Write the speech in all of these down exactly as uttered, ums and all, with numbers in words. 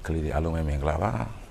ကလေးတွေအားလုံးပဲမင်္ဂလာပါ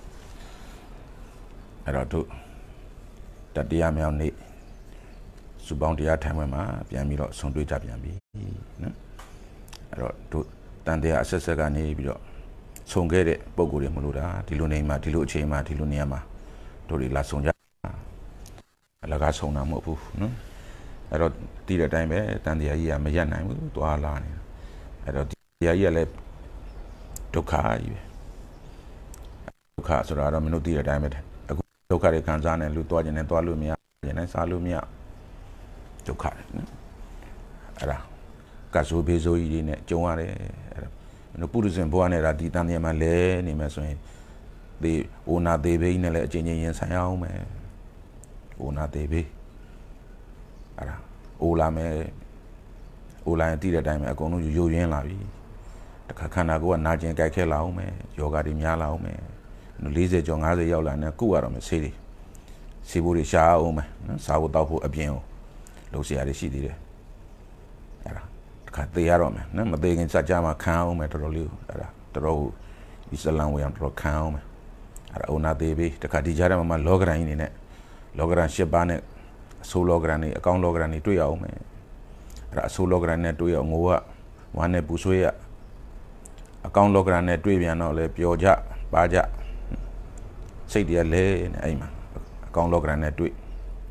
အဲ့တော့တို့တတရားမြောက်နေ့စုပေါင်းတရားထိုင်ပွဲမှာပြန်ပြီးတော့ဆုံတွေ့ကြပြန်ပြီနော်အဲ့တော့တို့တန်တရားအဆက်ဆက်ကနေပြီးတော့ဆုံခဲ့တဲ့ပုံကိုယ်တွေမလို့တာဒီလိုနေမှာဒီလိုအချိန်မှာဒီလိုနေရာမှာတို့တွေလာဆုံကြအလကားဆုံတာမဟုတ်ဘူးနော်အဲ့တော့ဒီတဲ့အတိုင်းပဲတန်တရားကြီးကမရက်နိုင်ဘူးသွားလာနေအဲ့တော့တရားကြီးကလည်းဒုက္ခကြီးပဲဒုက္ခဆိုတာတော့မင်းတို့သိတဲ့အတိုင်းပဲအခုဒုက္ခတွေခံစားနေလူသွားခြင်းနဲ့သွားလို့မရခြင်းနဲ့စားလို့မရဒုက္ခတွေနော်အဲ့ဒါကဆိုဘေးဆိုကြီးတွေနဲ့ကြုံရတယ်အဲ့ဒါမင်းတို့ပုရိသင်ဘဝနဲ့ဒါဒီတန်တရားမှာလဲနေမယ်ဆိုရင်ဒီအိုနာသေးဘေးနဲ့လည်းအချင်းချင်းရင်ဆိုင်အောင်မယ်အိုနာသေးဘေးအဲ့ဒါအိုလာမယ်အိုလာရင်သိတဲ့အတိုင်းပဲအကုန်လုံးယိုရင်းလာပြီတခါခန္ဓာကိုယ်ကနာကျင်ကြိုက်ခဲလာအောင်မယ်ယောဂတွေများလာအောင်မယ်၄၀ကျော်၅၀ရောက်လာနေကုရတော့မယ်ဆေးတွေဆေးဖို့တွေရှာအောင်မယ်နော်စားဖို့တောက်ဖို့အပြင်ကိုလုပ်เสียရရှိသေးတယ်အဲ့ဒါတခါသေရတော့မယ်နော်မသေးခင်စကြမှာခံအောင်မယ်တော်တော်လေးအဲ့ဒါတော်တော်ဒီစလန်ဝေးအောင်တော်တော်ခံအောင်မယ်အဲ့ဒါအိုနာသေးပြီတခါဒီကြားထဲမှာလောကရန်ကြီးနေနဲ့လောကရန်၈ပါးနဲ့အဆိုးလောကရန်တွေအကောင်းလောကရန်တွေတွေ့ရအောင်မယ်အဲ့ဒါအဆိုးလောကရန်နဲ့တွေ့ရငိုကဝမ်းနဲ့ပူဆွေးရအကောင်းလောကရန်နဲ့တွေ့ပြန်တော့လေပျော်ကြပါကြစိတ်တည်းလဲနဲ့အဲ့မှာအကောင်းလောကရန်နဲ့တွေ့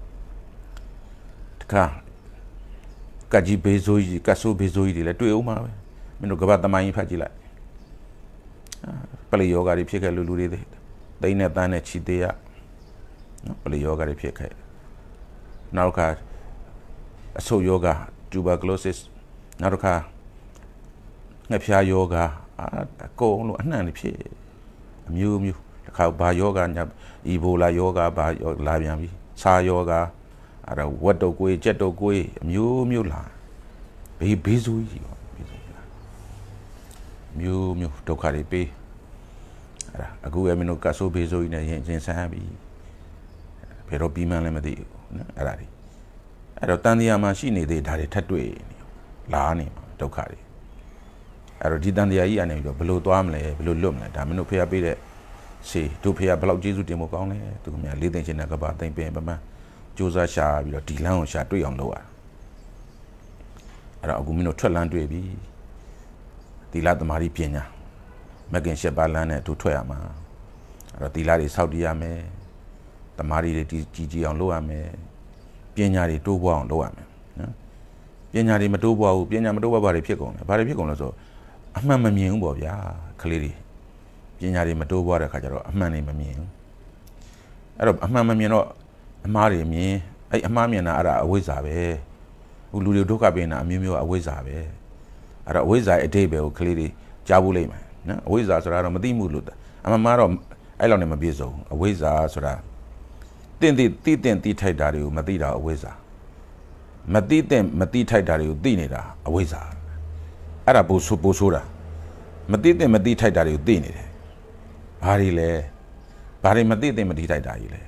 တခါကကြီးဘေးဆိုးကြီးကဆူဘေးဆိုးကြီးတွေလည်းတွေ့အောင်ပါပဲမင်းတို့ကဘာသမိုင်းဖတ်ကြည့်လိုက်ပလိယောဂါတွေဖြစ်ခဲ့လူလူတွေတိတ်နဲ့တန်းနဲ့ချီသေးရနော်ပလိယောဂါတွေဖြစ်ခဲ့နောက်ကအဆုတ်ယောဂါ tuberculosis နောက်တစ်ခါငှက်ဖျားယောဂါအကုန်လုံးအနှံ့နေဖြစ်အမျိုးမျိုးတစ်ခါဘာယောဂါညာအီဘိုလာယောဂါဘာလာပြန်ပြီဆာယောဂါအဲ့ဒါဝက်တုတ်ကိုကြက်တုတ်ကိုအမျိုးမျိုးလာဘေးဘေးဆိုးကြီးပေါ့ဘေးဆိုးလာမျိုးမျိုးဒုက္ခတွေပေးအဲ့ဒါအခုအမင်းတို့ကဆိုးဘေးဆိုးကြီးနဲ့ရင်ချင်းဆန်းပြီဘယ်တော့ပြီးမှန်းလည်းမသိဘူးနော်အဲ့ဒါတွေအဲ့တော့တန်တရားမှာရှိနေသေးဒါတွေထပ်တွေ့လာနေမှာဒုက္ခတွေအဲ့တော့ဒီတန်တရားကြီးအနေပြီးတော့ဘယ်လိုသွားမလဲဘယ်လိုလွတ်မလဲဒါမင်းတို့ဖျားပေးတဲ့စီတို့ဖျားဘယ်လောက်ကျေးဇူးတင်ဖို့ကောင်းလဲသူကများလေးသိင်ချင်းတဲ့ကဘာသိမ့်ပင်ပမှစူးစမ်းရှာပြီးတော့ဒီလမ်းကိုရှာတွေ့အောင်လုပ်ရအဲ့တော့အခုမင်းတို့ထွက်လမ်းတွေ့ပြီသီလသမာဓိပညာမကင်ရှက်ပါလမ်းနဲ့တို့ထွက်ရမှာအဲ့တော့သီလတွေစောင့်တည်ရမယ်သမာဓိတွေကြီးကြီးအောင်လုပ်ရမယ်ပညာတွေတိုးပွားအောင်လုပ်ရမယ်နော်ပညာတွေမတိုးပွားဘူးပညာမတိုးပွားဘာတွေဖြစ်ကုန်လဲဘာတွေဖြစ်ကုန်လဲဆိုအမှန်မမြင်ဘူးပေါ့ဗျာကလေးတွေပညာတွေမတိုးပွားတဲ့ခါကျတော့အမှန်တွေမမြင်ဘူးအဲ့တော့အမှန်မမြင်တော့အမှားတွေမြင်အဲ့အမှားမြင်တာအဲ့ဒါအဝိဇ္ဇာပဲဟိုလူတွေဒုက္ခပေးနေတာအမျိုးမျိုးအဝိဇ္ဇာပဲအဲ့တော့အဝိဇ္ဇာအတိတ်ပဲကိုကလေးတွေကြားဖို့လိမ့်မယ်နော်အဝိဇ္ဇာဆိုတာတော့မသိမှုလို့အမှန်မှားတော့အဲ့လောက်နဲ့မပြည့်စုံအဝိဇ္ဇာဆိုတာတင့်တိတိတင့်တိထိုက်တာတွေကိုမသိတာအဝိဇ္ဇာမသိတဲ့မသိထိုက်တာတွေကိုသိနေတာအဝိဇ္ဇာအဲ့ဒါပိုဆိုပိုဆိုတာမသိတဲ့မသိထိုက်တာတွေကိုသိနေတယ်ဘာတွေလဲဘာတွေမသိတဲ့မသိထိုက်တာကြီးလဲ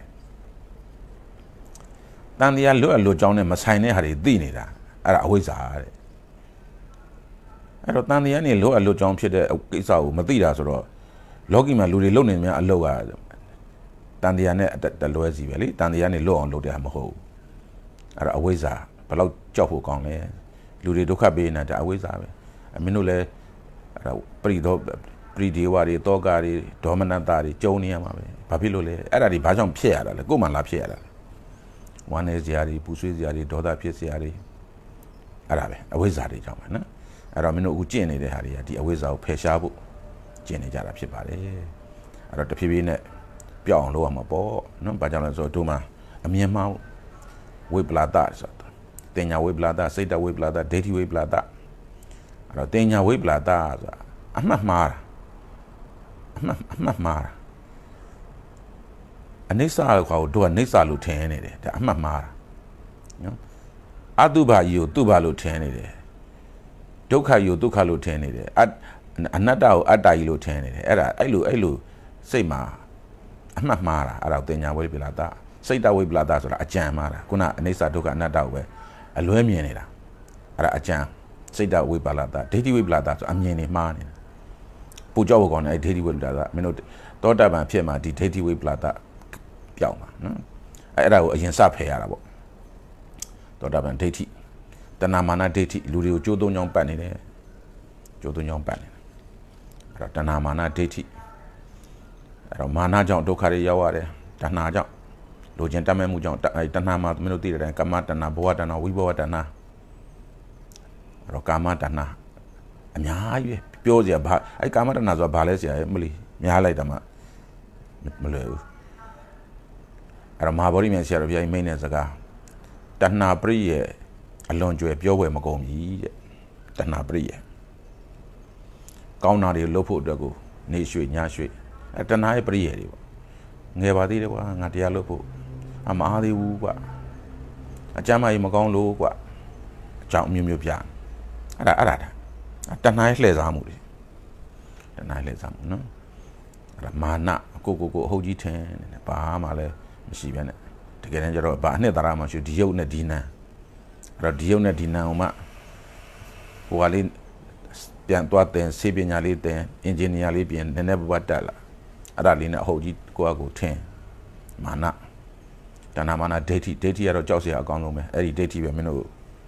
တန်တရားလွတ်အလွတ်ကြောင်းနဲ့မဆိုင်တဲ့ဟာတွေသိနေတာအဲ့ဒါအဝိဇ္ဇာတဲ့အဲ့တော့တန်တရားနဲ့လွတ်အလွတ်ကြောင်းဖြစ်တဲ့ကိစ္စကိုမသိတာဆိုတော့လောကီမှာလူတွေလုံနေများအလုပ်ကတန်တရားနဲ့တလွဲစီပဲလေတန်တရားနဲ့လွတ်အောင်လုပ်တယ်မဟုတ်ဘူးအဲ့ဒါအဝိဇ္ဇာဘယ်လောက်ကြောက်ဖို့ကောင်းလဲလူတွေဒုက္ခပေးနေတာအဝိဇ္ဇာပဲအမင်းတို့လည်းအဲ့ဒါပရိသောပရိဒေဝတွေတောကတွေဒေါမနတာတွေကြုံနေရမှာပဲဘာဖြစ်လို့လဲအဲ့ဒါတွေဘာကြောင့်ဖြစ်ရတာလဲကိုယ်မှလာဖြစ်ရတာလဲဝမ်းနေစရာတွေပူဆွေးစရာတွေဒေါသဖြစ်စရာတွေအဲ့ဒါပဲအဝိဇ္ဇာတွေကြောင့်ပဲနော်အဲ့တော့မင်းတို့အခုကျင့်နေတဲ့ဟာတွေကဒီအဝိဇ္ဇာကိုဖယ်ရှားဖို့ကျင့်နေကြတာဖြစ်ပါတယ်အဲ့တော့တဖြည်းဖြည်းနဲ့ပြောင်းအောင်လုပ်ရမှာပေါ့နော်ဘာကြောင့်လဲဆိုတော့တို့မှာအမြင်မှောက်ဝိပလာဒဆိုတာတင်ညာဝိပလာဒစိတ်တဝိပလာဒဒိဋ္ဌိဝိပလာဒအဲ့တော့တင်ညာဝိပလာဒဆိုတာအမှတ်မှားတာအမှတ်အမှတ်မှားတာအနိစ္စကိုတို့ကနေစ္စလို့ထင်နေတယ်ဒါအမှတ်မှားတာနော်အတုပါကြီးကိုတုပါလို့ထင်နေတယ်ဒုက္ခကြီးကိုဒုက္ခလို့ထင်နေတယ်အအနတ္တကိုအတ္တကြီးလို့ထင်နေတယ်အဲ့ဒါအဲ့လိုအဲ့လိုစိတ်မှာအမှတ်မှားတာအဲ့ဒါတင်ညာဝိပလာဒစိတ်တဝိပလာဒဆိုတာအကြံမှားတာခုနအနိစ္စဒုက္ခအနတ္တကိုပဲအလွဲမြင်နေတာအဲ့ဒါအကြံစိတ်တဝိပလာဒဒိဋ္ဌိဝိပလာဒဆိုအမြင်နေမှားနေတာပူကြောက်ကောင်နဲ့ဒိဋ္ဌိဝိပလာတာမင်းတို့တောတပံဖြစ်မှာဒီဒိဋ္ဌိဝိပလာတာပြောင်းမှာနော်အဲ့ဒါကိုအရင်စဖယ်ရတာပေါ့တောတပံဒိဋ္ဌိတဏမာနဒိဋ္ဌိလူတွေကိုကြိုးသုံးချောင်းပတ်နေတယ်ကြိုးသုံးချောင်းပတ်နေတယ်အဲ့တော့တဏမာနဒိဋ္ဌိအဲ့တော့မာနကြောင့်ဒုက္ခတွေရောက်ရတယ်တဏှာကြောင့်လိုချင်တတ်မဲ့မှုကြောင့်အဲ့တဏှာမှာမင်းတို့သိတဲ့အတိုင်းကာမတဏှာဘဝတဏှာဝိဘဝတဏှာအဲ့တော့ကာမတဏှာအများကြီးပဲပြောစရာဘာအဲ့ကာမတဏှာဆိုတာဘာလဲဆရာမလီများလိုက်တာမှမလွယ်ဘူးအဲ့တော့မဟာဗောဓိမြတ်ဆရာတော်ဘုရားကြီးမိန့်တဲ့စကားတဏှာပရိယေအလွန်ကျွယ်ပြောဝယ်မကုန်ဘူးတဲ့တဏှာပရိယေကောင်းတာတွေလုပ်ဖို့အတွက်ကိုနေရွှေ့ညရွှေ့အဲ့တဏှာရဲ့ပရိယေတွေပေါ့ငယ်ပါသေးတယ်ကွာငါတရားလုပ်ဖို့အမအားသေးဘူးကွာအကြမ်းမကြီးမကောင်းလို့ကွာအကြောင်းမျိုးမျိုးပြအဲ့ဒါအဲ့ဒါတဏှာရဲ့လှည့်စားမှုတွေတဏှာရဲ့လှည့်စားမှုနော်အဲ့ဒါမာနကိုကိုကိုအဟုတ်ကြီးထင်နေဘာမှလည်းမရှိဘဲနဲ့တကယ်တမ်းကျတော့ဘာအနှစ်သာရမှရှိဒီရုပ်နဲ့ဒီနာအဲ့တော့ဒီရုပ်နဲ့ဒီနာဟိုမှဟိုကလေးပြန်သွားတဲ့စေပညာလေးတဲ့အင်ဂျင်နီယာလေးပြင်နည်းနည်းဘဝတက်လာအဲ့ဒါလေးနဲ့အဟုတ်ကြီးကိုယ့်အကိုထင်မာနတဏှာမာနဒိဋ္ဌိဒိဋ္ဌိကတော့ကြောက်စရာအကောင်းဆုံးပဲအဲ့ဒီဒိဋ္ဌိပဲမင်းတို့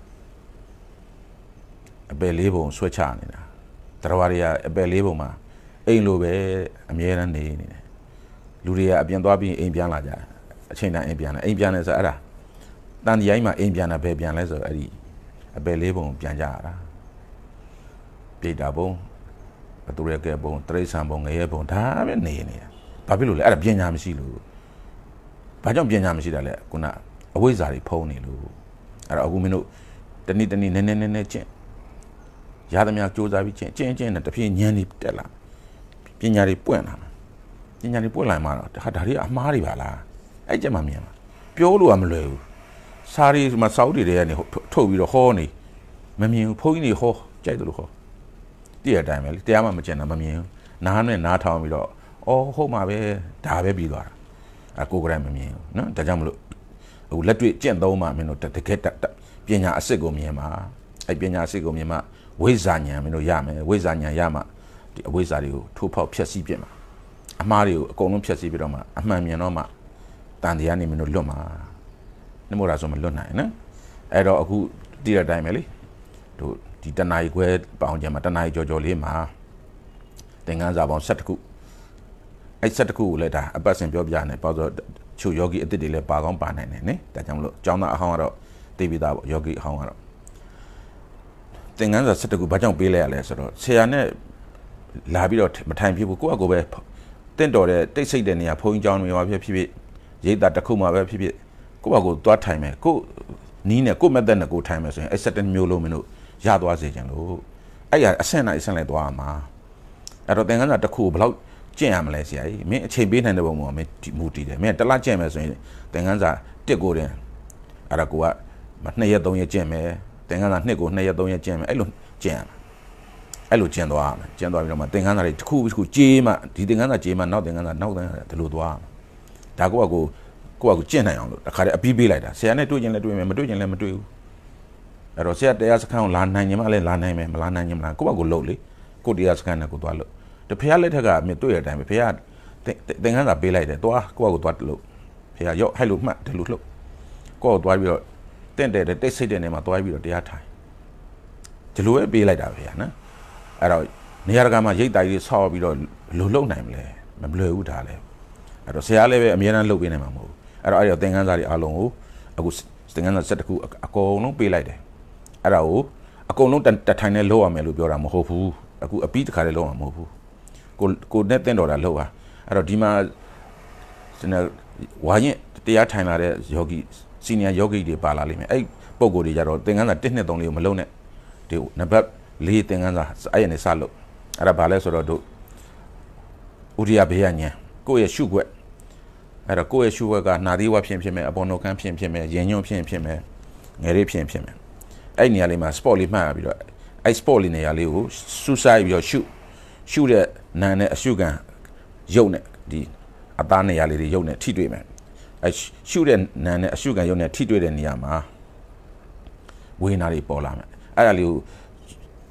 အပယ်လေးပုံဆွဲချနေတာတရားတွေကအပယ်လေးပုံမှာအိမ်လိုပဲအမြဲတမ်းနေနေတယ်လူတွေကအပြင်သွားပြီးအိမ်ပြန်လာကြအချိန်တိုင်းအိမ်ပြန်လာအိမ်ပြန်လဲဆိုအဲ့ဒါတန်တရားကြီးမှာအိမ်ပြန်တာပဲပြန်လဲဆိုအဲ့ဒီအပယ်လေးပုံပြန်ကြရတာပြေတာပုံဘသူရဲကဲပုံတရိษံပုံငရဲပုံဒါပဲနေနေတာဘာဖြစ်လို့လဲအဲ့ဒါပညာမရှိလို့ဘာကြောင့်ပညာမရှိတာလဲခုနအဝိဇ္ဇာတွေဖုံးနေလို့အဲ့တော့အခုမင်းတို့တနည်းတနည်းနည်းနည်းနည်းနည်းကျင့်ရသမျှစူးစမ်းပြီးကျင့်ကျင့်ကျင့်နဲ့တဖြည်းဉာဏ်တွေတက်လာပညာတွေပွင့်လာပညာတွေပွင့်လာမှတော့ဒါတွေအမှားတွေပါလားအဲ့ကြက်မှမြင်မှာပြောလို့ကမလွယ်ဘူးစာရီမှာစောက်တွေတွေကနေထုတ်ပြီးတော့ဟောနေမမြင်ဘူးဘုန်းကြီးတွေဟောကြိုက်တယ်လို့ဟောတည့်ရတိုင်းပဲလေတရားမှမကျင်တာမမြင်ဘူးနားနဲ့နားထောင်ပြီးတော့အော်ဟုတ်မှာပဲဒါပဲပြီးသွားတာအကိုကလည်းမမြင်ဘူးနော်ဒါကြောင့်မလို့ဟိုလက်တွေ့ကျင့်သုံးမှမင်းတို့တကယ်ပညာအစစ်ကိုမြင်မှာအဲ့ပညာအစစ်ကိုမြင်မှဝိဇ္ဇာဉာဏ်မင်းတို့ရမယ်ဝိဇ္ဇာဉာဏ်ရမှဒီအဝိဇ္ဇာတွေကိုထိုးဖောက်ဖျက်ဆီးပြစ်မှာအမှားတွေကိုအကုန်လုံးဖျက်ဆီးပြတော့မှအမှန်မြင်တော့မှတန်တရားနေမင်းတို့လွတ်မှာနှမို့လားဆိုမလွတ်နိုင်နော်အဲ့တော့အခုတည်တဲ့အတိုင်းပဲလေတို့ဒီတဏှာကြီးခွဲပေါအောင်ကြမှာတဏှာကြီးကြော်ကြော်လေးမှာသင်္ကန်းစာပေါင်း၁၁ခုအဲ့၁၁ခုကိုလည်းဒါအပတ်စဉ်ပြောပြနေပေါ့ဆိုချိုယောဂီအစ်စ်တွေလည်းပါကောင်းပါနိုင်တယ်နိဒါကြောင့်မလို့ကျောင်းသားအဟောင်းကတော့သိပြီးသားပေါ့ယောဂီအဟောင်းကတော့သင်္ကန်းစာ၁၁ခုဘာကြောင့်ပေးလဲရလဲဆိုတော့ဆရာနဲ့လာပြီးတော့မထိုင်ဖြစ်ဘူးကိုယ့်အကိုပဲတင့်တော်တဲ့တိတ်ဆိတ်တဲ့နေရာဘုန်းကြီးကျောင်းတွေမှာဖြစ်ဖြစ်ရိတ်တာတစ်ခုမှာပဲဖြစ်ဖြစ်ကိုယ့်အကိုသွားထိုင်မယ်ကိုနီးနဲ့ကိုယ့်မက်သက်နဲ့ကိုထိုင်မယ်ဆိုရင်အဲ့၁၁မျိုးလုံးမင်းတို့ရသွားစေချင်လို့အဲ့ရအဆင့်လိုက်အဆင့်လိုက်သွားမှာအဲ့တော့သင်္ကန်းစာတစ်ခုဘယ်လောက်ကျင့်ရမလဲဆရာကြီးမင်းအချိန်ပေးနိုင်တဲ့ပုံမှာမင်းမူတည်တယ်မင်းတလားကျင့်မယ်ဆိုရင်သင်္ကန်းစာတစ်ကိုတင်အဲ့ဒါကိုကနှစ်ရက်သုံးရက်ကျင့်မယ်သင်္ကန်းစာနှစ်ကိုနှစ်ရက်သုံးရက်ကျင့်မယ်အဲ့လိုကျင့်ရမယ်အဲ့လိုကျင့်သွားရမယ်ကျင့်သွားပြီးတော့မှသင်္ကန်းစာတွေတစ်ခုတစ်ခုကြေးမှဒီသင်္ကန်းစာကြေးမှနောက်သင်္ကန်းစာနောက်သင်္ကန်းစာဒီလိုသွားဒါကိုကကိုကိုကကိုကျင့်နိုင်အောင်လို့တခါတည်းအပြီးပေးလိုက်တာဆရာနဲ့တွေ့ကျင်လဲတွေ့မယ်မတွေ့ကျင်လဲမတွေ့ဘူးအဲ့တော့ဆရာတရားစခန်းကိုလာနိုင်ရင်မှလည်းလာနိုင်မယ်မလာနိုင်ရင်မလာကိုကကိုလှုပ်လေကိုတရားစခန်းနဲ့ကိုသွားလို့တဖះလက်ထက်ကမြတွေ့တဲ့အတိုင်းပဲဖះသင်္ကန်းစာပေးလိုက်တယ်သွားကိုကကိုသွားတလို့ဖះရော့ဟဲ့လို့မှတ်တယ်လို့လှုပ်ကိုကသွားပြီးတော့တင့်တယ်တဲ့တိတ်ဆိတ်တဲ့နေမှာသွားပြီးတော့တရားထိုင်ဒီလိုပဲပေးလိုက်တာဖះနော်အဲ့တော့နေရာကမှရိတ်တာကြီးဆောက်ပြီးတော့လိုလုံနိုင်မလဲမလွယ်ဘူးဒါလည်းအဲ့တော့ဆရာလည်းပဲအမြဲတမ်းလုပ်ပေးနေမှာမဟုတ်ဘူးအဲ့တော့အဲ့တော့သင်္ကန်းစာတွေအားလုံးကိုအခုသင်္ကန်းစာ၁၁ခုအကုန်လုံးပေးလိုက်တယ်အဲ့ဒါကိုအကုန်လုံးတထိုင်နဲ့လုပ်ရမယ်လို့ပြောတာမဟုတ်ဘူးအခုအပြီးတစ်ခါလေးလုပ်မှာမဟုတ်ဘူးကိုကိုနဲ့တင့်တော်တာလုပ်ပါအဲ့တော့ဒီမှာကျွန်တော်ဝါရင်တရားထိုင်လာတဲ့ယောဂီစီနီယာယောဂီတွေပါလာလိမ့်မယ်အဲ့ပုံကိုယ်တွေကြတော့သင်္ကန်းစာ၁ ၂ ၃ ၄ကိုမလုံးနဲ့ဒီနံပါတ်၄သင်္ကန်းစာအဲ့ရနေစလို့အဲ့ဒါဘာလဲဆိုတော့တို့ဥရိယဘေးရညံကိုယ့်ရဲ့ရှုွက်အဲ့တော့ကိုယ့်ရဲ့ရှုွက်ကနာသီဝဖြစ်ဖြစ်မယ်အပေါ်နှုတ်ခမ်းဖြစ်ဖြစ်မယ်ရင်ညွန့်ဖြစ်ဖြစ်မယ်ငယ်လေးဖြစ်ဖြစ်မယ်အဲ့နေရာလေးမှာ sport လေးမှတ်ရပြီးတော့အဲ့ sport လေးနေရာလေးကိုစူးစိုက်ပြီးတော့ရှုရှုတဲ့နာနဲ့အရှုခံရုပ်နဲ့ဒီအသားနေရာလေးတွေရုပ်နဲ့ထိတွေ့မယ်အဲ့ရှုတဲ့နာနဲ့အရှုခံရုပ်နဲ့ထိတွေ့တဲ့နေရာမှာဝေနာတွေပေါ်လာမယ်အဲ့ဒါလေးကိုန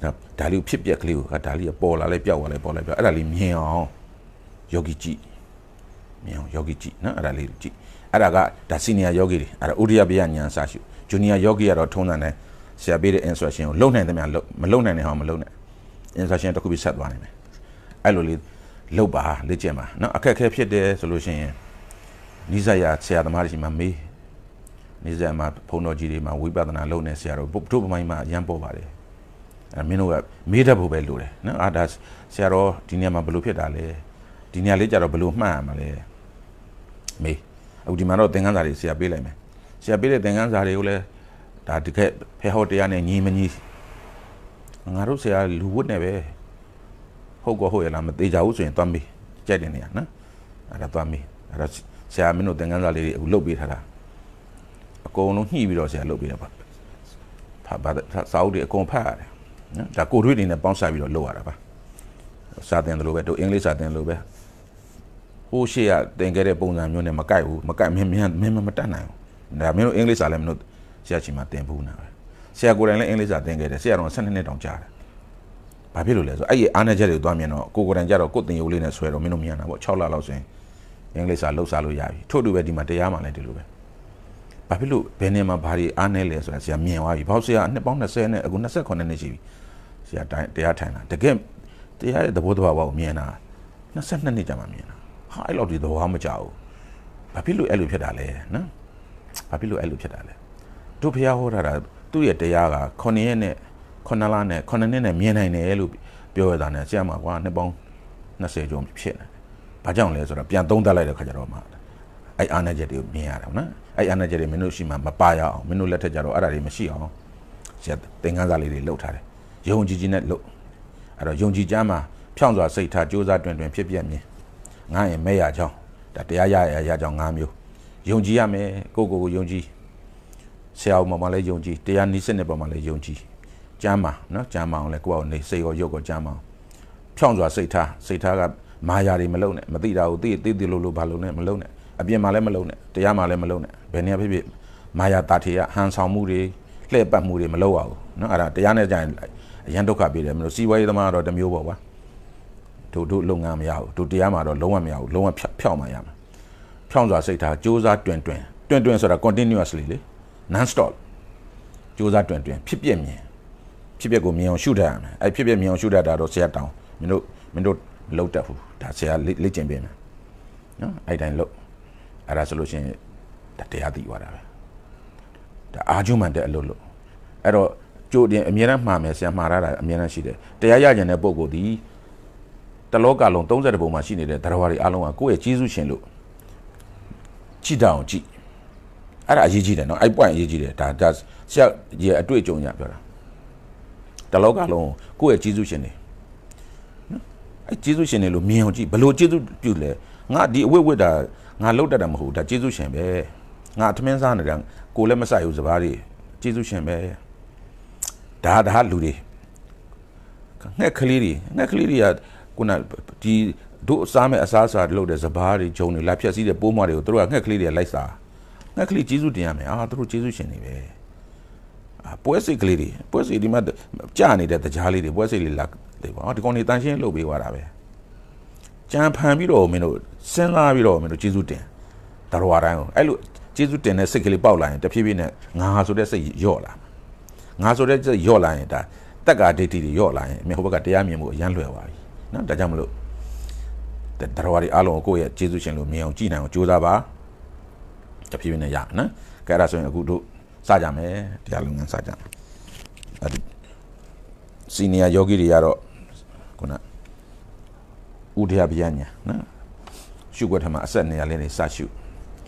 ဒါလေးဖြစ်ပြက်ကလေးကိုဒါလေးပေါ်လာလဲပြောက်သွားလဲပေါ်လဲပြောက်အဲ့ဒါလေးမြင်အောင်ယောဂီကြည့်မြင်အောင်ယောဂီကြည့်နော်အဲ့ဒါလေးကြည့်အဲ့ဒါကဒါစီနီယာယောဂီတွေအဲ့ဒါဥဒိယပယဉာဏ်စရှုဂျူနီယာယောဂီကတော့ထုံးတယ်ဆရာပေးတဲ့ instruction ကိုလုံနိုင်တယ်များလုံမလုံနိုင်တဲ့ဟောမလုံနဲ့ instruction တစ်ခုပြီးဆက်သွားနိုင်မယ်အဲ့လိုလေးလုံပါလေ့ကျင့်ပါနော်အခက်အခဲဖြစ်တယ်ဆိုလို့ရှိရင်နိစ္စရာဆရာသမားတွေရှိမှမေးနိစ္စရာမှာဘုံတော်ကြီးတွေမှာဝိပဿနာလုပ်နေဆရာတို့တို့ပမိုင်းမှာအရန်ပေါ်ပါတယ်အဲ့မင်းတို့ကမေးတတ်ဖို့ပဲလိုတယ်နော်အာဒါဆရာတော်ဒီနေရာမှာဘယ်လိုဖြစ်တာလဲဒီနေရာလေးကြတော့ဘယ်လိုမှတ်ရမှာလဲမေးအခုဒီမှာတော့သင်ခန်းစာတွေဆရာပေးလိုက်မယ်ဆရာပေးတဲ့သင်ခန်းစာတွေကိုလည်းဒါတကယ်ဖဲဟောတရားနဲ့ညီမညီငါတို့ဆရာလူဝတ်နဲ့ပဲဟုတ်ကောဟုတ်ရလားမသေးကြဘူးဆိုရင်သွားမေးကြိုက်တယ်နေရနော်အဲ့ဒါသွားမေးအဲ့ဒါဆရာမင်းတို့သင်ခန်းစာလေးတွေအခုလုပ်ပေးထားတာအကုန်လုံးညှိပြီးတော့ဆရာလုပ်ပေးတယ်ပါဖတ်ပါစာအုပ်တွေအကုန်ဖတ်ရတယ်နော်ဒါကိုတွေးတွေနဲ့ပေါင်းစပ်ပြီးတော့လုပ်ရတာပါစာသင်တယ်လို့ပဲတို့အင်္ဂလိပ်စာသင်လို့ပဲဟိုရှေ့ကသင်ခဲ့တဲ့ပုံစံမျိုးနဲ့မကိုက်ဘူးမကိုက်မင်းမင်းမင်းမတတ်နိုင်ဘူးဒါမင်းတို့အင်္ဂလိပ်စာလည်းမင်းတို့ဆရာချင်းမှာသင်ဘူးနာပဲဆရာကိုယ်တိုင်လည်းအင်္ဂလိပ်စာသင်ခဲ့တယ်ဆရာတော်ဆယ်နှစ်နှစ်တောင်ကြားတယ်ဘာဖြစ်လို့လဲဆိုအဲ့ဒီအားနည်းချက်တွေသွားမြင်တော့ကိုကိုယ်တိုင်ကြတော့ကိုယ်သင်ရိုးလေးနဲ့ဆွဲတော့မင်းတို့မြင်တာပေါ့၆လလောက်ဆိုရင်အင်္ဂလိပ်စာလှုပ်ရှားလို့ရပြီထို့တူပဲဒီမှာတရားမှလည်းဒီလိုပဲဘာဖြစ်လို့ဘယ်နေမှာဘာတွေအားနည်းလဲဆိုတာဆရာမြင်သွားပြီဘောက်ဆရာနှစ်ပေါင်း၂၀နဲ့အခု၂၈နှစ်ရှိပြီဆရာတရားထိုင်တာတကယ်တရားရဲ့သဘောတရားကိုမြင်တာ၂၂နှစ်ကြာမှမြင်တာဟာအဲ့လောက်ဒီသဘောမကြောက်ဘူးဘာဖြစ်လို့အဲ့လိုဖြစ်တာလဲနော်ဘာဖြစ်လို့အဲ့လိုဖြစ်တာလဲတို့ဖះဟောထားတာသူ့ရဲ့တရားကခုနှစ်ရက်နဲ့ခုနှစ်လနဲ့ခုနှစ်နှစ်နဲ့မြင်နိုင်တယ်လို့ပြောရတာနဲ့ဆရာမကွာနှစ်ပေါင်း၂၀ကျော်ဖြစ်နေတယ်ဘာကြောင့်လဲဆိုတော့ပြန်သုံးသပ်လိုက်တဲ့ခါကျတော့မှအဲ့အာဏာချက်တွေကိုမြင်ရတာနော်အဲ့အာဏာချက်တွေမင်းတို့ရှိမှမပါရအောင်မင်းတို့လက်ထက်ကြတော့အဲ့ဒါတွေမရှိအောင်ဆရာသင်ခန်းစာလေးတွေလုပ်ထားတယ်ယုံကြည်ကြည်နဲ့လုပ်အဲ့တော့ယုံကြည်ကြမ်းမှာဖြောင့်စွာစိတ်ထားကြိုးစားတွင်တွင်ဖြစ်ပြမြင်ငါရင်မဲ့ရကြောင်းဒါတရားရရရကြောင်း၅မျိုးယုံကြည်ရမယ်ကိုကိုကိုယုံကြည်ဆရာအောင်မှာလည်းယုံကြည်တရားနိစ္စနဲ့ပေါ်မှာလည်းယုံကြည်ကျမ်းမှာနော်ကျမ်းမှာအောင်လည်းကိုယ့်အောင်နေစိတ်ရောရုပ်ရောကျမ်းမှာဖြောင့်စွာစိတ်ထားစိတ်ထားကမာယာတွေမလုံနဲ့မသိတာကိုသိသိသိလို့လို့ဘာလို့နဲ့မလုံနဲ့အပြင်မှာလည်းမလုံနဲ့တရားမှာလည်းမလုံနဲ့ဘယ်နေရာဖြစ်ဖြစ်မာယာတာထေရဟန်ဆောင်မှုတွေလှည့်ပတ်မှုတွေမလုပ်ရဘူးနော်အဲ့ဒါတရားနဲ့ကြရင်အရန်ဒုက္ခပေးတယ်မလို့စီးပွားရေးသမားတော့တစ်မျိုးပေါ့ကွာတို့တို့လုပ်ငန်းမရဘူးတို့တရားမှာတော့လုံးဝမရဘူးလုံးဝဖြောက်မှရမှာဖြောင့်စွာစိတ်ထားကြိုးစားတွင်တွင်တွင်တွင်ဆိုတာ continuously လေ non stop ကြိုးစားတွင်တွင်ဖြစ်ပြမြင်ဖြစ်ပြကိုမြင်အောင်ရှုတတ်ရမယ်အဲ့ဖြစ်ပြမြင်အောင်ရှုတတ်တာတော့ဆရာတောင်းမင်းတို့မင်းတို့လုပ်တတ်ဘူးဒါဆရာလေ့ကျင့်ပေးမယ်နော်အဲ့တိုင်းလုပ်အဲ့ဒါဆိုလို့ရှိရင်ဒါတရားသိသွားတာပဲဒါအာကျုံမှန်တဲ့အလုပ်လို့အဲ့တော့ကြိုတင်အမြဲတမ်းမှားမယ်ဆရာမှားရတာအမြဲတမ်းရှိတယ်တရားရကြတဲ့ပုံကိုဒီတလောကလုံး၃၀ပုံမှာရှိနေတဲ့တရားဝါတွေအားလုံးကကိုယ့်ရဲ့ကျေးဇူးရှင်လို့ကြည့်တောင်ကြည့်အဲ့ဒါအရေးကြီးတယ်နော်အဲ့ point အရေးကြီးတယ်ဒါဒါဆရာရဲ့အတွေ့အကြုံရပြောတာတလောကလုံးကိုယ့်ရဲ့ကျေးဇူးရှင်တွေနော်အဲ့ကျေးဇူးရှင်တွေလို့မြင်အောင်ကြည့်ဘလို့ကျေးဇူးပြုလဲငါဒီအဝိဝိတာငါလောက်တတ်တာမဟုတ်ဒါကျေးဇူးရှင်ပဲငါသမင်းစားနေတာကိုလည်းမဆိုင်ဘူးစကားတွေကျေးဇူးရှင်ပဲဒါဒါလူတွေငှက်ကလေးတွေငှက်ကလေးတွေကခုနဒီတို့စားမဲ့အစားအစာလုပ်တဲ့စပားတွေဂျုံတွေလာဖြတ်စည်းတဲ့ပိုးမွားတွေကိုတို့ကငှက်ကလေးတွေလိုက်စားငှက်ကလေးကျေးဇူးတင်ရမယ်အာတို့ကျေးဇူးရှင်တွေပဲအာပွဲစိတ်ကလေးတွေပွဲစိတ်ဒီမှာကြာနေတဲ့တကြားလေးတွေပွဲစိတ်လေးလာတယ်ပေါ့ဒီကောင်တွေတန်ရှင်းလုပ်ပေးသွားတာပဲကြံဖန်ပြီးတော့မင်းတို့စဉ်းစားပြီးတော့မင်းတို့ကျေးဇူးတင်တော်တော်တိုင်းအဲ့လိုကျေးဇူးတင်တဲ့စိတ်ကလေးပေါက်လာရင်တဖြည်းဖြည်းနဲ့ငါဆိုတဲ့စိတ်ယော့လာငါဆိုတဲ့စိတ်ယော့လာရင်ဒါတက္ကာဒိဋ္ဌိတွေယော့လာရင်အမေဟိုဘက်ကတရားမြင်မှုအရန်လွယ်သွားပြီနော်ဒါကြောင့်မလို့တော်ရီအားလုံးကိုယ့်ရဲ့ကျေးဇူးရှင်လို့မြင်အောင်ကြည်နိုင်အောင်ကြိုးစားပါတဖြည်းဖြည်းနဲ့ရနော်ကဲအဲ့ဒါဆိုရင်အခုတို့စကြမယ်တရားလုပ်ငန်းစကြမယ်အဲ့ဒီစီနီယာယောဂီတွေကတော့ခုနဥဒယပညာနော်ရှုွက်ထမှာအဆက်နေရာလေးတွေစရှု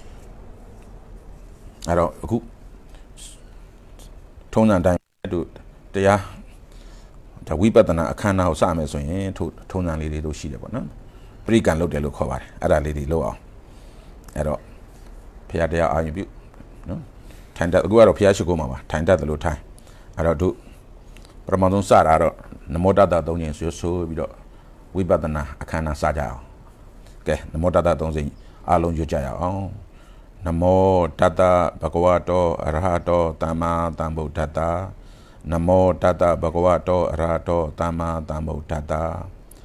အဲ့တော့အခုထုံးစံတိုင်းတို့တရားဒါဝိပဿနာအခမ်းအနားကိုစမယ်ဆိုရင်ထုံးစံလေးတွေတို့ရှိတယ်ပေါ့နော်ပရိကံလုပ်တယ်လို့ခေါ်ပါတယ်အဲ့ဒါလေးတွေလုပ်အောင်အဲ့တော့ဖရာတရားအာရုံပြုနော်ထိုင်တတ်အခုကတော့ဖရာရှိခိုးမှာပါထိုင်တတ်တယ်လို့ထိုင်အဲ့တော့တို့ပရမသုံးစတာတော့နမောတတသုံးခြင်းဆိုဆိုပြီးတော့ဝိပဿနာအခမ်းအနားစကြအောင်ကဲနမောတတသုံးခြင်းအားလုံးရွတ်ကြရအောင်နမောတတဘဂဝတောအရဟတောသမ္မာသမ္ဗုဒ္ဓတ္တ Namo Tata Bhagavato Arahato Sama Sambuddhassa.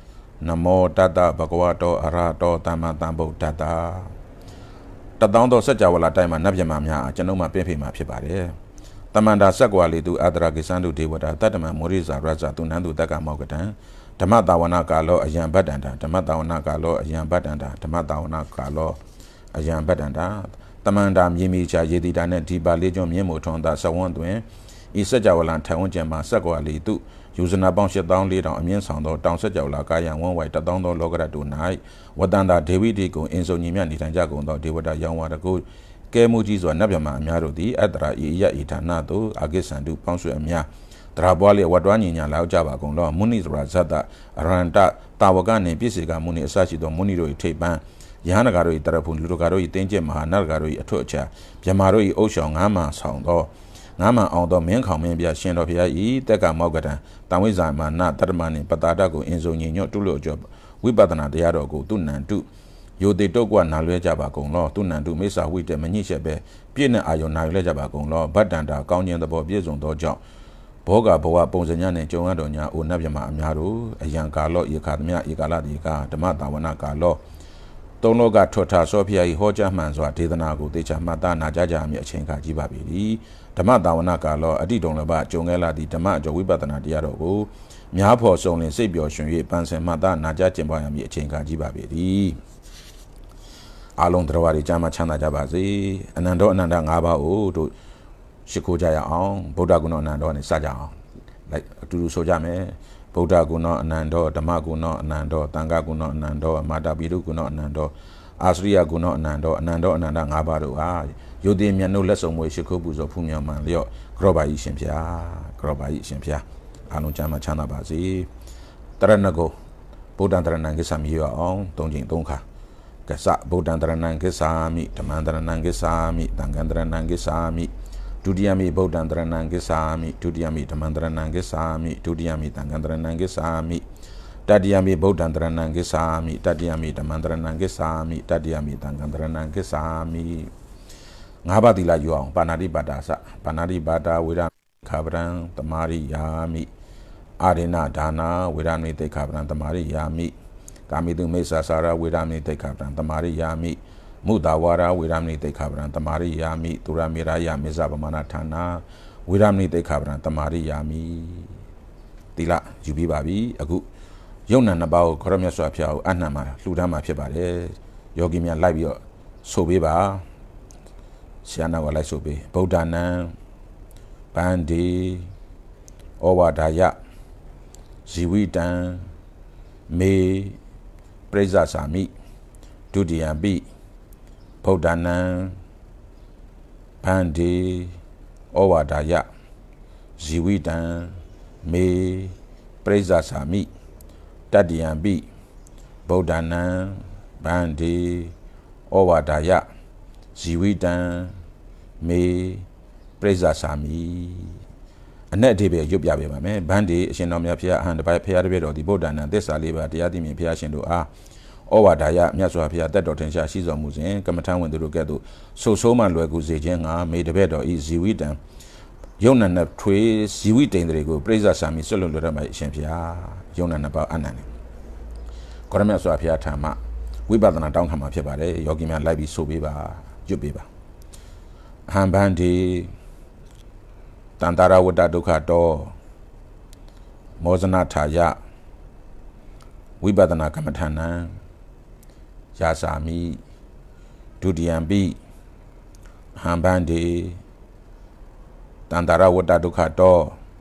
Namo Tata Bhagavato Arahato Sama Sambuddhassa. တသောင်းသောစัจ java လာတိုင်းမှာနတ်ပြမများကျွန်ုပ်မှပြည့်ဖိမှာဖြစ်ပါတယ်တမန္တာဆက်ကွာလေသူအာဒရာကိစံတုဒေဝတာတတ္တမမောရိဇာရဇာသူနန္တုတက္ကမောကတံဓမ္မတာဝနာကာလောအယံဗတ္တန္တာဓမ္မတာဝနာကာလောအယံဗတ္တန္တာဓမ္မတာဝနာကာလောအယံဗတ္တန္တာတမန္တာမြေမီချာရေတိတာနဲ့ဒီပါလေးကျွန်းမြင့်မို့ထွန်သာသဝန်းတွင်ဤစัจ java လာထိုင်ဝန်းကျင်မှာဆက်ကွာလေသူယူဇနာပေါင်း ရှစ်သောင်းလေးထောင် အမြင့်ဆောင်သောတောင်စัจ java လာကာယံဝန်းဝိုက်တသောင်းသောလောကရတု၌ဝတ္တန္တာဒေဝိတိကိုအင်စုံညီမြနေထိုင်ကြကုန်သောဒေဝတာရောင်ဝါတကုကဲမှုကြီးစွာနတ်ဗျမအများတို့သည်အတ္တရာဤရဤဌာနသို့အာဂိစံတုပေါင်းဆွေအများတရာပွားလျက်ဝတ်တွားညီညာလောက်ကြပါကုန်သောမုနိသရာဇတ္တအရန္တတာဝကနှင့်ပြည့်စေကမုနိအစရှိသောမုနိတို့၏ထိပ်ပန်းယဟန္တကာတို့၏တရဖုန်လူတို့ကာတို့၏တင်းကျပ်မဟာနတ်ကာတို့၏အထွတ်အချာဗျမတို့၏အုပ်ဆောင်ငါးမှဆောင်သောငါးမှအောင်သောမင်းခေါင်မင်းပြရှင်တော်ဖျား၏တက္ကမောကတံတံဝိဇာမာနတတ္တမနှင့်ပတာတကိုအင်စုံညီညွတ်တုလို့ကြောဝိပဿနာတရားတော်ကိုသူနန္တုယိုတိတုတ်ကနာလွဲကြပါကုန်လောသူနန္တုမိစ္ဆာဝိတ္တမညှိချက်ပဲပြည့်နဲ့အာယုံနာယူလဲကြပါကုန်လောဗတ္တန္တာကောင်းခြင်းသဘောပြည့်စုံသောကြောင့်ဘောဂဘဝပုံစံညနဲ့ကြုံရတော်ညာအိုနတ်မြမအများတို့အယံကာလောဧခာသမြဧကာလတိကဓမ္မတာဝနာကာလောသုံးလောကထွတ်ထာသောဖျားဤဟောကြားမှန်စွာဒေသနာကိုသေချာမှတ်သားနာကြကြမည်အချိန်ခါကြီးပါပြီဓမ္မတာဝနာကာလောအတိတုံလဘကြုံခဲ့လာသည့်ဓမ္မအကျော်ဝိပဿနာတရားတော်ကိုများဖို့ဆုံးလင်စိတ်ပျော်ရွှင်၍ပန်းစင်မှတ်သားနာကြကျင့်ပွားရမည်အချိန်ခါကြီးပါပြီအားလုံးတရားဝါတွေကြားမှာချမ်းသာကြပါစေအနန္တောအနန္တ၅ပါးကိုတို့ရှိခိုးကြရအောင်ဗုဒ္ဓဂုဏအနန္တောနဲ့စကြအောင်လိုက်အတူတူဆိုကြမယ်ဗုဒ္ဓဂုဏအနန္တောဓမ္မဂုဏအနန္တောသံဃဂုဏအနန္တောမာတာပိတုဂုဏအနန္တောအာစရိယဂုဏအနန္တောအနန္တောအနန္တ၅ပါးတို့အားယုတ်တိမြတ်တို့လက်ဆောင်မွေရှိခိုးပူဇော်ဖူးမြော်မှန်လျော့ကရောပါဤရှင်ဖျားကရောပါဤရှင်ဖျားအားလုံးကြားမှာချမ်းသာပါစေတရဏဂုဗုဒ္ဓံတရဏံကိစ္စမြည်ရအောင်သုံးချိန်သုံးခါကစဗုဒ္ဓံတရဏံကိစ္ဆာမိဓမ္မံတရဏံကိစ္ဆာမိသံဃံတရဏံကိစ္ဆာမိဒုတိယမိဗုဒ္ဓံတရဏံကိစ္ဆာမိဒုတိယမိဓမ္မံတရဏံကိစ္ဆာမိဒုတိယမိသံဃံတရဏံကိစ္ဆာမိတတိယမိဗုဒ္ဓံတရဏံကိစ္ဆာမိတတိယမိဓမ္မံတရဏံကိစ္ဆာမိတတိယမိသံဃံတရဏံကိစ္ဆာမိငါးပါးသီလယူအောင်ပါဏာတိပါဒာစပါဏာတိပါဒာဝေရခာပရံတမာရိယာမိအာရိဏဒါနာဝေရမိတိခာပရံတမာရိယာမိကာမိတုမိစ္ဆာစာရဝေရမိတိခာပရံတမာရိယာမိမုဒ္ဒဝါရဝေရမိတိခာပရံတမာရိယာမိသူရမေရယမေဇဗမနာဌာနာဝေရမိတိခာပရံတမာရိယာမိသီလယူပြီးပါပြီအခုယုံနာနှစ်ပါးကိုခရမြတ်စွာဘုရားကိုအနှံမှာလှူဒန်းမှာဖြစ်ပါတယ်ယောဂီများလိုက်ပြီးတော့ဆိုပေးပါဆရာနာကလိုက်ဆိုပေးဗုဒ္ဓနံဗန္ဒီဩဝါဒယဇီဝိတံမေပရိစ္ဆာမိဒုတိယပိဗုဒ္ဓနံဗန္ဒီဩဝါဒယဇီဝိတံမေပရိစ္ဆာမိတတိယပိဗုဒ္ဓနံဗန္ဒီဩဝါဒယဇီဝိတံမေပရိစ္ဆာမိအ내အဓိပ္ပာယ်ရွတ်ပြပေးပါမယ်ဗန္ဒီအရှင်တော်မြတ်ဖျားအဟံတပိုက်ဖျားတပည့်တော်ဒီဗုဒ္ဓနာသစ္စာလေးပါးတရားသိမြင်ဖျားရှင်တို့အားဩဝါဒယမြတ်စွာဘုရားတက်တော်ထင်ရှားရှိတော်မူစဉ်ကမ္မထံဝင်သူတို့ကဲ့သို့ဆိုဆိုးမှလွယ်ကူစေခြင်းငါမေတပည့်တော်ဤဇီဝိတံယုံနာနဲ့ထွေးဇီဝိတ္တိန်တွေကိုပရိစ္ဆာမိဆွတ်လွတ်လွတ်ရမှာအရှင်ဘုရားယုံနာနှစ်ပါးအနန္တကိုရမြတ်စွာဘုရားထာမဝိပဿနာတောင်းခံမှာဖြစ်ပါတယ်ယောဂီများလိုက်ပြီးဆိုပေးပါရွတ်ပေးပါအဟံဗန္ဒီတန္တရဝတ္တဒုက္ခတောမောဇနာထာယဝိပဿနာကမ္မထာနံယာစာမိဒုတိယံပိအဟံဗန္ဒီတန္တရဝတ္တဒုက္ခတော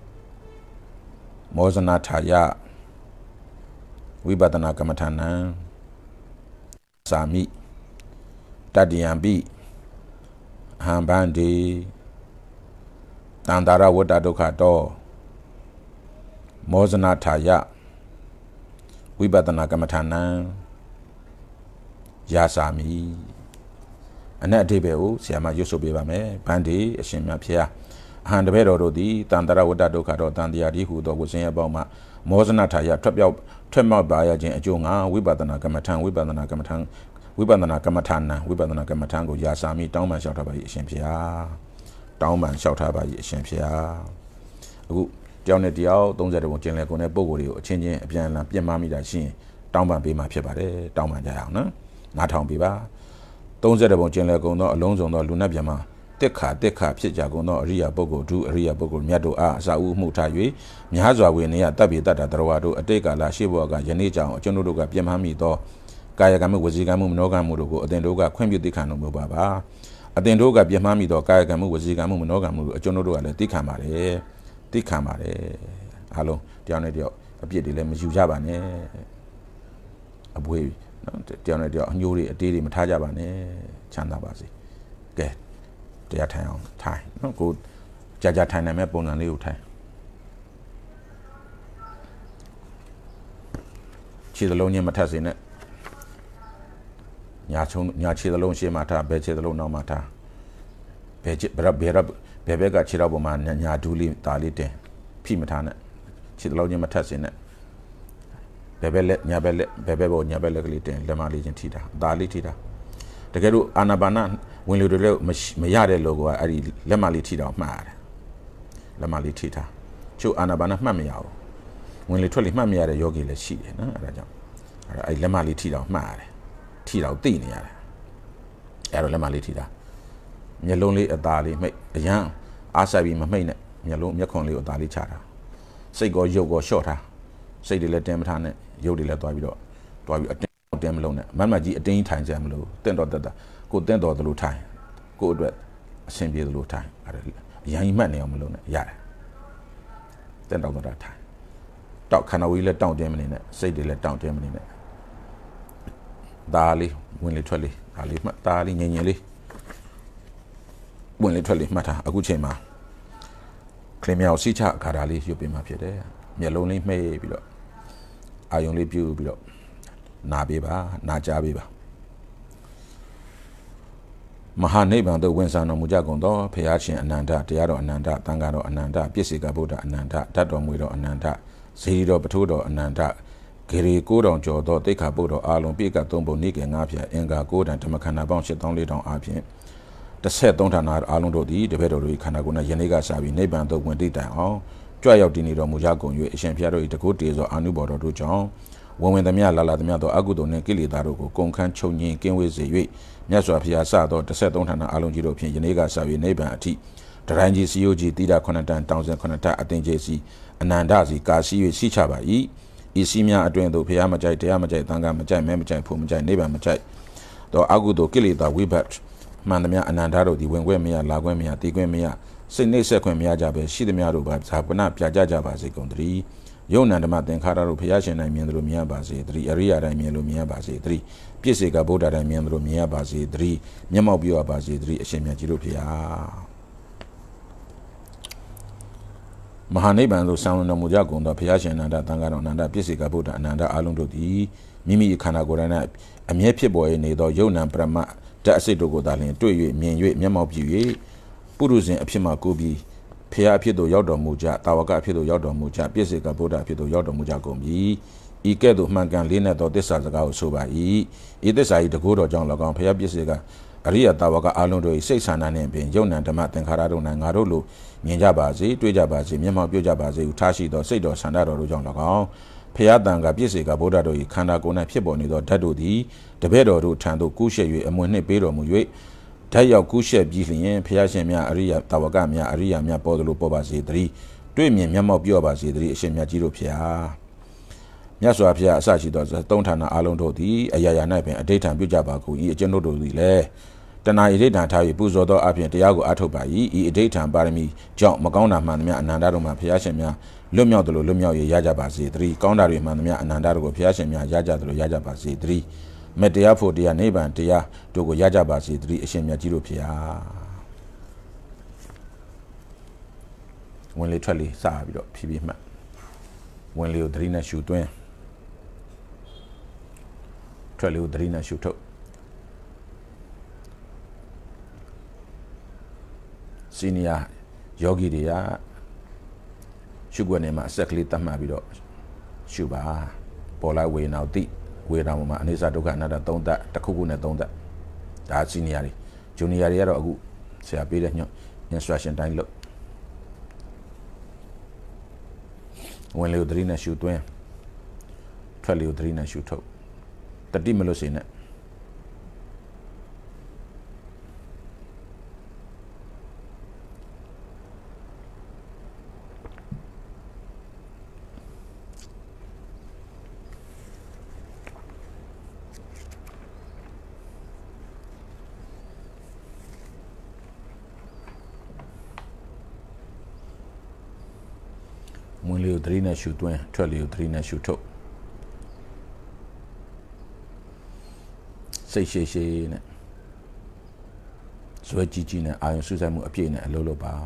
မောဇနာထာယဝိပဿနာကမ္မထာနံစာမိတတိယံပိအဟံဗန္ဒီတန္တရဝတ္တဒုက္ခတောမောဇနာထာယဝိပဿနာကမ္မထာနံယာစာမိအ내အဓိပ္ပာယ်ကိုဆရာမရွတ်ဆိုပေးပါမယ်ဗန္ဒီအရှင်မြတ်ဖျားအဟံတပည့်တော်တို့သည်တန္တရဝတ္တဒုက္ခတောတန်တရားဒီဟုသောကိုဆင်းရဲပေါင်းမှမောဇနာထာယထွက်ပြောက်ထွက်မြောက်ပါရခြင်းအကျိုးငါဝိပဿနာကမ္မထံဝိပဿနာကမ္မထံဝိပဿနာကမ္မထာနံဝိပဿနာကမ္မထံကိုယာစာမိတောင်းပန်လျှောက်ထားပါ၏အရှင်ဖျားတောင်းပန်လျှောက်ထားပါ၏အရှင်ဖျားအခုတယောက်နဲ့တယောက်သုံးဆယ်ပုံကျင်လည်ကုန်တဲ့ပုံကိုယ်တွေကိုအချင်းချင်းအပြန်အလှန်ပြစ်မှားမိတာရှိရင်တောင်းပန်ပေးမှဖြစ်ပါတယ်တောင်းပန်ကြရအောင်နော်နားထောင်ပေးပါသုံးဆယ်ပုံကျင်လည်ကုန်သောအလုံးစုံသောလူနတ်ပြန်မှာတက်ခါတက်ခါဖြစ်ကြကုန်သောအရိယာပုဂ္ဂိုလ်ဒုအရိယာပုဂ္ဂိုလ်မြတ်တို့အားအစာဥမှုထား၍များစွာဝေနေရတပ်ပြည်တတ်တာတော်ဝါတို့အတိတ်ကာလရှေ့ဘဝကယနေ့ကြောင်ကျွန်တို့တို့ကပြင်းမှမိသောကာယကံမှုဝစီကံမှုမနောကံမှုတို့ကိုအသင်တို့ကခွင့်ပြုသိခံတော်မူပါပါအသင်တို့ကပြင်းမှမိသောကာယကံမှုဝစီကံမှုမနောကံမှုတို့ကျွန်တို့တို့ကလည်းသိခံပါတယ်သိခံပါတယ်အားလုံးတယောက်နဲ့တယောက်အပြစ်တွေလည်းမယူကြပါနဲ့အပွေးနော်တယောက်နဲ့တယောက်အညိုးတွေအတေးတွေမထားကြပါနဲ့ချမ်းသာပါစေကဲတရားထိုင်အောင်ထိုင်နော်ကိုကြာကြာထိုင်နိုင်မဲ့ပုံစံလေးကိုထိုင်ခြေသလုံးချင်းမထက်စေနဲ့ညာချုံညာခြေသလုံးရှေ့မှာထားဘယ်ခြေသလုံးနောက်မှာထားဘယ်ဘယ်ဘယ်ဘယ်ဘက်ကခြေတော့ပုံမှာညာဒူးလေးတာလေးတင်ဖိမထားနဲ့ခြေသလုံးချင်းမထက်စေနဲ့ဘယ်ဘက်လက်ညာဘက်လက်ဘယ်ဘက်ပေါ်ညာဘက်လက်ကလေးတင်လက်မလေးချင်းထိတာဒါလေးထိတာတကယ်လို့အာနာပါနဝင်လူတွေလည်းမရတဲ့လောကအဲ့ဒီလက်မလေးထိတော့မှတ်ရတယ်လက်မလေးထိတာချို့အာနာပါနမှတ်မရဘူးဝင်လေထွက်လေမှတ်မရတဲ့ယောဂီလည်းရှိတယ်နော်အဲ့ဒါကြောင့်အဲ့ဒါအဲ့လက်မလေးထိတော့မှတ်ရတယ်ထိတော့သိနေရတယ်အဲ့တော့လက်မလေးထိတာမျက်လုံးလေးအသားလေးမိတ်အရန်အားဆိုင်ပြီးမမိတ်နဲ့မျက်လုံးမျက်ခွန်လေးကိုအသားလေးချတာစိတ်ကောရုပ်ကောရှော့ထားစိတ်တွေလည်းတင်းမထားနဲ့ရုပ်တွေလည်းတွားပြီးတော့တွားပြီးအတင်းတင်းမလုံးနဲ့မတ်မကြီးအတင်းကြီးထိုင်ကြမလို့တင့်တော်တက်တာကိုတင့်တော်သလိုထိုင်ကိုအတွက်အဆင်ပြေသလိုထိုင်အဲ့ဒါအရင်မှတ်နေအောင်မလုံးနဲ့ရတယ်တင့်တော်တာထိုင်တောက်ခန္ဓာဝကြီးလည်းတောင့်တင်းမနေနဲ့စိတ်တွေလည်းတောင့်တင်းမနေနဲ့ဒါလေးဝင်လေထွက်လေဒါလေးမှတ်ဒါလေးငြိမ်ငြိမ်လေးဝင်လေထွက်လေမှတ်ထားအခုချိန်မှာခလင်မြောက်စီးချအခါဒါလေးရုပ်ပြမှာဖြစ်တယ်မျက်လုံးလေးမှိတ်ပြီးတော့အာယုံလေးပြုပြီးတော့နာပေးပါနာကြားပေးပါမဟာနိဗ္ဗာန်သို့ဝင်ဆောင်တော်မူကြကုန်သောဖရာရှင်အနန္တတရားတော်အနန္တသံဃာတော်အနန္တပြည့်စေကဗုဒ္ဓအနန္တဓာတ်တော်မူတော်အနန္တဇေဒီတော်ပထိုးတော်အနန္တဂရေကိုးတော်ကျော်သောတိခါပုဒ်တော်အာလုံးပြည့်ကသုံးပုံနိကေငါးဖြာအင်္ဂါကိုးတန်ဓမ္မခန္ဓာပေါင်းရှစ်သောင်းလေးထောင်အားဖြင့်တစ်ဆက်သုံးဌာနအာလုံးတို့သည်တပည့်တော်တို့၏ခန္ဓာကိုယ်၌ယနေ့ကစပြီးနိဗ္ဗာန်သို့ဝင်တည်တိုင်အောင်ကြွရောက်တည်နေတော်မူကြကုန်၍အရှင်ဘုရားတို့၏တကုတေသောအာနုဘော်တော်တို့ကြောင့်ဝင်ဝင်သမျှလာလာသမျှသောအကုသိုလ်နှင့်ကိလေသာတို့ကိုကုန်ခန်းချုပ်ငြိမ်ကင်းဝေးစေ၍မြတ်စွာဘုရားစသောတစ်ဆက်သုံးဌာနအာလုံးကြီးတို့ဖြင့်ယနေ့ကစပြီးနိဗ္ဗာန်အထိတရိုင်းကြီးစီယိုကြီးတိဒခုနှစ်တန်တောင်စင်ခုနှစ်ထအသင်ကျေစီအနန္တစီကာစီ၍စီချပါ၏ဤစီများအတွင်သို့ဘုရားမကြိုက်တရားမကြိုက်သံဃာမကြိုက်မဲမကြိုက်ဖို့မကြိုက်နိဗ္ဗာန်မကြိုက်သောအကုသိုလ်ကိလေသာဝိဘတ်မှန်သမျှအနန္တတို့သည်ဝင်ခွင့်မရလာခွင့်မရတည်ခွင့်မရစိတ်နှိမ့်ဆက်ခွင့်မရကြပဲရှိသမျှတို့ပါဇာပနပြကြကြပါစေကုန်သတည်းယုံနန္ဒမသင်္ခါရတို့ဘုရားရှင်၌မြင်သလိုမြင်ရပါစေသတည်းအရိယာတိုင်းမြင်လို့မြင်ရပါစေသတည်းပြည့်စေကဗုဒ္ဓတိုင်းမြင်သလိုမြင်ရပါစေသတည်းမျက်မှောက်ပြုရပါစေသတည်းအရှင်မြတ်ကြီးတို့ဘုရားမဟာနိဗ္ဗာန်သို့ဆောင်တော်မူကြကုန်သောဘုရားရှင်အနန္တသံဃာတော်အနန္တပြည့်စေကဗုဒ္ဓအနန္တအလုံးတို့သည်မိမိခန္ဓာကိုယ်တိုင်း၌အမြဲဖြစ်ပေါ်နေသောယုံနံပရမတ်ဓာတ်အစစ်တို့ကိုသာလျှင်တွေ့၍မြင်၍မျက်မှောက်ပြု၍ပုရုဇဉ်အဖြစ်မှကိုပြီးဖျားအဖြစ်သို့ရောက်တော်မူကြတာဝကအဖြစ်သို့ရောက်တော်မူကြပြည့်စေကဗုဒ္ဓအဖြစ်သို့ရောက်တော်မူကြကုန်ပြီဤကဲ့သို့မှန်ကန်လေးနဲ့သောသစ္စာစကားကိုဆိုပါ၏ဤသစ္စာ၏တကူတော်ကြောင့်၎င်းဖျားပြည့်စေကအရိယတာဝကအလုံးတို့၏စိတ်ဆန္ဒနှင့်ပင်ယုံနံဓမ္မသင်္ခါရတို့၌ငါတို့လိုမြင်ကြပါစေတွေ့ကြပါစေမျက်မှောက်ပြုကြပါစေဟုထားရှိသောစိတ်တော်ဆန္ဒတော်တို့ကြောင့်၎င်းဖျားတန်ကပြည့်စေကဗုဒ္ဓတို့၏ခန္ဓာကိုယ်၌ဖြစ်ပေါ်နေသောဓာတ်တို့သည်တပည့်တော်တို့ထံသို့ကူးရှက်၍အမွေနှင့်ပေးတော်မူ၍ဓာတ်ရောက်ကူးရှက်ပြီးလျင်ဖျားရှင်များအရိယတာဝကများအရိယာများပေါ်သလိုပေါ်ပါစေတည်းတွေ့မြင်မျက်မှောက်ပြုပါစေတည်းအရှင်မြတ်ကြီးတို့ဖျားမြတ်စွာဘုရားအစရှိသောသုံးဌာနအလုံးတို့သည်အရာရာ၌ပင်အဋ္ဌံပြုကြပါကုန်၏အကျွန်ုပ်တို့သည်လည်းတဏှာဣဋ္ဌံထား၍ပူဇော်သောအပြင်တရားကိုအားထုတ်ပါ၏ဤဣဋ္ဌံပါရမီကြောင့်မကောင်းတာမှန်သမျှအနန္တတို့မှာဘုရားရှင်များလွတ်မြောက်သလိုလွတ်မြောက်ရရကြပါစေတည်းကောင်းတာတွေမှန်သမျှအနန္တတို့ကိုဘုရားရှင်များရကြသလိုရကြပါစေတည်းမေတ္တရားဖို့တရားနိဗ္ဗာန်တရားတို့ကိုရကြပါစေတည်းအရှင်မြတ်ကြီးတို့ဖျားဝင်လေထွက်လေစပြီးတော့ဖြည်းဖြည်းမှတ်ဝင်လေကိုသတိနဲ့ရှူသွင်းထွက်လေကိုသတိနဲ့ရှူထုတ်စီနီယာယောဂီတွေကရှုွက်နေမှာအဆက်ကလေးတတ်မှတ်ပြီးတော့ရှုပါပေါ်လာဝေနောက်တိဝေဒနာမှာအနိစ္စဒုက္ခအနတ္တသုံးသပ်တစ်ခုခုနဲ့သုံးသပ်ဒါစီနီယာတွေဂျူနီယာတွေကတော့အခုဆရာပေးတဲ့ညွှန် instruction တိုင်းလုပ်ဝင်လေကိုသတိနဲ့ရှုသွင်းထွက်လေကိုသတိနဲ့ရှုထုတ်တတိမလို့စေနဲ့ဝင်လေကိုသတိနဲ့ရှုသွင်းထွက်လေကိုသတိနဲ့ရှုထုတ်စိတ်ရှိရှိနဲ့ဇွဲကြီးကြီးနဲ့အာရုံစူးစိုက်မှုအပြည့်နဲ့အလုပ်လုပ်ပါ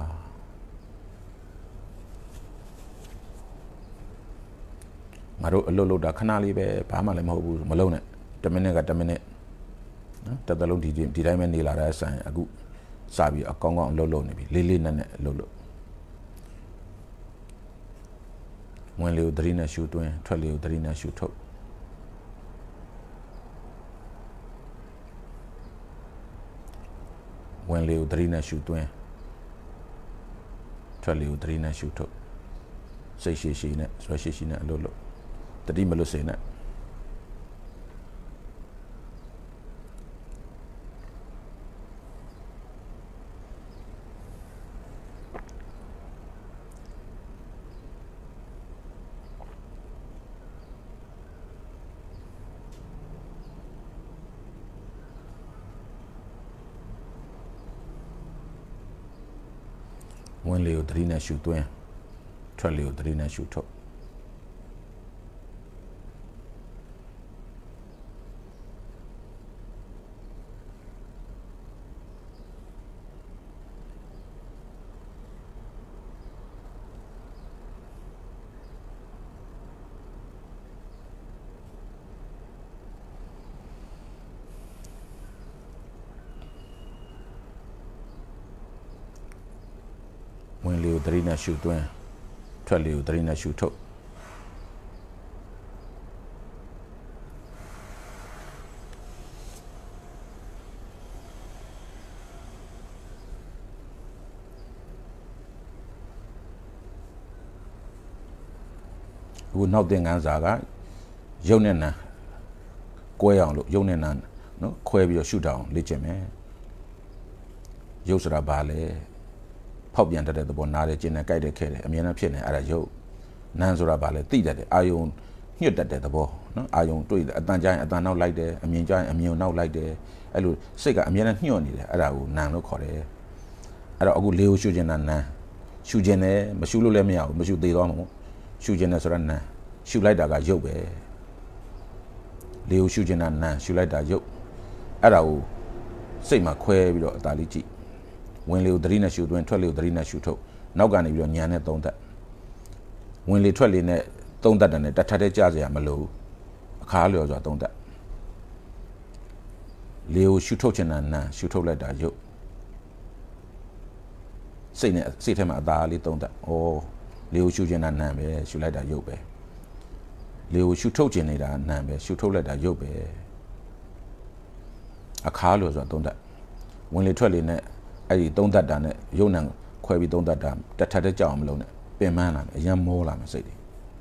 ငါတို့အလုပ်လုပ်တာခဏလေးပဲဘာမှလည်းမဟုတ်ဘူးမလုံးနဲ့တစ်မိနစ်ကတစ်မိနစ်နော်တစ်သက်လုံးဒီဒီတိုင်းပဲနေလာတဲ့အဆိုင်အခုစပြီးအကောင်းကောင်းအလုပ်လုပ်နေပြီလေးလေးနက်နက်အလုပ်လုပ်ဝင်လေကိုသတိနဲ့ရှုသွင်းထွက်လေကိုသတိနဲ့ရှုထုတ်ဝင်လေကိုသတိနဲ့ရှုသွင်းထွက်လေကိုသတိနဲ့ရှုထုတ်စိတ်ရှိရှိနဲ့ဆွဲရှိရှိနဲ့အလုပ်လုပ်တတိမလွတ်စေနဲ့ဝင်လေကိုသတိနဲ့ရှုသွင်းထွက်လေကိုသတိနဲ့ရှုထုတ်ဝင်လေကိုသတိနဲ့ရှုသွင်းထွက်လေကိုသတိနဲ့ရှုထုတ်အခုနောက်သင်ခန်းစာကရုပ်နဲ့နာကွဲအောင်လို့ရုပ်နဲ့နာနော်ခွဲပြီးတော့ရှုတောင်လေ့ကျင့်မယ်ရုပ်ဆိုတာဘာလဲဖောက်ပြန်တတ်တဲ့သဘောနားတယ်ကျင်တယ်ကြိုက်တယ်ခဲတယ်အမြဲတမ်းဖြစ်နေအဲ့ဒါရုပ်နာမ်ဆိုတာဘာလဲသိတတ်တယ်အာယုံညှစ်တတ်တဲ့သဘောနော်အာယုံတွေ့အတန်ကြရင်အတန်နောက်လိုက်တယ်အမြင်ကြရင်အမြင်နောက်လိုက်တယ်အဲ့လိုစိတ်ကအမြဲတမ်းညှို့နေတယ်အဲ့ဒါကိုနာမ်လို့ခေါ်တယ်အဲ့တော့အခုလေးကိုရှုခြင်းနာနာမ်ရှုခြင်းနဲ့မရှုလို့လည်းမရဘူးမရှုသေးတော့မှာရှုခြင်းနဲ့ဆိုတော့နာမ်ရှုလိုက်တာကရုပ်ပဲလေးကိုရှုခြင်းနာနာမ်ရှုလိုက်တာရုပ်အဲ့ဒါကိုစိတ်မှာခွဲပြီးတော့အသာလေးကြည့်ဝင်လေကိုသတိနဲ့ရှုသွင်းထွက်လေကိုသတိနဲ့ရှုထုတ်နောက်ကနေပြီးတော့ဉာဏ်နဲ့သုံးသပ်ဝင်လေထွက်လေနဲ့သုံးသပ်တယ်နဲ့တထက်တဲ့ကြားစရာမလိုအခါလျော်စွာသုံးသပ်လေကိုရှုထုတ်ခြင်းနဲ့နာရှုထုတ်လိုက်တာရုပ်စိတ်နဲ့စိတ်ထဲမှာအသာလေးသုံးသပ်ဩလေကိုရှုခြင်းနဲ့နာပဲရှုလိုက်တာရုပ်ပဲလေကိုရှုထုတ်ခြင်းနေတာနာပဲရှုထုတ်လိုက်တာရုပ်ပဲအခါလျော်စွာသုံးသပ်ဝင်လေထွက်လေနဲ့အဲ့ဒီသုံးသတ်တာနဲ့ရုပ်နံခွဲပြီးသုံးသတ်တာတထက်တဲ့ကြောက်အောင်မလုပ်နဲ့ပင်ပန်းလာမယ်အရင်မောလာမယ်စိတ်တွေ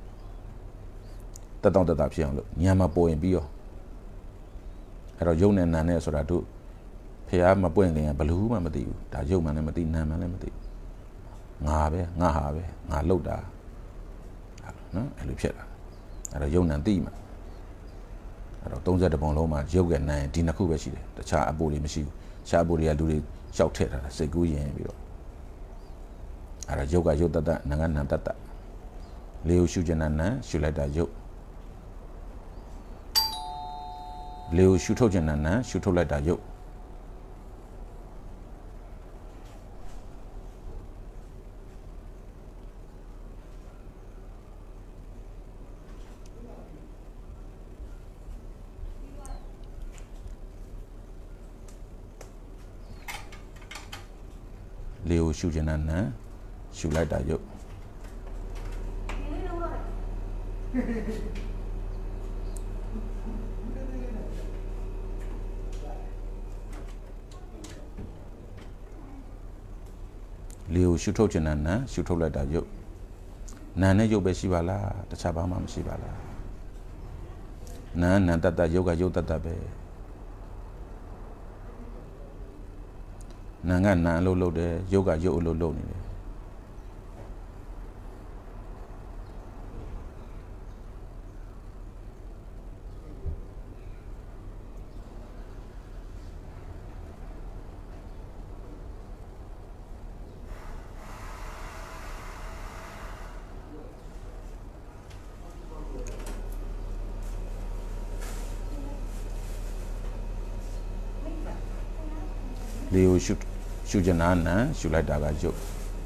တက်တောင့်တက်တာဖြစ်အောင်လို့ညံမှာပေါ်ရင်ပြီးရောအဲ့တော့ရုပ်နဲ့နာနဲ့ဆိုတာတို့ဖះမပွင့်ခင်ဘလူးမှမသိဘူးဒါရုပ်မှလည်းမသိနာမှလည်းမသိငါပဲငါဟာပဲငါလှုပ်တာနော်အဲ့လိုဖြစ်လာအဲ့တော့ရုပ်နံသိမှာအဲ့တော့သုံးဆယ့်တစ်ပုံလုံးမှာရုပ်ကနာဒီနှစ်ခုပဲရှိတယ်တခြားအပိုတွေမရှိဘူးတခြားအပိုတွေကလူတွေရှောက်ထည့်ထားတာစိတ်ကူးရင်ပြီးတော့အဲ့ဒါရုပ်ကရုပ်တတ်တတ်နာကနာတတ်တတ်လေကိုရှုခြင်းနဲ့နာရှုလိုက်တာရုပ်လေကိုရှုထုတ်ခြင်းနဲ့နာရှုထုတ်လိုက်တာရုပ်လေကိုရှုခြင်းနဲ့နာရှုလိုက်တာရုပ်လေကိုရှုထုတ်ခြင်းနဲ့နာရှုထုတ်လိုက်တာရုပ်နာနဲ့ရုပ်ပဲရှိပါလားတခြားဘာမှမရှိပါလားနာနာတတ်တတ်ရုပ်ကရုပ်တတ်တတ်ပဲနာကနာအလုပ်လုပ်တယ်ရုပ်ကရုပ်အလုပ်လုပ်နေတယ်လေကိုရှုရှုချင်တာနာရှုလိုက်တာကရုပ်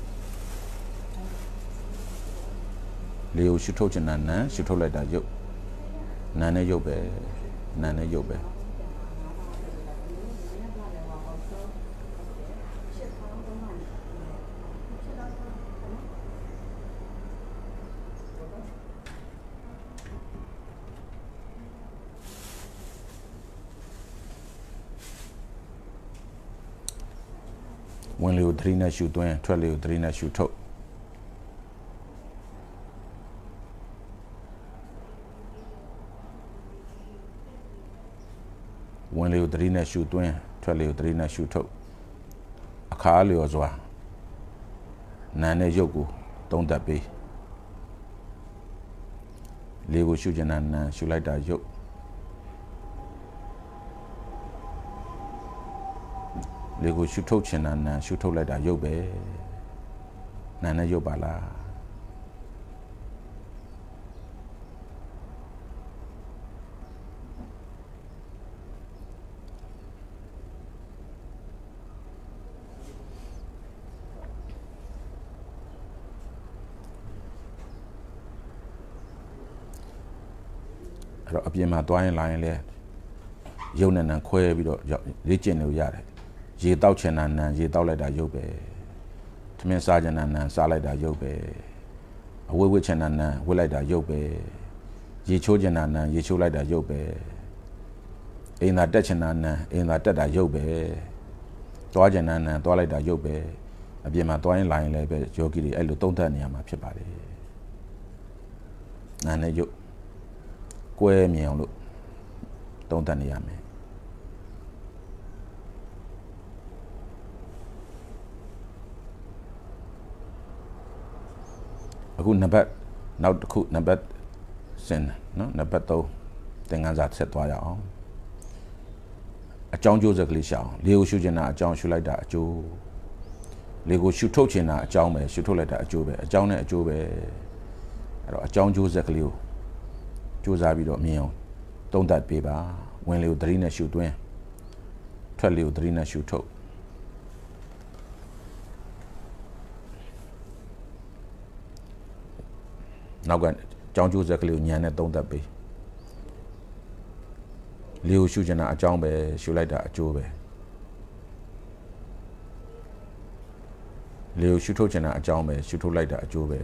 လေကိုရှုထုတ်ချင်တာနာရှုထုတ်လိုက်တာရုပ်နာနဲ့ရုပ်ပဲနာနဲ့ရုပ်ပဲဝင်လေကိုသတိနဲ့ရှုသွင်းထွက်လေကိုသတိနဲ့ရှုထုတ်ဝင်လေကိုသတိနဲ့ရှုသွင်းထွက်လေကိုသတိနဲ့ရှုထုတ်အခါလျော်စွာနာနဲ့ရုပ်ကိုသုံးသပ်ပေးလေကိုရှုချင်တာနာရှုလိုက်တာရုပ်လေကိုရှုထုတ်ချင်တာနာရှုထုတ်လိုက်တာရုပ်ပဲနာနဲ့ရုပ်ပါလားအဲ့တော့အပြင်မှာသွားရင်လာရင်လဲရုပ်နဲ့နာခွဲပြီးတော့လေ့ကျင့်လို့ရတယ်ရေတောက်ချင်တာနာရေတောက်လိုက်တာရုပ်ပဲသမင်းစားချင်တာနာစားလိုက်တာရုပ်ပဲအဝတ်ဝတ်ချင်တာနာဝတ်လိုက်တာရုပ်ပဲရေချိုးချင်တာနာရေချိုးလိုက်တာရုပ်ပဲအိမ်သာတက်ချင်တာနာအိမ်သာတက်တာရုပ်ပဲသွားချင်တာနာသွားလိုက်တာရုပ်ပဲအပြင်မှာသွားရင်လာရင်လည်းပဲယောဂီတွေအဲ့လိုသုံးသပ်နေရမှာဖြစ်ပါတယ်နာနဲ့ရုပ်ကွဲမြင်အောင်လို့သုံးသပ်နေရမယ်အခုနံပါတ်နောက်တစ်ခုနံပါတ်စင်နော်နံပါတ်သုံးသင်ခန်းစာဆက်သွားရအောင်အကြောင်းကျိုးစက်ကလေးရှောင်းလေကိုရှုချင်တာအကြောင်းရှုလိုက်တာအကျိုးလေကိုရှုထုတ်ချင်တာအကြောင်းပဲရှုထုတ်လိုက်တာအကျိုးပဲအကြောင်းနဲ့အကျိုးပဲအဲ့တော့အကြောင်းကျိုးစက်ကလေးကိုစူးစမ်းပြီးတော့မြင်အောင်သုံးသပ်ပေးပါဝင်လေကိုသတိနဲ့ရှုသွင်းထွက်လေကိုသတိနဲ့ရှုထုတ်နောက်ကကြောင်းကျိုးစက်ကလေးကိုညံနဲ့သုံးသပ်ပေးလေကိုရှုချင်တာအကြောင်းပဲရှုလိုက်တာအကျိုးပဲလေကိုရှုထုတ်ချင်တာအကြောင်းပဲရှုထုတ်လိုက်တာအကျိုးပဲ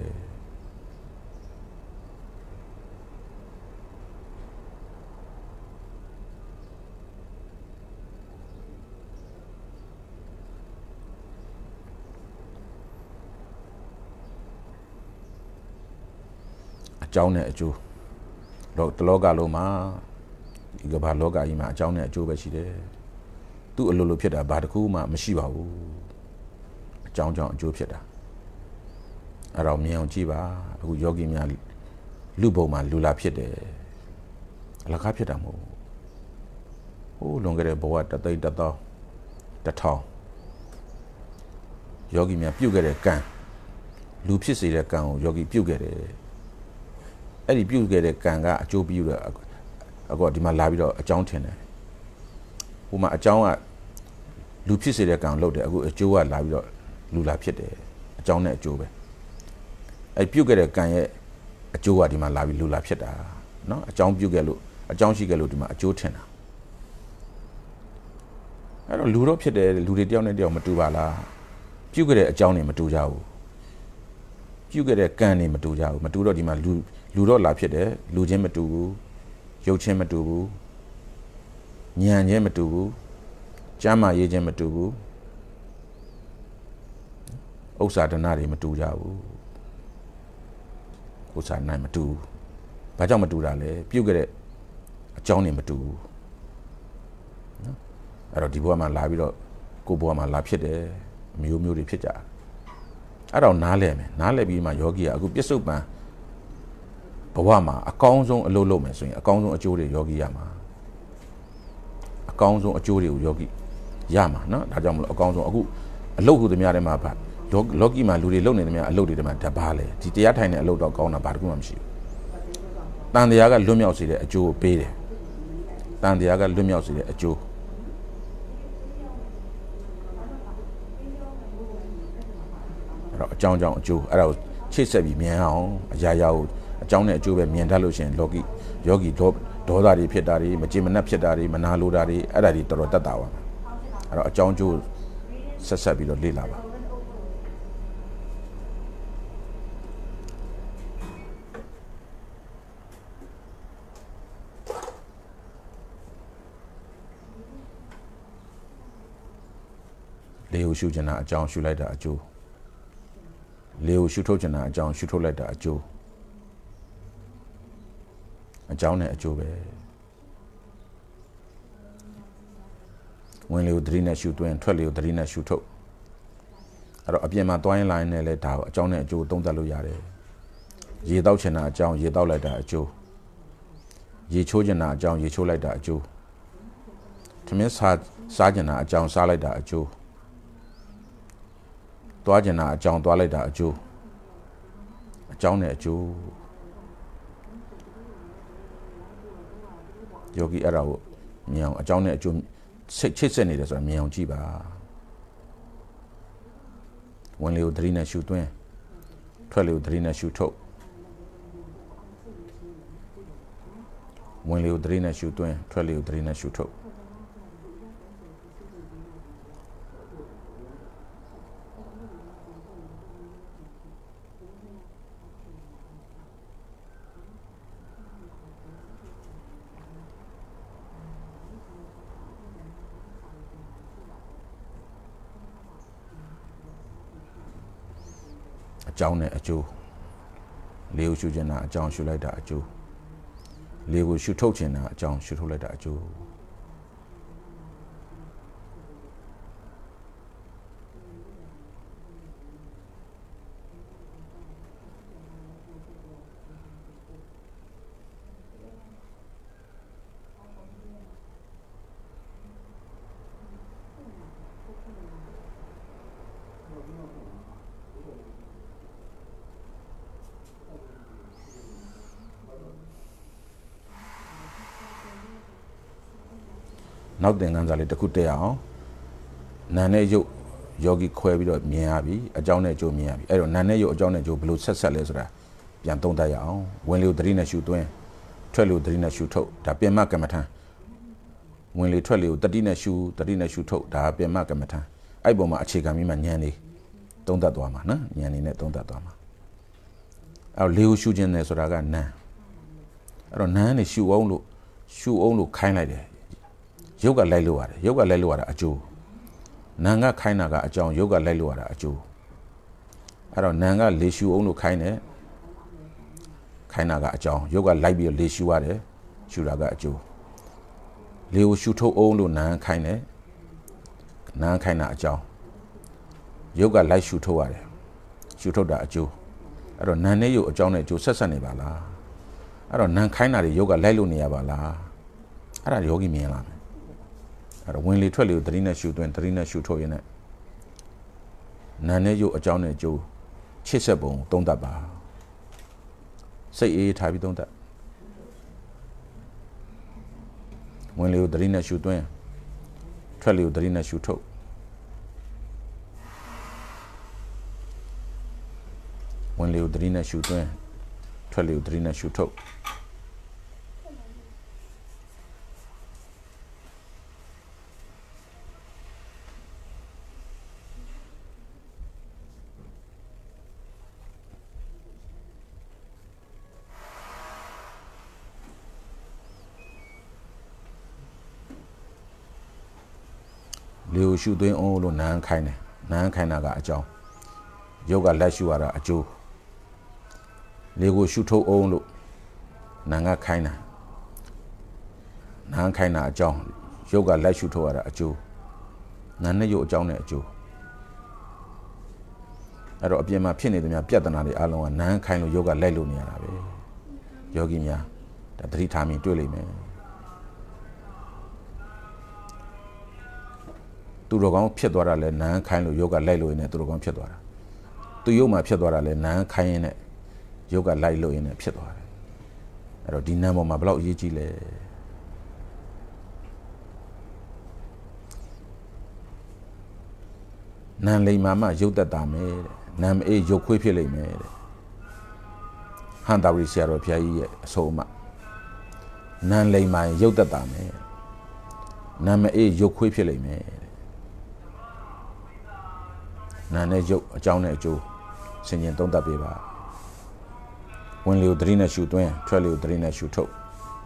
အကြောင်းနဲ့အကျိုးတော့တလောကလုံးမှာဒီကမ္ဘာလောကကြီးမှာအကြောင်းနဲ့အကျိုးပဲရှိတယ်သူ့အလိုလိုဖြစ်တာဘာတစ်ခုမှမရှိပါဘူးအကြောင်းကြောင့်အကျိုးဖြစ်တာအဲ့တော့မြင်အောင်ကြည့်ပါအခုယောဂီများလူပုံမှာလူလာဖြစ်တယ်အလကားဖြစ်တာမဟုတ်ဟိုးလွန်ခဲ့တဲ့ဘဝတသိန်းတသောတထောင်ယောဂီများပြုတ်ခဲ့တဲ့ကံလူဖြစ်စေတဲ့ကံကိုယောဂီပြုတ်ခဲ့တယ်အဲ့ဒီပြုတ်ခဲ့တဲ့ကံကအကျိုးပြုတော့အခုဒီမှာလာပြီးတော့အကြောင်းထင်တယ်ဟိုမှာအကြောင်းကလူဖြစ်စေတဲ့ကံလုပ်တယ်အခုအကျိုးကလာပြီးတော့လူလာဖြစ်တယ်အကြောင်းနဲ့အကျိုးပဲအဲ့ပြုတ်ခဲ့တဲ့ကံရဲ့အကျိုးကဒီမှာလာပြီးလူလာဖြစ်တာเนาะအကြောင်းပြုတ်ခဲ့လို့အကြောင်းရှိခဲ့လို့ဒီမှာအကျိုးထင်တာအဲ့တော့လူတော့ဖြစ်တယ်လူတွေတယောက်နဲ့တယောက်မတူပါလားပြုတ်ခဲ့တဲ့အကြောင်းတွေမတူကြဘူးပြုတ်ခဲ့တဲ့ကံတွေမတူကြဘူးမတူတော့ဒီမှာလူလူတော့လာဖြစ်တယ်လူချင်းမတူဘူးရုပ်ချင်းမတူဘူးဉာဏ်ချင်းမတူဘူးကျမ်းမာရေးချင်းမတူဘူးဥစ္စာဒနာတွေမတူကြဘူးဥစ္စာနိုင်မတူဘာကြောင့်မတူတာလဲပြုတ်ကြတဲ့အကြောင်းတွေမတူနော်အဲ့တော့ဒီဘဝမှာလာပြီးတော့ကိုဘဝမှာလာဖြစ်တယ်မျိုးမျိုးတွေဖြစ်ကြအဲ့တော့နားလဲမယ်နားလဲပြီးမှယောဂီကအခုပြစ္ဆုတ်ပံဘဝမှာအကောင်းဆုံးအလုပ်လုပ်မယ်ဆိုရင်အကောင်းဆုံးအကျိုးတွေယောဂီရမှာအကောင်းဆုံးအကျိုးတွေကိုယောဂီရမှာနော်ဒါကြောင့်မလို့အကောင်းဆုံးအခုအလုပ်ဟူသမျှတွေမှာဗတ်လောကီမှာလူတွေလုပ်နေသမျှအလုပ်တွေတည်းမှာတပါလဲဒီတရားထိုင်တဲ့အလုပ်တော့ကောင်းတာဘာတခုမှမရှိဘူးတန်တရားကလွတ်မြောက်စေတဲ့အကျိုးကိုပေးတယ်တန်တရားကလွတ်မြောက်စေတဲ့အကျိုးအဲ့တော့အကြောင်းကြောင့်အကျိုးအဲ့ဒါကိုချိတ်ဆက်ပြီးမြင်အောင်အရာရာကိုအကြောင်းနဲ့အကျိုးပဲမြင်တတ်လို့ရှိရင်လောကီယောဂီဒေါဒေါသတွေဖြစ်တာတွေမကြင်မနှက်ဖြစ်တာတွေမနာလိုတာတွေအဲ့ဒါတွေတော်တော်တတ်တာပါအဲ့တော့အကြောင်းကျိုးဆက်ဆက်ပြီးတော့လေ့လာပါလေကိုရှုချင်တာအကြောင်းရှုလိုက်တာအကျိုးလေကိုရှုထုတ်ချင်တာအကြောင်းရှုထုတ်လိုက်တာအကျိုးအကြောင်းနဲ့အကျိုးပဲဝင်လေကိုသတိနဲ့ရှုသွင်းထွက်လေကိုသတိနဲ့ရှုထုတ်အဲ့တော့အပြင်မှာတွိုင်းလိုင်းနဲ့လဲဒါကိုအကြောင်းနဲ့အကျိုးသုံးသပ်လို့ရတယ်ရေတောက်ချင်တာအကြောင်းရေတောက်လိုက်တာအကျိုးရေချိုးချင်တာအကြောင်းရေချိုးလိုက်တာအကျိုးသမင်းစားစားချင်တာအကြောင်းစားလိုက်တာအကျိုးသွားကျင်တာအကြောင်းသွားလိုက်တာအကျိုးအကြောင်းနဲ့အကျိုးယောဂီအဲ့ဒါကိုမြင်အောင်အကြောင်းနဲ့အကျိုးစိတ်ချိတ်ဆက်နေတယ်ဆိုတာမြင်အောင်ကြည့်ပါဝင်လေကိုသတိနဲ့ရှုသွင်းထွက်လေကိုသတိနဲ့ရှုထုတ်ဝင်လေကိုသတိနဲ့ရှုသွင်းထွက်လေကိုသတိနဲ့ရှုထုတ်အကြောင်းနဲ့အကျိုးလေကိုရှုချင်တာအကြောင်းရှုလိုက်တာအကျိုးလေကိုရှုထုတ်ချင်တာအကြောင်းရှုထုတ်လိုက်တာအကျိုးနောက်သင်ခန်းစာလေးတစ်ခုတက်အောင်နာနဲ့ရုပ်ယောဂီခွဲပြီးတော့မြင်ရပြီအကြောင်းနဲ့အကျိုးမြင်ရပြီအဲ့တော့နာနဲ့ရုပ်အကြောင်းနဲ့အကျိုးဘယ်လိုဆက်ဆက်လဲဆိုတာပြန်သုံးသပ်ရအောင်ဝင်လေသတိနဲ့ရှုသွင်းထွက်လေသတိနဲ့ရှုထုတ်ဒါပြင်မကမ္မထံဝင်လေထွက်လေကိုတတိနဲ့ရှုတတိနဲ့ရှုထုတ်ဒါပြင်မကမ္မထံအဲ့ပုံမှာအခြေခံပြီးမှဉာဏ်လေးသုံးသပ်သွားမှာနော်ဉာဏ်လေးနဲ့သုံးသပ်သွားမှာအဲ့တော့လေကိုရှုခြင်းနဲ့ဆိုတာကနာအဲ့တော့နာနဲ့ရှုအောင်လို့ရှုအောင်လို့ခိုင်းလိုက်တယ်ရုပ်ကလိုက်လို့ရတယ်ရုပ်ကလိုက်လို့ရတာအကျိုးနာမ်ကခိုင်းတာကအကြောင်းရုပ်ကလိုက်လို့ရတာအကျိုးအဲ့တော့နာမ်ကလေရှုအောင်လို့ခိုင်းတယ်ခိုင်းတာကအကြောင်းရုပ်ကလိုက်ပြီးလေရှုရတယ်ရှုတာကအကျိုးလေကိုရှုထုတ်အောင်လို့နာမ်ခိုင်းတယ်နာမ်ခိုင်းတာအကြောင်းရုပ်ကလိုက်ရှုထုတ်ရတယ်ရှုထုတ်တာအကျိုးအဲ့တော့နာမ်နဲ့ရုပ်အကြောင်းနဲ့အကျိုးဆက်ဆက်နေပါလားအဲ့တော့နာမ်ခိုင်းတာတွေရုပ်ကလိုက်လို့နေရပါလားအဲ့ဒါယောဂီမြင်လာမယ်အဲ့တော့ဝင်လေထွက်လေကိုသတိနဲ့ရှုသွင်းသတိနဲ့ရှုထုတ်ရင်းနဲ့နာနဲ့ရုပ်အကြောင်းနဲ့အကျိုးချစ်ဆက်ပုံသုံးသပ်ပါစိတ်အေးထားပြီးသုံးသပ်ဝင်လေကိုသတိနဲ့ရှုသွင်းထွက်လေကိုသတိနဲ့ရှုထုတ်ဝင်လေကိုသတိနဲ့ရှုသွင်းထွက်လေကိုသတိနဲ့ရှုထုတ်လေကိုရှုသွင်းအောင်လို့နာမ်ခိုင်းတယ်နာမ်ခိုင်းတာကအကြောင်းရုပ်ကလက်ရှုရတာအကျိုးလေကိုရှုထုတ်အောင်လို့နာငါခိုင်းတာနာခိုင်းတာအကြောင်းရုပ်ကလိုက်ရှုထုတ်ရတာအကျိုးနာနဲ့ရုပ်အကြောင်းနဲ့အကျိုးအဲ့တော့အပြင်မှာဖြစ်နေတဲ့များပြဿနာတွေအလုံးကနာခိုင်းလို့ရုပ်ကလိုက်လို့နေရတာပဲယောဂီများဒါသတိထားမြင်တွေ့လိမ့်မယ်သူတော်ကောင်းဖြစ်သွားတာလဲနာခိုင်းလို့ရုပ်ကလိုက်လို့ရင်းနဲ့သူတော်ကောင်းဖြစ်သွားတာသူရုပ်မှာဖြစ်သွားတာလဲနာခိုင်းရင်းနဲ့ရုပ်ကလိုက်လို့ရင်းနဲ့ဖြစ်သွားတယ်အဲ့တော့ဒီနာပေါ်မှာဘယ်လောက်အရေးကြီးလဲနံလိမ်မာမှရုပ်သက်တာမယ်တဲ့နံမအေးရုပ်ခွေးဖြစ်လိမ့်မယ်တဲ့ဟန်တာဝီဆရာတော်ဘုရားကြီးရဲ့အဆုံးအမနံလိမ်မာရင်ရုပ်သက်တာမယ်နံမအေးရုပ်ခွေးဖြစ်လိမ့်မယ်တဲ့နံနဲ့ရုပ်အကြောင်းနဲ့အကျိုးဆင်ញင်သုံးသပ်ပေးပါဝင်လေကိုသတိနဲ့ရှုသွင်းထွက်လေကိုသတိနဲ့ရှုထုတ်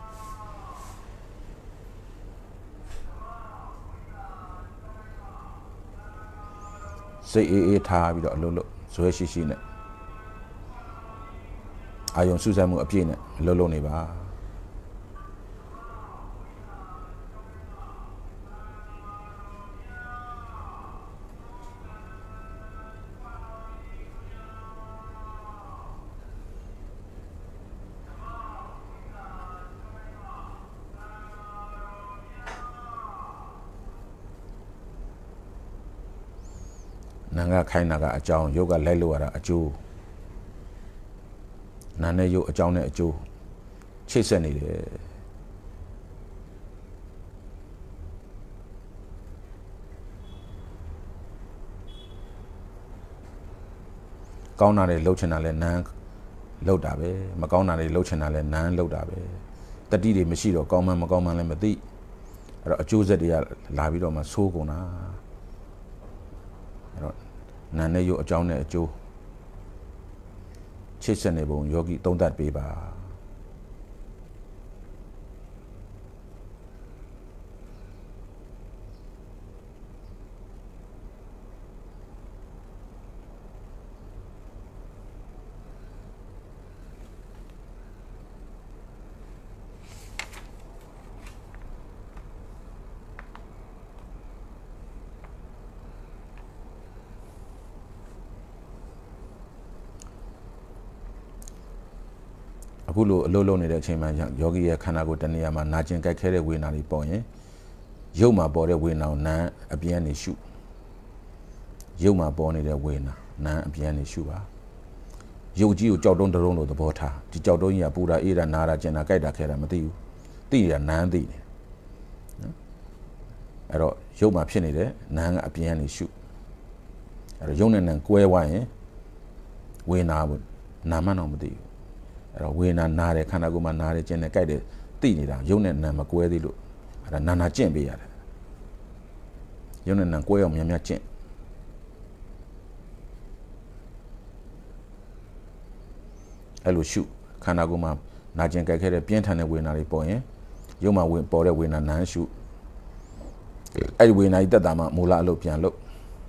စိတ်အေးအေးထားပြီးတော့အလုံးလုံးဇွဲရှိရှိနဲ့အာယုံစုစမ်းမှုအပြည့်နဲ့အလုံးလုံးနေပါနာငါခိုင်းတာကအကြောင်းရုပ်ကလိုက်လို့ရတာအကျိုးနာနဲ့ရုပ်အကြောင်းနဲ့အကျိုးချိတ်ဆက်နေတယ်ကောင်းတာတွေလှုပ်ချင်တာလဲနန်းလှုပ်တာပဲမကောင်းတာတွေလှုပ်ချင်တာလဲနန်းလှုပ်တာပဲတတိတွေမရှိတော့ကောင်းမှမကောင်းမှလည်းမသိအဲ့တော့အကျိုးဆက်တွေကလာပြီးတော့မှဆိုးကုန်တာအဲ့တော့နာနဲ့ရုပ်အကြောင်းနဲ့အကျိုးချိတ်ဆက်နေပုံယောဂီသုံးသပ်ပေးပါအခုလိုအလုပ်လုပ်နေတဲ့အချိန်မှာယောဂီရဲ့ခန္ဓာကိုယ်တနေရာမှာနာကျင်ကြိုက်ခဲတဲ့ဝေဒနာတွေပေါ်ရင်ရုပ်မှာပေါ်တဲ့ဝေဒနာကိုနာအပြင်းနေရှုရုပ်မှာပေါ်နေတဲ့ဝေဒနာနာအပြင်းနေရှုပါရုပ်ကြီးကိုကြောက်တုံးတုံးလို့သဘောထားဒီကြောက်တုံးကြီးကပူတာအေးတာနာတာကျင်တာကြိုက်တာခဲတာမသိဘူးသိရနာသိနေနော်အဲ့တော့ရုပ်မှာဖြစ်နေတဲ့နာကအပြင်းနေရှုအဲ့တော့ရုပ်နဲ့နာကွဲသွားရင်ဝေဒနာဘူးနာမှတော့မသိဘူးအဲ့တော့ဝေဒနာနာတယ်ခန္ဓာကိုယ်မှာနာတယ်ကျင်တယ်ကြိုက်တယ်သိနေတာရုပ်နဲ့နာမကွဲသေးလို့အဲ့ဒါနာနာကျင့်ပေးရတယ်ရုပ်နဲ့နာကွဲအောင်များများကျင့်အဲ့လိုရှုခန္ဓာကိုယ်မှာနာကျင်ကြိုက်ခဲတဲ့ပြင်းထန်တဲ့ဝေဒနာတွေပေါ်ရင်ရုပ်မှာဝင်ပေါ်တဲ့ဝေဒနာနာရှုအဲ့ဒီဝေဒနာကြီးတက်တာမှမူလအလုပ်ပြန်လုပ်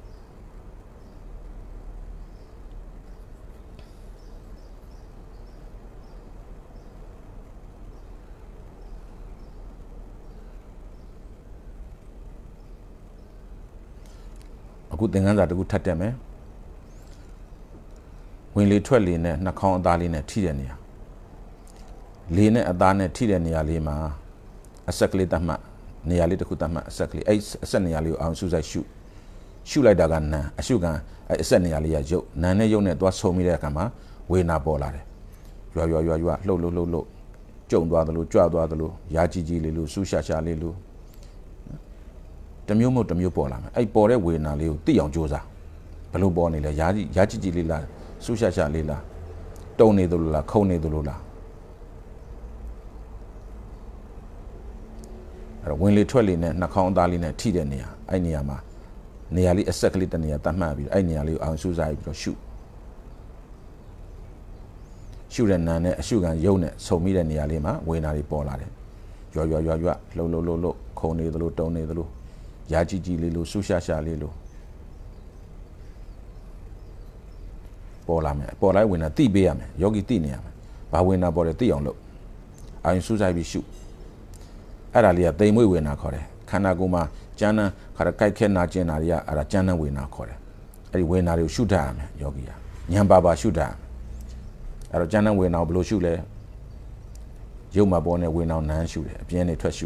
အခုသင်္ကန်းစာတခုထပ်တက်မယ်ဝင်လေထွက်လေနဲ့နှာခေါင်းအသားလေးနဲ့ထိတဲ့နေရာလေနဲ့အသားနဲ့ထိတဲ့နေရာလေးမှာအဆက်ကလေးတတ်မှတ်နေရာလေးတစ်ခုတတ်မှတ်အဆက်ကလေးအဲ့အဆက်နေရာလေးကိုအောင်စုစိုက်ရှုရှုလိုက်တာကနာအရှုခံအဲ့အဆက်နေရာလေးကရုပ်နာနဲ့ရုပ်နဲ့သွားဆုံမိတဲ့အခါမှာဝေဒနာပေါ်လာတယ်ရွာရွာရွာရွာလှုပ်လှုပ်လှုပ်လှုပ်ကြုံသွားသလိုကြွသွားသလိုရာကြီးကြီးလေးလို့ဆူရှာရှာလေးလို့တမျိုးမဟုတ်တမျိုးပေါ်လာမယ်အဲ့ပေါ်တဲ့ဝေဒနာလေးကိုသိအောင်ကြိုးစားဘလို့ပေါ်နေလဲရာကြီးရာကြီးကြီးလေးလားဆူရှာရှာလေးလားတုံနေသလိုလားခုံနေသလိုလားအဲ့တော့ဝင်လေထွက်လေနဲ့နှာခေါင်းသားလေးနဲ့ထိတဲ့နေရာအဲ့နေရာမှာနေရာလေးအဆက်ကလေးတနေရာတတ်မှတ်ပြီးအဲ့နေရာလေးကိုအောင်စူးစားပြီးတော့ရှုရှုတဲ့နာနဲ့အရှုခံရုပ်နဲ့ဆုံမိတဲ့နေရာလေးမှာဝေဒနာတွေပေါ်လာတယ်ရွာရွာရွာရွာလှုပ်လှုပ်လှုပ်လှုပ်ခုံနေသလိုတုံနေသလိုရာကြီးကြီးလေးလို့ဆူရှာရှာလေးလို့ပပေါ်လာမယ်ပေါ်လိုက်ဝင်တာတိပေးရမယ်ယောဂီတိနေရမယ်ဘာဝင်တာပေါ်တယ်တိအောင်လုပ်အာရုံစူးစိုက်ပြီးရှုအဲ့ဒါလေးကတိမ်မွေ့ဝင်တာခေါ်တယ်ခန္ဓာကိုယ်မှာကျန်းတဲ့ခါကြိုက်ခဲနာကျင်တာတွေကအဲ့ဒါကျန်းတဲ့ဝင်တာခေါ်တယ်အဲ့ဒီဝင်တာတွေကိုရှုတတ်ရမယ်ယောဂီကဉာဏ်ပါပါရှုတတ်ရမယ်အဲ့တော့ကျန်းတဲ့ဝင်တာကိုဘယ်လိုရှုလဲရုပ်မှာပေါ်နေဝင်အောင်နမ်းရှုတယ်အပြင်းနဲ့ထွက်ရှု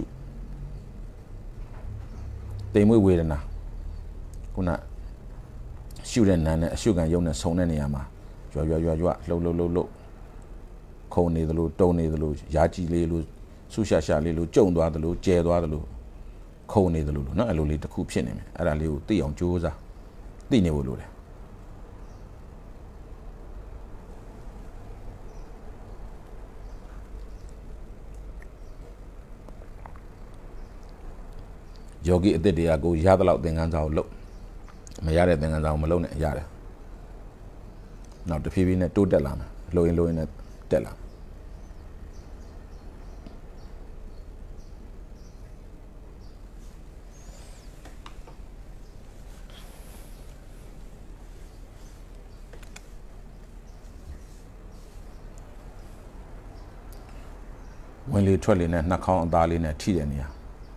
တိမ်မွေ့ဝေဒနာခုနရှုတဲ့နမ်းနဲ့အရှုခံရုပ်နဲ့ဆုံတဲ့နေရာမှာရွရွရွရွလှုပ်လှုပ်လှုပ်လှုပ်ခုံနေသလိုတုံနေသလိုရာကြီးလေးလိုဆူရှာရှာလေးလိုကြုံသွားသလိုကျဲသွားသလိုခုံနေသလိုလို့နော်အဲ့လိုလေးတစ်ခုဖြစ်နေမယ်အဲ့ဒါလေးကိုသိအောင်ကြိုးစားသိနေဖို့လိုတယ်ယောဂီအသစ်တွေကကိုရသလောက်သင်္ကန်းစာကိုလုပ်မရတဲ့သင်္ကန်းစာကိုမလုပ်နဲ့ရတယ်နောက်တဖြည်းဖြည်းနဲ့တိုးတက်လာမယ်လှိုးရင်လှိုးရင်နဲ့တက်လာဝင်လေထွက်လေနဲ့နှာခေါင်းအသားလေးနဲ့ထိတဲ့နေရာ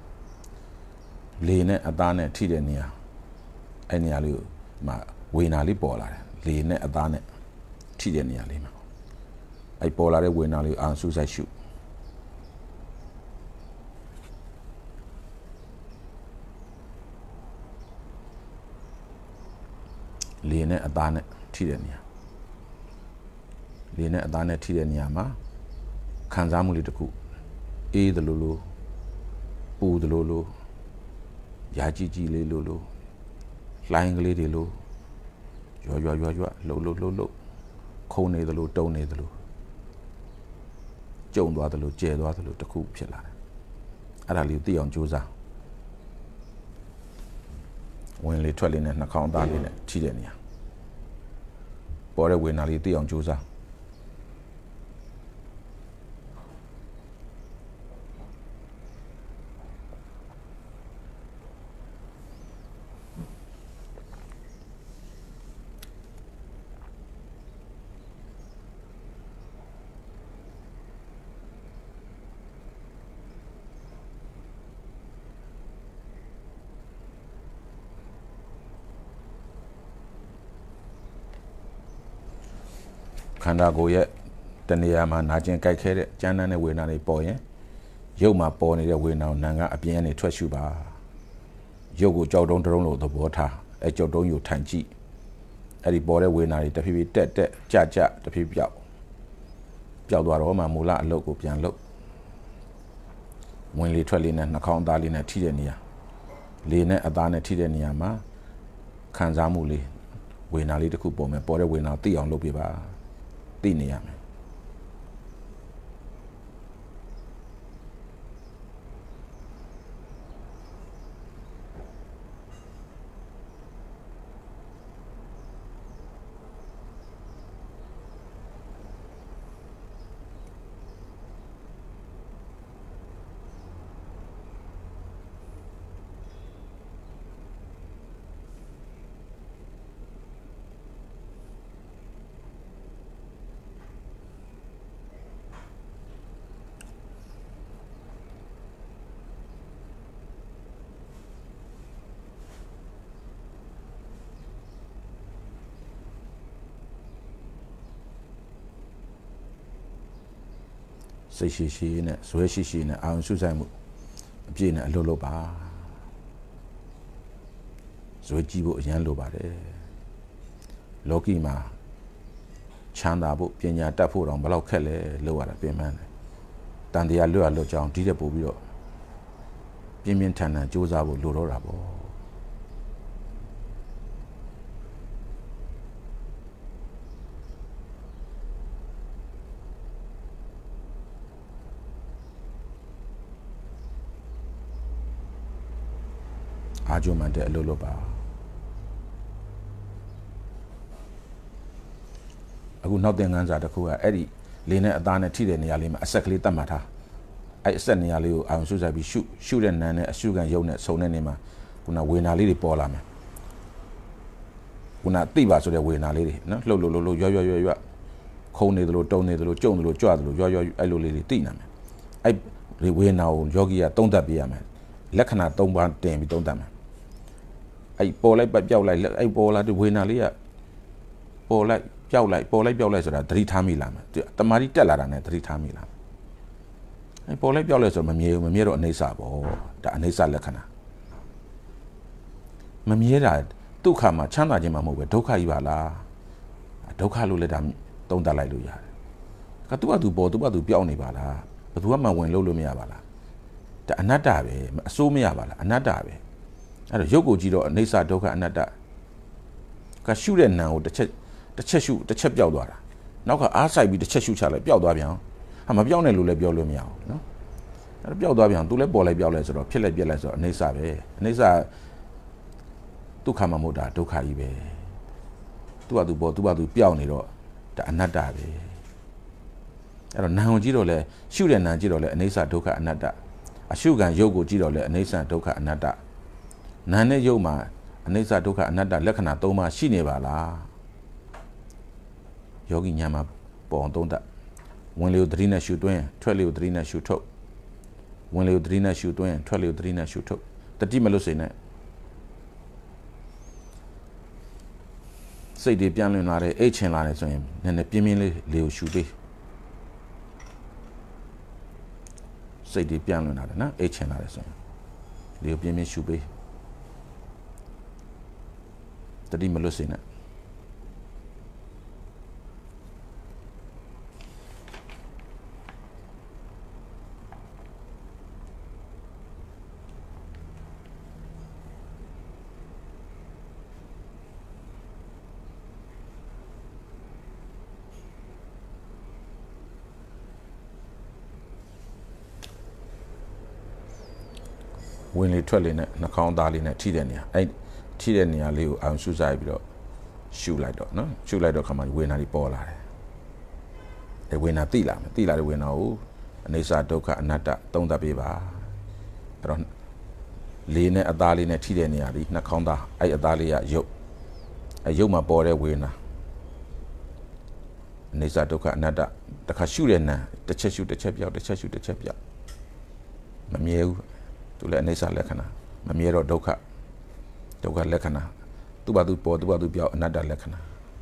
လေနဲ့အသားနဲ့ထိတဲ့နေရာအဲ့နေရာလေးမှာဝေနာလေးပေါ်လာတယ်လေနဲ့အသားနဲ့ထိတဲ့နေရာလေးမှာအဲ့ပေါ်လာတဲ့ဝေနာလေးအာဆူဆိုင်ရှုလေနဲ့အသားနဲ့ထိတဲ့နေရာလေနဲ့အသားနဲ့ထိတဲ့နေရာမှာခံစားမှုလေးတစ်ခုအေးသလိုလိုပူသလိုလိုရာကြီးကြီးလေးလိုလိုလိုင်းကလေးတွေလိုရွရွရွရွလှုပ်လှုပ်လှုပ်လှုပ်ခုံနေသလိုတုံနေသလိုကြုံသွားသလိုကျဲသွားသလိုတစ်ခုဖြစ်လာတယ်အဲ့ဒါလေးကိုသိအောင်ကြိုးစားဝင်လေထွက်လေနဲ့နှာခေါင်းသားလေးနဲ့ထိတဲ့နေရာပေါ်တဲ့ဝေဒနာလေးသိအောင်ကြိုးစားခန္ဓာကိုယ်ရဲ့တနေရာမှာနာကျင်ကြိုက်ခဲတဲ့ကြမ်းတမ်းတဲ့ဝေဒနာတွေပေါ်ရင်ရုပ်မှာပေါ်နေတဲ့ဝေဒနာကိုနာကအပြင်းနဲ့ထွက်ရှုပါရုပ်ကိုကြောက်တုံးတုံးလို့သဘောထားအဲကြောက်တုံးယူထိုင်ကြည့်အဲ့ဒီပေါ်တဲ့ဝေဒနာတွေတဖြည်းဖြည်းတက်တက်ကြကြတဖြည်းပြောက်ပျောက်သွားတော့မှမူလအလုပ်ကိုပြန်လုပ်ဝင်လေထွက်လေနဲ့နှာခေါင်းသားလေးနဲ့ထိတဲ့နေရာလေနဲ့အသားနဲ့ထိတဲ့နေရာမှာခံစားမှုလေးဝေဒနာလေးတစ်ခုပေါ်မယ်ပေါ်တဲ့ဝေဒနာသိအောင်လုပ်ပြပါသိနေရမယ်စိတ်ရှိရှိနဲ့ဇွဲရှိရှိနဲ့အာရုံစူးစိုက်မှုအပြည့်နဲ့အလုပ်လုပ်ပါဇွဲကြည့်ဖို့အရန်လိုပါတယ်လောကီမှာချမ်းသာဖို့ပညာတတ်ဖို့တော့ဘယ်လောက်ခက်လဲလို့ရတာပြင်မှန်းတယ်တန်တရားလွတ်ရလွတ်ကြောင်းဒီတဲ့ပို့ပြီးတော့ပြင်းပြင်းထန်ထန်စူးစမ်းဖို့လိုတော့တာပေါ့အာဂျုံမန်တဲ့အလုပ်လုပ်ပါအခုနောက်သင်ခန်းစာတစ်ခုကအဲ့ဒီလေနဲ့အသားနဲ့ထိတဲ့နေရာလေးမှာအဆက်ကလေးတတ်မှတ်ထားအဲ့အဆက်နေရာလေးကိုအာရုံစူးစိုက်ပြီးရှုရှုတဲ့နံနဲ့အရှုခံရုပ်နဲ့ဆုံတဲ့နေမှာခုနဝေနာလေးတွေပေါ်လာမယ်ဝခုနသိပါဆိုတဲ့ဝေဒနာလေးတွေနော်လှုပ်လှုပ်လှုပ်လှုပ်ရွရွရွရွခုံနေသလိုတုံနေသလိုကြုံသလိုကြွသလိုရွရွအဲ့လိုလေးတွေသိနေမယ်အဲ့ဒီဝေဒနာကိုယောဂီကသုံးသပ်ပြရမယ်လက္ခဏာ၃ပါးတင်ပြီးသုံးသပ်မယ်အဲ့ပေါ်လိုက်ပျောက်လိုက်အဲ့ပေါ်လာတဲ့ဝေဒနာလေးကပေါ်လိုက်ပျောက်လိုက်ပေါ်လိုက်ပျောက်လိုက်ဆိုတာသတိထားမိလာမယ်တမာတိတက်လာတာနဲ့သတိထားမိလာမယ်အဲ့ပေါ်လိုက်ပျောက်လိုက်ဆိုတော့မမြဲဘူးမမြဲတော့အနေဆာပေါ့ဒါအနေဆာလက္ခဏာမမြဲတာဒုက္ခမှာချမ်းသာခြင်းမှာမဟုတ်ပဲဒုက္ခကြီးပါလားဒုက္ခလို့လည်းဒါသုံးသပ်လိုက်လို့ရတယ်ကသူ့အတူပေါ်သူ့အတူပျောက်နေပါလားဘယ်သူမှဝင်လို့လို့မရပါလားဒါအနတ္တပဲအစိုးမရပါလားအနတ္တပဲအဲ့တော့ရုပ်ကိုကြည့်တော့အနေဆာဒုက္ခအနတ္တကရှုတဲ့နာကိုတစ်ချက်တစ်ချက်ရှုတစ်ချက်ပျောက်သွားတာနောက်ကအားဆိုင်ပြီးတစ်ချက်ရှုချလိုက်ပျောက်သွားပြန်ဟာမပျောက်နဲ့လို့လည်းပြောလို့မရဘူးနော်အဲ့တော့ပျောက်သွားပြန်သူလည်းပေါ်လိုက်ပျောက်လိုက်ဆိုတော့ဖြစ်လိုက်ပြက်လိုက်ဆိုတော့အနေဆာပဲအနေဆာဒုက္ခမှာမဟုတ်တာဒုက္ခကြီးပဲသူ့ဘာသူပေါ်သူ့ဘာသူပျောက်နေတော့ဒါအနတ္တပဲအဲ့တော့နာမ်ကိုကြည့်တော့လဲရှုတဲ့နာမ်ကြည့်တော့လဲအနေဆာဒုက္ခအနတ္တအရှုခံရုပ်ကိုကြည့်တော့လဲအနေဆာဒုက္ခအနတ္တနာမ်နဲ့ရုပ်မှာအနေဆာဒုက္ခအနတ္တလက္ခဏာ၃ပါးရှိနေပါလားယောဂီညာမှာပေါ်အောင်သုံးသပ်ဝင်လေကိုသတိနဲ့ရှုသွင်းထွက်လေကိုသတိနဲ့ရှုထုတ်ဝင်လေကိုသတိနဲ့ရှုသွင်းထွက်လေကိုသတိနဲ့ရှုထုတ်တတိမလွတ်စေနဲ့စိတ်တွေပြန်လွင်လာတယ်အိတ်ချင်လာတယ်ဆိုရင်နည်းနည်းပြင်းပြင်းလေးလေကိုရှုပေးစိတ်တွေပြန်လွင်လာတယ်နော်အိတ်ချင်လာတယ်ဆိုရင်လေကိုပြင်းပြင်းရှုပေးတတိမလွတ်စေနဲ့ဝင်လေထွက်လေနဲ့နှာခေါင်းသားလေးနဲ့ထိတဲ့နေရာအဲ့ထိတဲ့နေရာလေးကိုအောင်ရှုစားပြီးတော့ရှုလိုက်တော့နော်ရှုလိုက်တော့ခါမှဝေဒနာတွေပေါ်လာတယ်အဲဝေဒနာသိလာမယ်သိလာတဲ့ဝေဒနာကိုအနေဆာဒုက္ခအနတ္တသုံးသပ်ပေးပါအဲ့တော့လေနဲ့အသားလေးနဲ့ထိတဲ့နေရာလေးနှာခေါင်းသားအဲ့အသားလေးကရုပ်အဲရုပ်မှာပေါ်တဲ့ဝေဒနာအနေဆာဒုက္ခအနတ္တတခါရှုတဲ့နာတစ်ချက်ရှုတစ်ချက်ပြောက်တစ်ချက်ရှုတစ်ချက်ပြောက်မမြဲဘူးသူလည်းအနေဆာလက္ခဏာမမြဲတော့ဒုက္ခဒုက္ခလက္ခဏာသူ့ဘာသူပေါ်သူ့ဘာသူပြောင်းအနတ္တလက္ခဏာ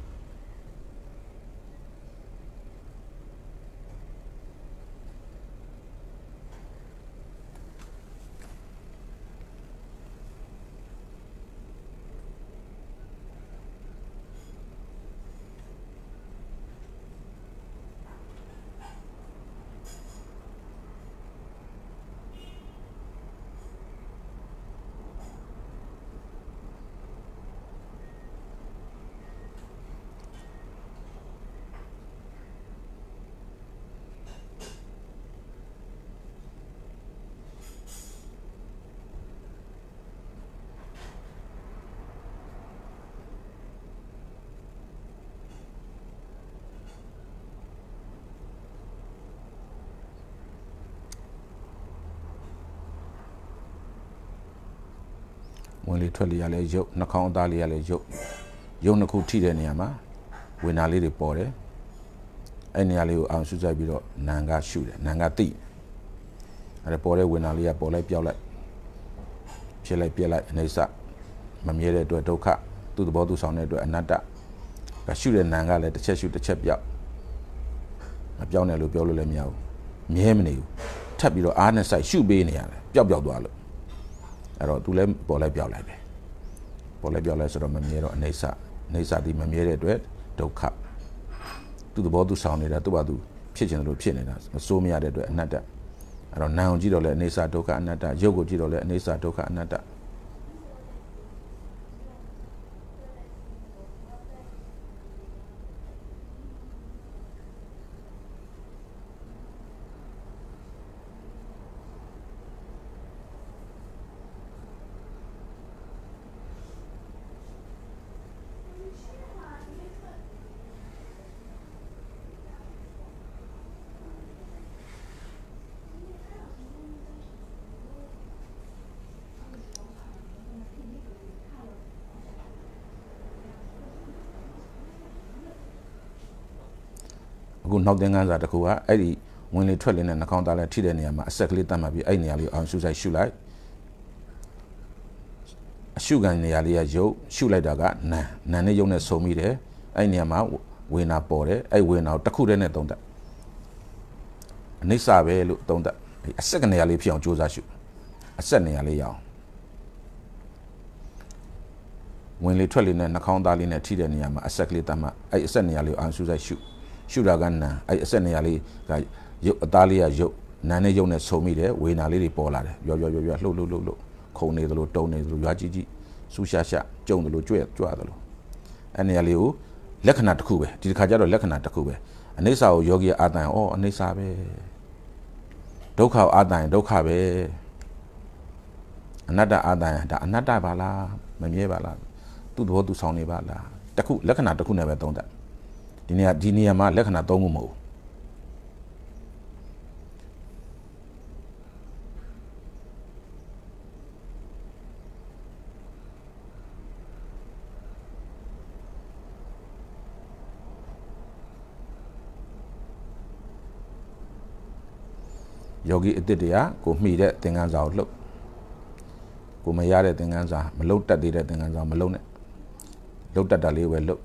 ဝင်လေထွက်လေရလဲရုပ်နှာခေါင်းအသားလေးရလဲရုပ်ရုပ်နှစ်ခုထိတဲ့နေရာမှာဝေဒနာလေးတွေပေါ်တယ်အဲ့နေရာလေးကိုအောင်ရှုဆိုင်ပြီးတော့နာမ်ကရှုတယ်နာမ်ကသိအဲ့ဒါပေါ်တဲ့ဝေဒနာလေးကပေါ်လိုက်ပြောက်လိုက်ဖြစ်လိုက်ပြက်လိုက်အနေဆမမြဲတဲ့အတွက်ဒုက္ခသူ့သဘောသူဆောင်တဲ့အတွက်အနတ္တကရှုတဲ့နာမ်ကလည်းတစ်ချက်ရှုတစ်ချက်ပြောက်မပြောင်းနဲ့လို့ပြောလို့လည်းမရဘူးမြဲမနေဘူးထပ်ပြီးတော့အားနဲ့စိုက်ရှုပေးနေရတယ်ပျောက်ပျောက်သွားလို့အဲ့တော့သူလည်းပေါ်လိုက်ပြောက်လိုက်ပဲပေါ်လိုက်ပြောက်လိုက်ဆိုတော့မမြဲတော့အနေဆအနေဆဒီမမြဲတဲ့အတွက်ဒုက္ခသူ့သဘောသူဆောင်နေတာသူ့ဘာသူဖြစ်ချင်တယ်လို့ဖြစ်နေတာမစိုးမရတဲ့အတွက်အနတ္တအဲ့တော့နာမ်ကိုကြည့်တော့လည်းအနေဆဒုက္ခအနတ္တရုပ်ကိုကြည့်တော့လည်းအနေဆဒုက္ခအနတ္တအခုနောက်သင်ခန်းစာတစ်ခုကအဲ့ဒီဝင်လေထွက်လေနဲ့နှာခေါင်းသားလဲထိတဲ့နေရာမှာအဆက်ကလေးတတ်မှတ်ပြီးအဲ့နေရာလေးအောင်ရှုဆိုင်ရှုလိုက်အရှုခံနေရာလေးကရုပ်ရှုလိုက်တာကနာနာနဲ့ရုပ်နဲ့ဆုံမိတယ်အဲ့နေရာမှာဝေနာပေါ်တယ်အဲ့ဝေနာကိုတစ်ခုတည်းနဲ့သုံးတတ်အနိစ္စပဲလို့သုံးတတ်အဆက်ကနေရာလေးဖြစ်အောင်ကြိုးစားရှုအဆက်နေရာလေးရအောင်ဝင်လေထွက်လေနဲ့နှာခေါင်းသားလေးနဲ့ထိတဲ့နေရာမှာအဆက်ကလေးတတ်မှအဲ့အဆက်နေရာလေးကိုအောင်ရှုဆိုင်ရှုရှုတာကနာအဲ့အဆက်နေရာလေးကရုပ်အသားလေးကရုပ်နာနဲ့ရုပ်နဲ့ဆုံမိတယ်ဝေနာလေးတွေပေါ်လာတယ်ရွရွရွရွလှုပ်လှုပ်လှုပ်လှုပ်ခုံနေသလိုတုံနေသလိုရွာကြီးကြီးစူးရှားရှားကြုံသလိုကြွဲ့ကြွသလိုအဲ့နေရာလေးကိုလက္ခဏာတစ်ခုပဲဒီတစ်ခါကျတော့လက္ခဏာတစ်ခုပဲအနိစ္စကိုယောဂီအာတန်ဩအနိစ္စပဲဒုက္ခကိုအာတန်ဒုက္ခပဲအနတ္တအာတန်ဒါအနတ္တပါလားမမြဲပါလားသူ့သဘောသူဆောင်နေပါလားတစ်ခုလက္ခဏာတစ်ခုနဲ့ပဲသုံးတတ်ဒီနေရာဒီနေရာမှာလက္ခဏာသုံးခုမဟုတ်ယောဂီအစ်စ်တရားကိုမှီတဲ့သင်္ကန်းစာကိုလှုပ်ကိုမရတဲ့သင်္ကန်းစာမလှုပ်တတ်သေးတဲ့သင်္ကန်းစာမလှုပ်နဲ့လှုပ်တတ်တာလေးပဲလှုပ်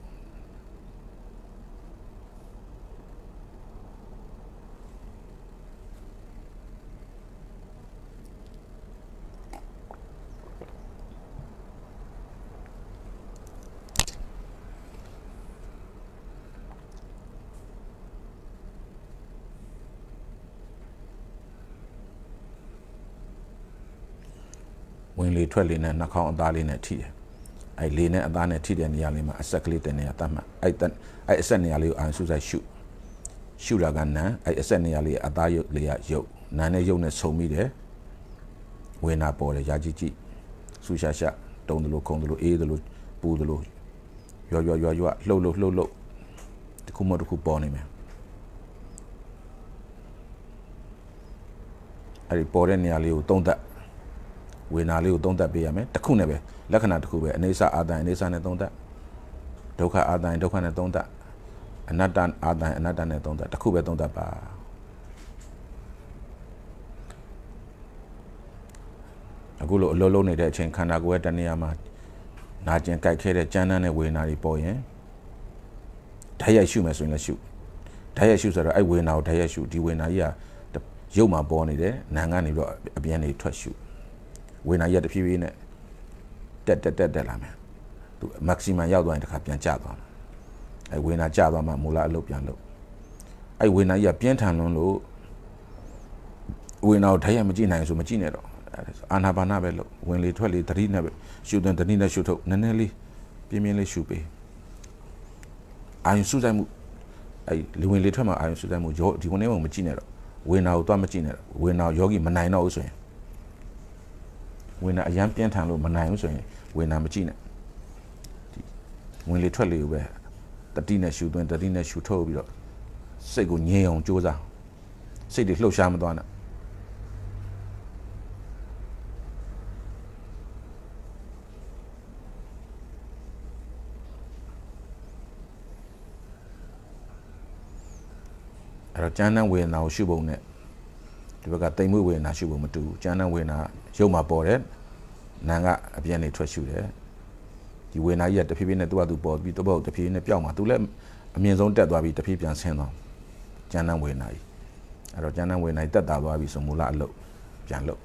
ဝင်လေထွက်လေနဲ့နှာခေါင်းအသားလေးနဲ့ထိတယ်အဲ့လေနဲ့အသားနဲ့ထိတဲ့နေရာလေးမှာအဆက်ကလေးတဲ့နေရာတတ်မှတ်အဲ့အဲ့အဆက်နေရာလေးကိုအာရုံစူးစိုက်ရှုရှုတာကနာအဲ့အဆက်နေရာလေးအသားရုပ်လေးကရုပ်နာနဲ့ရုပ်နဲ့ဆုံမိတယ်ဝေနာပေါ်တယ်ရာကြီးကြီးစူးရှားရှားတုံးတယ်လို့ခုံတယ်လို့အေးတယ်လို့ပူတယ်လို့ရွရွရွရွလှုပ်လို့လှုပ်လို့တခုမှတခုပေါ်နေမယ်အဲ့ဒီပေါ်တဲ့နေရာလေးကိုသုံးသပ်ဝေနာလေးကိုသုံးသပ်ပေးရမယ်တစ်ခုနဲ့ပဲလက္ခဏာတစ်ခုပဲအနေစာအာတန်အနေစာနဲ့သုံးသပ်ဒုက္ခအာတန်ဒုက္ခနဲ့သုံးသပ်အနတ္တအာတန်အနတ္တနဲ့သုံးသပ်တစ်ခုပဲသုံးသပ်ပါအခုလိုအလုံးလုံးနေတဲ့အချိန်ခန္ဓာကိုယ်ရဲ့တဏှာမှာနာကျင်ကြိုက်ခဲတဲ့ကြမ်းတမ်းတဲ့ဝေနာတွေပေါ်ရင်ဓာတ်ရိုက်ရှုမယ်ဆိုရင်လည်းရှုဓာတ်ရိုက်ရှုဆိုတော့အဲ့ဝေနာကိုဓာတ်ရိုက်ရှုဒီဝေနာကြီးကရုပ်မှာပေါ်နေတယ်နာကနေပြီးတော့အပြန်နေထွက်ရှုဝေနာရက်တဖြည်းဖြည်းနဲ့တက်တက်တက်တက်လာမယ်သူ maximum ရောက်သွားရင်တစ်ခါပြန်ကျသွားမယ်အဲဝေနာကျသွားမှမူလအလုပ်ပြန်လုပ်အဲဝေနာကြီးကပြင်းထန်လွန်းလို့ဝေနာကိုဓာတ်ရိုက်မကြည့်နိုင်ဆိုမကြည့်နဲ့တော့အာနာပါနပဲလို့ဝင်လေထွက်လေသတိနဲ့ပဲရှုသွင်းသတိနဲ့ရှုထုတ်နည်းနည်းလေးပြင်းပြင်းလေးရှုပေးအာယုစူးစိုက်မှုအဲလေဝင်လေထွက်မှာအာယုစူးစိုက်မှုဒီဝင်နေမှမကြည့်နဲ့တော့ဝေနာကိုသွားမကြည့်နဲ့တော့ဝေနာယောဂီမနိုင်တော့ဘူးဆိုရင်ဝေနာအရန်ပြင်းထန်လို့မနိုင်ဘူးဆိုရင်ဝေနာမကြည့်နဲ့ဝင်လေထွက်လေကိုပဲတတိနဲ့ရှုသွင်းတတိနဲ့ရှုထုတ်ပြီးတော့စိတ်ကိုငြိမ်အောင်ကြိုးစားစိတ်တွေလှုပ်ရှားမသွားနဲ့အဲ့တော့ကျမ်းတမ်းဝေဒနာကိုရှုပုံနဲ့ဒီဘက်ကတိမ်မွေ့ဝေဒနာရှုပုံမတူဘူးကျမ်းတမ်းဝေဒနာရုပ်မှာပေါ်တယ်နာမ်ကအပြည့်နဲ့ထွက်ရှုတယ်ဒီဝေဒနာကြီးကတဖြည်းဖြည်းနဲ့သူ့ဟာသူပေါ်ပြီးတော့တဖြည်းဖြည်းနဲ့ပျောက်မှာသူလည်းအမြင့်ဆုံးတက်သွားပြီးတဖြည်းပြန်ဆင်းသွားကျမ်းတမ်းဝေဒနာကြီးအဲ့တော့ကျမ်းတမ်းဝေဒနာကြီးတက်တာသွားပြီးဆိုမူလအလုပ်ပြန်လုပ်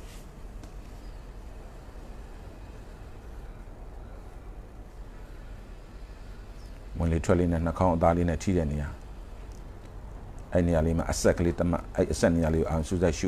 ဝင်လေထွက်လေနဲ့နှာခေါင်းအသားလေးနဲ့ထိတဲ့နေရာအဲ့နေရာလေးမှာအဆက်ကလေးတမအဲ့အဆက်နေရာလေးကိုအောင်စူးစိုက်ရှု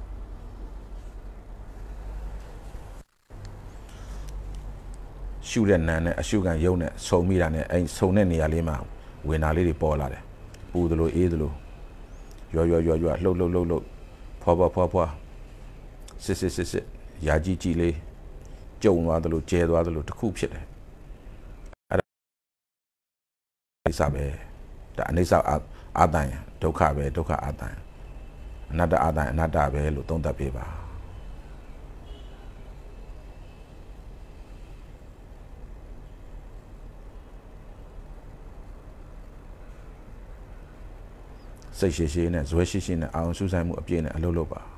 ရှုတဲ့နာနဲ့အရှုခံရုပ်နဲ့ဆုံမိတာနဲ့အဲ့ဆုံတဲ့နေရာလေးမှာဝေနာလေးတွေပေါ်လာတယ်ပူသလိုအေးသလိုရွရွရွရွလှုပ်လှုပ်လှုပ်လှုပ်ဖွာဖွာဖွာဖွာစစ်စစ်စစ်စစ်ရာကြီးကြီးလေးကြုံသွားသလိုကျဲသွားသလိုတစ်ခုဖြစ်တယ်အဲ့ဒါအိစပဲဒါအိစအာတန်ဒုက္ခပဲဒုက္ခအာတန်အနတ္တအာတန်အနတ္တပဲလို့သုံးသပ်ပေးပါစိတ်ရှိရှိနဲ့ဇွဲရှိရှိနဲ့အာရုံစူးစိုက်မှုအပြည့်နဲ့အလုပ်လုပ်ပါ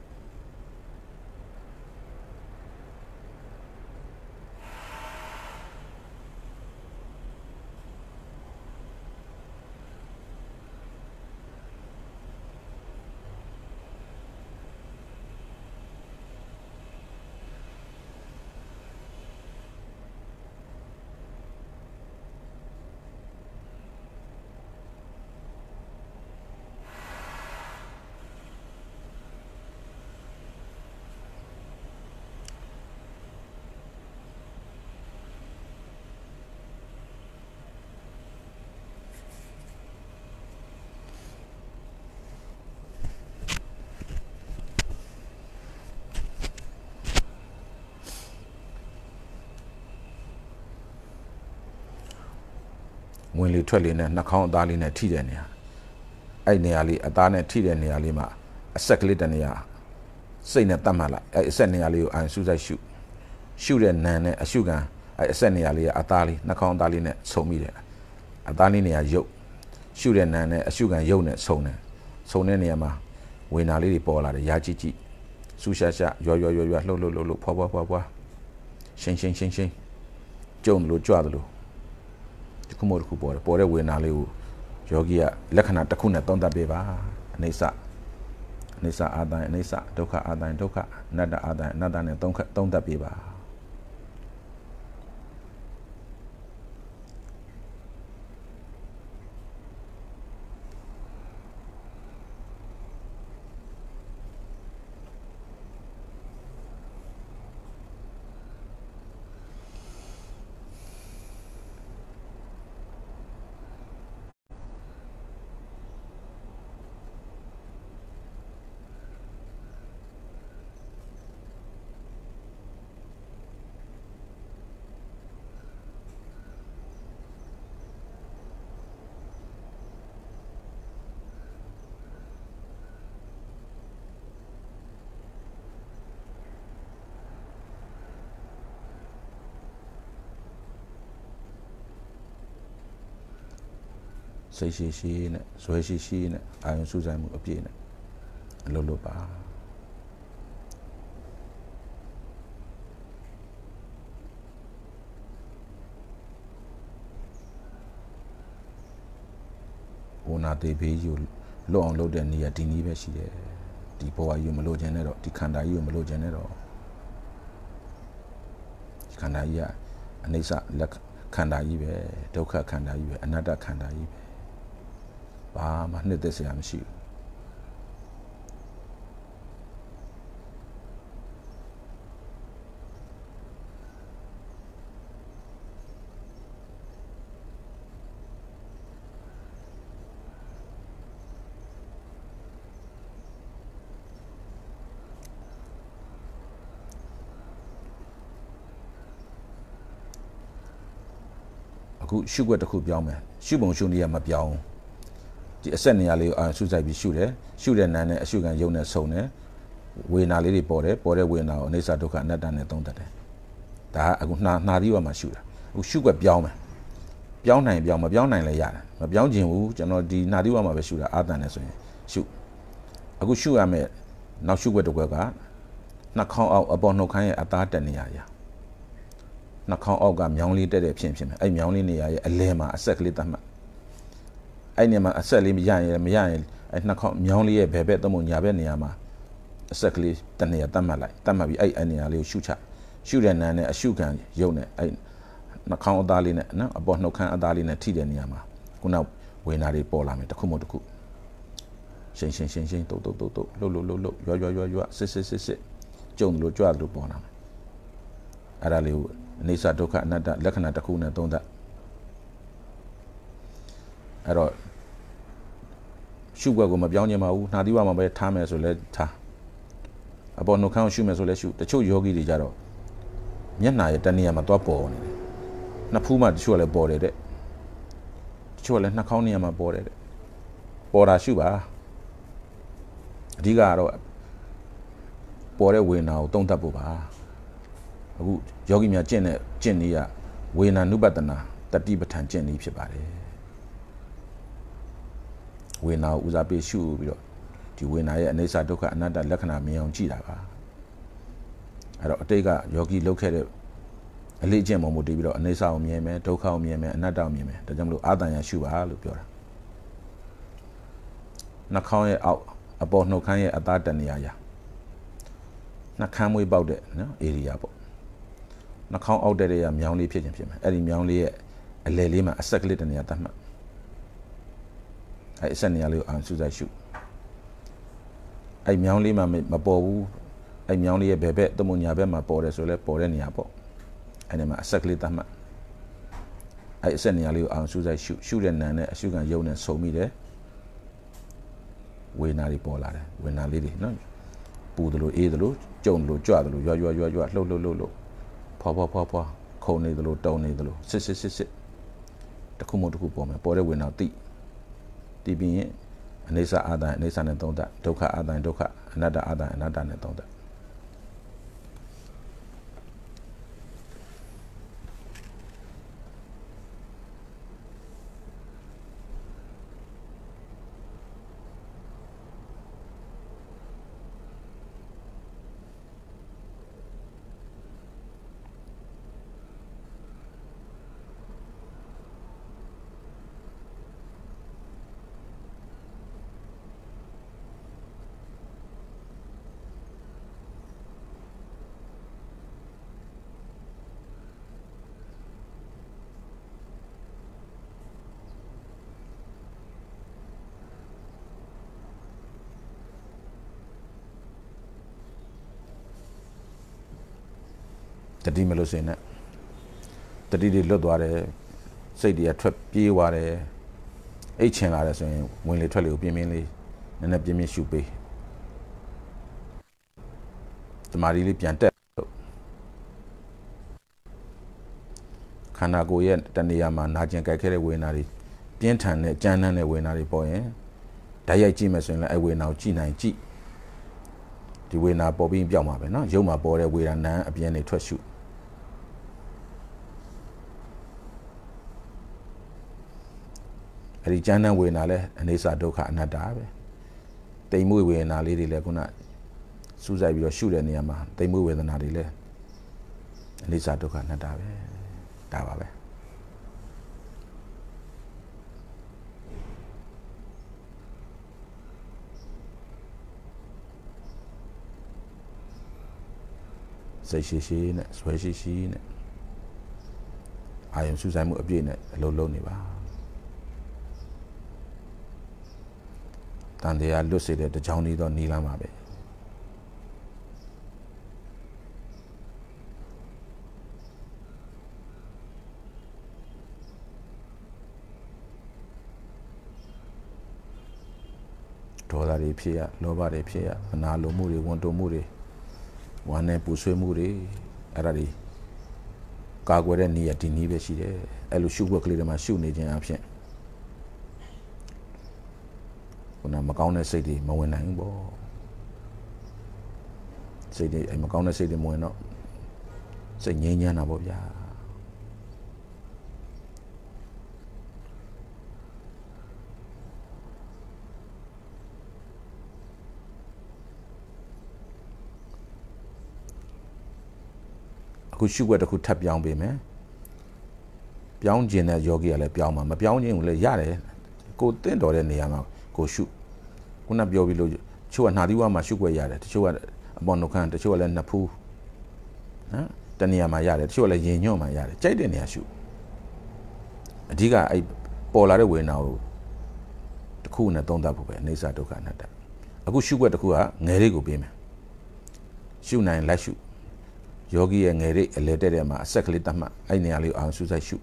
ဝင်လေထွက်လေနဲ့နှာခေါင်းအသားလေးနဲ့ထိတဲ့နေရာအဲ့နေရာလေးအသားနဲ့ထိတဲ့နေရာလေးမှာအဆက်ကလေးတနေရာစိတ်နဲ့တတ်မှတ်လိုက်အဲ့အဆက်နေရာလေးကိုအာရုံစူးစိုက်ရှုရှုတဲ့နံနဲ့အရှုခံအဲ့အဆက်နေရာလေးကအသားလေးနှာခေါင်းအသားလေးနဲ့ဆုံမိတယ်အသားလေးနေရာရုပ်ရှုတဲ့နံနဲ့အရှုခံရုပ်နဲ့ဆုံတယ်ဆုံတဲ့နေရာမှာဝေနာလေးတွေပေါ်လာတယ်ရာကြည့်ကြည့်စူးရှာရှာရွရွရွရွလှုပ်လှုပ်လှုပ်လှုပ်ဖွာဖွာဖွာဖွာရှင်းရှင်းရှင်းရှင်းကြုံလို့ကြွတယ်လို့ဒီခုမို့တစ်ခုပေါ်တယ်ပေါ်တဲ့ဝေနာလေးကိုယောဂီကလက္ခဏာတစ်ခုနဲ့သုံးသပ်ပေးပါအနေစအနေစအာတန်အနေစဒုက္ခအာတန်ဒုက္ခအနတ္တအာတန်အနတ္တနဲ့သုံးခသုံးသပ်ပေးပါစိတ်ရှိရှိနဲ့ဇွဲရှိရှိနဲ့အာရုံစူးစိုက်မှုအပြည့်နဲ့အလုပ်လုပ်ပါဝနာတေဘေးယူလွတ်အောင်လုပ်တဲ့နေရာဒီနည်းပဲရှိတယ်ဒီဘဝယူမလို့ခြင်းနဲ့တော့ဒီခန္ဓာကြီးကိုမလို့ခြင်းနဲ့တော့ဒီခန္ဓာကြီးကအနိစ္စလက်ခန္ဓာကြီးပဲဒုက္ခခန္ဓာကြီးပဲအနတ္တခန္ဓာကြီးပဲဘာမှနှစ်သက်စရာမရှိဘူးအခုရှုွက်တစ်ခုပြောင်းမယ်ရှုပုံရှုနည်းကမပြောင်းဒီအဆက်နေရာလေးကိုအာဆူဆိုင်ပြီးရှုတယ်ရှုတဲ့နာနဲ့အရှုခံယုံနဲ့ဆုံတယ်ဝေနာလေးတွေပေါ်တယ်ပေါ်တဲ့ဝေနာကိုအိဋ္ဌဒုက္ခအနတ္တနဲ့သုံးတတ်တယ်ဒါကအခုနှာနှာသီးဝမှာရှုတာအခုရှုွက်ပြောင်းမယ်ပြောင်းနိုင်ပြောင်းမပြောင်းနိုင်လည်းရတယ်မပြောင်းခြင်းဘူးကျွန်တော်ဒီနှာသီးဝမှာပဲရှုတာအာတန်နဲ့ဆိုရင်ရှုအခုရှုရမယ်နောက်ရှုွက်တစ်ခွက်ကနှာခေါင်းအောက်အပေါ်နှုတ်ခမ်းရဲ့အသားတက်နေရရနှာခေါင်းအောက်ကမြောင်းလေးတက်တဲ့ဖြစ်ဖြစ်မယ်အဲ့မြောင်းလေးနေရာရဲ့အလဲမှာအဆက်ကလေးတတ်မှတ်အဲ့နေရာမှာအဆက်လေးမရရင်မရရင်အဲ့နှာခေါင်းမြောင်းလေးရဲ့ဘယ်ဘက်သုံးဖို့ညာဘက်နေရာမှာအဆက်ကလေးတနေရာတတ်မှတ်လိုက်တတ်မှတ်ပြီးအဲ့အဲ့နေရာလေးကိုရှုချရှုတဲ့နာနဲ့အရှုခံရုပ်နဲ့အဲ့နှာခေါင်းအသားလေးနဲ့နော်အပေါ်နှုတ်ခမ်းအသားလေးနဲ့ထိတဲ့နေရာမှာခုနဝေနာတွေပေါ်လာမယ်တစ်ခုမို့တစ်ခုရှင်းရှင်းရှင်းရှင်းတုတ်တုတ်တုတ်တုတ်လှုပ်လှုပ်လှုပ်လှုပ်ရွရွရွရွစစ်စစ်စစ်စစ်ကြုံလို့ကြွလို့ပေါ်လာမယ်အဲ့ဒါလေးကိုအိဋ္ဌဒုက္ခအနတ္တလက္ခဏာတစ်ခုနဲ့သုံးသပ်အဲ့တော့ရှုွက်ကိုမပြောင်းခြင်းမဟုတ်ဘူးနှာသီးဝါမှာပဲထားမယ်ဆိုလဲထားအပေါ်နှုတ်ခမ်းကိုရှုမယ်ဆိုလဲရှုတချို့ယောဂီတွေကြတော့မျက်နှာရဲ့တနေရာမှာသွားပေါ်နေတယ်နှစ်ဖူးမှတချို့ကလည်းပေါ်တယ်တဲ့တချို့ကလည်းနှာခေါင်းနေရာမှာပေါ်တယ်တဲ့ပေါ်တာရှုပါအဓိကကတော့ပေါ်တဲ့ဝေဒနာကိုသုံးသပ်ဖို့ပါအခုယောဂီများကျင့်တဲ့ကျင့်နည်းကဝေဒနာနုပတနာတတိပဋ္ဌာန်ကျင့်နည်းဖြစ်ပါတယ်ဝေနာကိုဦးစားပေးရှုပြီးတော့ဒီဝေနာရဲ့အနေစာဒုက္ခအနတ္တလက္ခဏာမြင်အောင်ကြည့်တာပါအဲ့တော့အတိတ်ကယောဂီလုပ်ခဲ့တဲ့အလေးအကျင့်ပုံမူတည်ပြီးတော့အနေစာကိုမြင်မယ်ဒုက္ခကိုမြင်မယ်အနတ္တကိုမြင်မယ်ဒါကြောင့်မလို့အာတန်ရရှုပါလို့ပြောတာနှာခေါင်းရဲ့အောက်အပေါ်နှုတ်ခမ်းရဲ့အသားတနေရာရာနှာခမ်းမွေးပေါက်တဲ့နော် area ပေါ့နှာခေါင်းအောက်တဲ့နေရာမြောင်းလေးဖြစ်ခြင်းဖြစ်မယ်အဲ့ဒီမြောင်းလေးရဲ့အလယ်လေးမှာအဆက်ကလေးတနေရာတတ်မှတ်အဲ့အဆက်နေရာလေးကိုအောင်စူးစိုက်ရှုအဲ့မြောင်းလေးမှာမပေါ်ဘူးအဲ့မြောင်းလေးရဲ့ဘယ်ဘက်တမညာဘက်မှာပေါ်တယ်ဆိုလဲပေါ်တဲ့နေရာပေါ့အဲ့ဒီမှာအဆက်ကလေးတတ်မှတ်အဲ့အဆက်နေရာလေးကိုအောင်စူးစိုက်ရှုရှုတဲ့နာနဲ့အရှုခံယုံနဲ့ဆုံမိတယ်ဝေနာတွေပေါ်လာတယ်ဝေနာလေးတွေနော်ပူတယ်လို့အေးတယ်လို့ကြုံတယ်လို့ကြွတယ်လို့ရွရွရွရွလှုပ်လှုပ်လှုပ်လှုပ်ဖွာဖွာဖွာဖွာခုန်နေတယ်လို့တုံနေတယ်လို့စစ်စစ်စစ်စစ်တခုမှတခုပေါ်မယ်ပေါ်တဲ့ဝေနာတိတိပြီးရင်အနေစာအာတန်အနေစာနဲ့သုံးတတ်ဒုက္ခအာတန်ဒုက္ခအနတ္တအာတန်အနတ္တနဲ့သုံးတတ်တတိမလို့စင်နဲ့တတိတွေလွတ်သွားတယ်စိတ်တွေကထွက်ပြေးသွားတယ်အိတ်ချင်လာတယ်ဆိုရင်ဝင်လေထွက်လေကိုပြင်းပြင်းလေးနည်းနည်းပြင်းပြင်းရှုပေးတမာရီလေးပြန်တက်ခန္ဓာကိုယ်ရဲ့တဏှာမှာနာကျင်ကြိုက်ခဲ့တဲ့ဝေဒနာတွေပြင်းထန်တဲ့ကြမ်းတမ်းတဲ့ဝေဒနာတွေပေါ်ရင်ဓာတ်ရိုက်ကြည့်မယ်ဆိုရင်လည်းအဲဝေဒနာကိုကြည့်နိုင်ကြည့်ဒီဝေဒနာပေါ်ပြီးပြောက်မှာပဲเนาะရုပ်မှာပေါ်တဲ့ဝေဒနာအပြင်းတွေထွက်ရှုအဲဒီကျမ်းတမ်းဝေဒနာလဲအနေစာဒုက္ခအနတ္တပဲတိမ်မွေ့ဝေဒနာလေးတွေလဲခုနစူးစိုက်ပြီးတော့ရှုတဲ့နေရာမှာတိမ်မွေ့ဝေဒနာတွေလဲအနေစာဒုက္ခအနတ္တပဲဒါပါပဲစိတ်ရှိရှိနဲ့ဆွဲရှိရှိနဲ့အာယုံစူးစိုက်မှုအပြည့်နဲ့အလုံးလုံးနေပါတန်တရားလွတ်စေတဲ့တကြောင်လေးတော့နီးလာမှာပဲဒေါသတွေဖြစ်ရလောဘတွေဖြစ်ရအနာလိုမှုတွေဝန်တိုမှုတွေဝမ်းနဲ့ပူဆွေးမှုတွေအဲ့ဒါတွေကာကွယ်တဲ့နေရာဒီနည်းပဲရှိတယ်အဲ့လိုရှုွက်ကလေးတွေမှာရှုနေခြင်းအဖြစ်ခုနမကောင်းတဲ့စိတ်တွေမဝင်နိုင်ဘူးပေါ့စိတ်တွေအဲ့မကောင်းတဲ့စိတ်တွေမဝင်တော့စိတ်ငြိမ်းချမ်းတာပေါ့ဗျာအခုရှုွက်တစ်ခုထပ်ပြောင်းပေးမယ်ပြောင်းခြင်းတဲ့ယောဂီကလည်းပြောင်းမှာမပြောင်းခြင်းကိုလည်းရတယ်ကိုတင့်တော်တဲ့နေရာမှာကိုရှုခုနပြောပြီးလို့ချို့ကနှာသီးဝါမှာရှုွက်ရတယ်တချို့ကအပေါ်နှုတ်ခမ်းတချို့ကလည်းနှစ်ဖူးနော်တနေရာမှာရတယ်တချို့ကလည်းရင်ညွန့်မှာရတယ်ကြိုက်တဲ့နေရာရှုအဓိကအဲ့ပေါ်လာတဲ့ဝေဒနာကိုတစ်ခုနဲ့သုံးသပ်ဖို့ပဲအိဋ္ဌဒုက္ခအနတ္တအခုရှုွက်တစ်ခုကငယ်လေးကိုပေးမယ်ရှုနိုင်လက်ရှုယောဂီရဲ့ငယ်ရိပ်အလဲတဲ့တဲ့မှာအဆက်ကလေးတတ်မှတ်အဲ့နေရာလေးကိုအောင်စူးစိုက်ရှု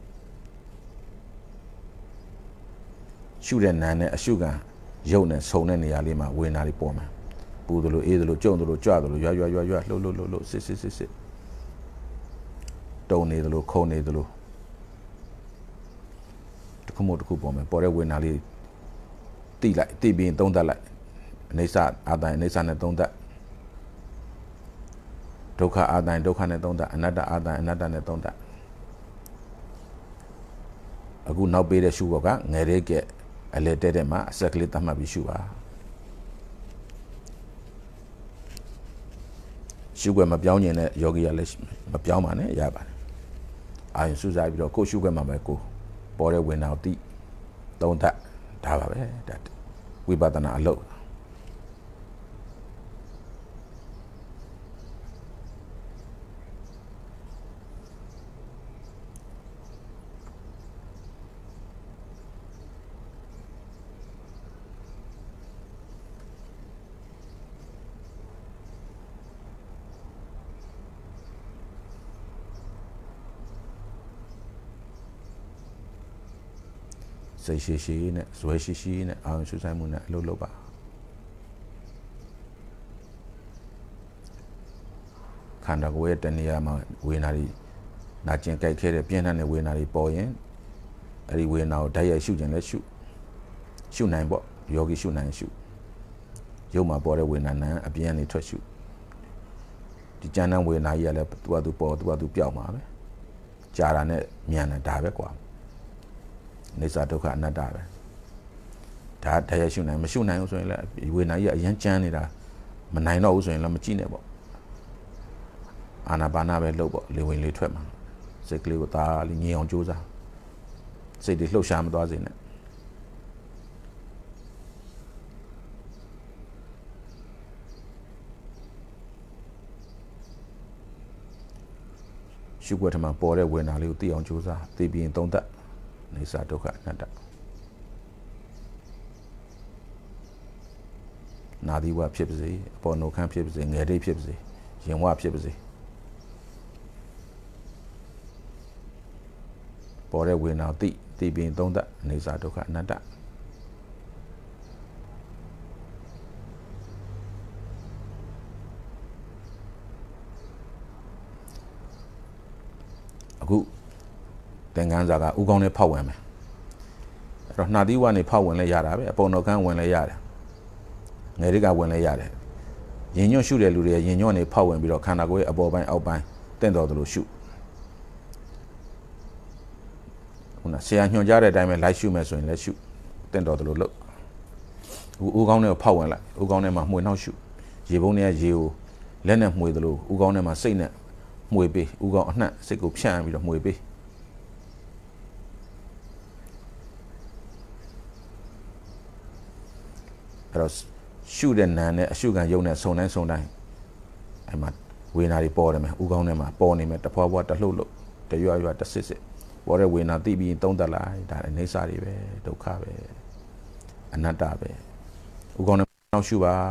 ရှုတဲ့နာနဲ့အရှုခံရုပ်နဲ့ဆုံတဲ့နေရာလေးမှာဝေဒနာလေးပေါ်မှာပူသလိုအေးသလိုကြုံသလိုကြွသလိုရွရွရွရွလှုပ်လှုပ်လှုပ်လှုပ်စစ်စစ်စစ်စစ်တုံနေသလိုခုန်နေသလိုတခုမှတခုပေါ်မှာပေါ်တဲ့ဝေဒနာလေးတိလိုက်တိပြီးသုံးသပ်လိုက်အိဋ္ဌအာတန်အိဋ္ဌနဲ့သုံးသပ်ဒုက္ခအာတန်ဒုက္ခနဲ့သုံးသပ်အနတ္တအာတန်အနတ္တနဲ့သုံးသပ်အခုနောက်ပေးတဲ့ရှုဘောကငယ်ရဲကအလဲတဲတဲ့မှာအဆက်ကလေးသတ်မှတ်ပြီးရှုပါရှုွက်မပြောင်းခြင်းနဲ့ယောဂီကလည်းမပြောင်းပါနဲ့ရပါတယ်အာရုံစူးစိုက်ပြီးတော့ကိုရှုွက်မှာပဲကိုပေါ်တဲ့ဝေဒနာကိုသိသုံးသပ်ဒါပါပဲဒါဝိပဿနာအလုပ်စိတ်ရှိရှိနဲ့ဇွဲရှိရှိနဲ့အာရုံစူးစိုက်မှုနဲ့အလုပ်လုပ်ပါခန္ဓာကိုယ်ရဲ့တဏှာမှာဝေဒနာတွေနာကျင်ကြိုက်ခဲတဲ့ပြင်းထန်တဲ့ဝေဒနာတွေပေါ်ရင်အဲ့ဒီဝေဒနာကိုဓာတ်ရိုက်ရှုခြင်းလည်းရှုရှုနိုင်ပေါ့ယောဂီရှုနိုင်ရှုရုပ်မှာပေါ်တဲ့ဝေဒနာနဲ့အပြင်းအနေထွက်ရှုဒီကျန်တဲ့ဝေဒနာကြီးကလည်းသူ့ဟာသူပေါ်သူ့ဟာသူပြောက်မှာပဲကြာတာနဲ့မြန်တာဒါပဲကွာနေစာဒုက္ခအနတ္တပဲဒါတရားရှုနိုင်မရှုနိုင်ဘူးဆိုရင်လည်းဝေဒနာကြီးအရင်ကြမ်းနေတာမနိုင်တော့ဘူးဆိုရင်လည်းမကြည့်နဲ့ပေါ့အာနာပါနာပဲလုပ်ပေါ့လေဝင်လေထွက်မှာစိတ်ကလေးကိုဒါလေးငြိမ်အောင်ကြိုးစားစိတ်တွေလှုပ်ရှားမသွားစေနဲ့ရှုွက်ထမှာပေါ်တဲ့ဝေဒနာလေးကိုသိအောင်ကြိုးစားသိပြီးရင်သုံးသပ်နေစာဒုက္ခအနတ္တနာသီဝဖြစ်ပါစေအပေါ်နှုတ်ခမ်းဖြစ်ပါစေငယ်တိတ်ဖြစ်ပါစေရင်ဝဖြစ်ပါစေပေါ်တဲ့ဝေဒနာသိသိပြီးသုံးသပ်နေစာဒုက္ခအနတ္တအခုသင်္ကန်းစာကဥကောင်းနဲ့ဖောက်ဝင်မယ်အဲ့တော့နှာသီးဝါနေဖောက်ဝင်လဲရတာပဲအပေါ်နှုတ်ခမ်းဝင်လဲရတယ်ငယ်တွေကဝင်လဲရတယ်ရင်ညွန့်ရှုတဲ့လူတွေရင်ညွန့်နေဖောက်ဝင်ပြီးတော့ခန္ဓာကိုယ်ရဲ့အပေါ်ပိုင်းအောက်ပိုင်းတင့်တော်တယ်လို့ရှုခုနဆရာညွှန်ကြားတဲ့အတိုင်းပဲလိုက်ရှုမယ်ဆိုရင်လည်းရှုတင့်တော်တယ်လို့လုပ်ဥကောင်းနဲ့ဖောက်ဝင်လိုက်ဥကောင်းနဲ့မှာမှွေနှောက်ရှုရေပုံးနဲ့ရေကိုလက်နဲ့မှွေတယ်လို့ဥကောင်းနဲ့မှာစိတ်နဲ့မှွေပေးဥကောင်းအနှံ့စိတ်ကိုဖြန့်ပြီးတော့မှွေပေးအဲ့တော့ရှုတဲ့နာနဲ့အရှုခံယုံနဲ့စုံတိုင်းစုံတိုင်းအဲ့မှာဝေဒနာတွေပေါ်တယ်မယ်ဥကောင်းထဲမှာပေါ်နေမယ်တဖွာဖွာတလှုပ်လှုပ်တရွရွတဆစ်စစ်ပေါ်တဲ့ဝေဒနာသိပြီးသုံးသက်လိုက်ဒါလည်းအိဋ္ဌာတွေပဲဒုက္ခပဲအနတ္တပဲဥကောင်းနဲ့နောက်ရှုပါ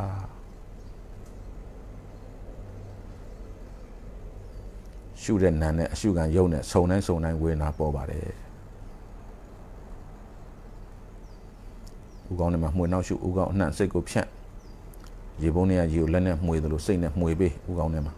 ရှုတဲ့နာနဲ့အရှုခံယုံနဲ့စုံတိုင်းစုံတိုင်းဝေဒနာပေါ်ပါတယ်ဥကောင်းနဲ့မှာမှွေနောက်ရှုဥကောင်းအနှံ့စိတ်ကိုဖြန့်ရေပုံးနဲ့ရေကိုလက်နဲ့မှွေသလိုစိတ်နဲ့မှွေပေးဥကောင်းနဲ့မှာ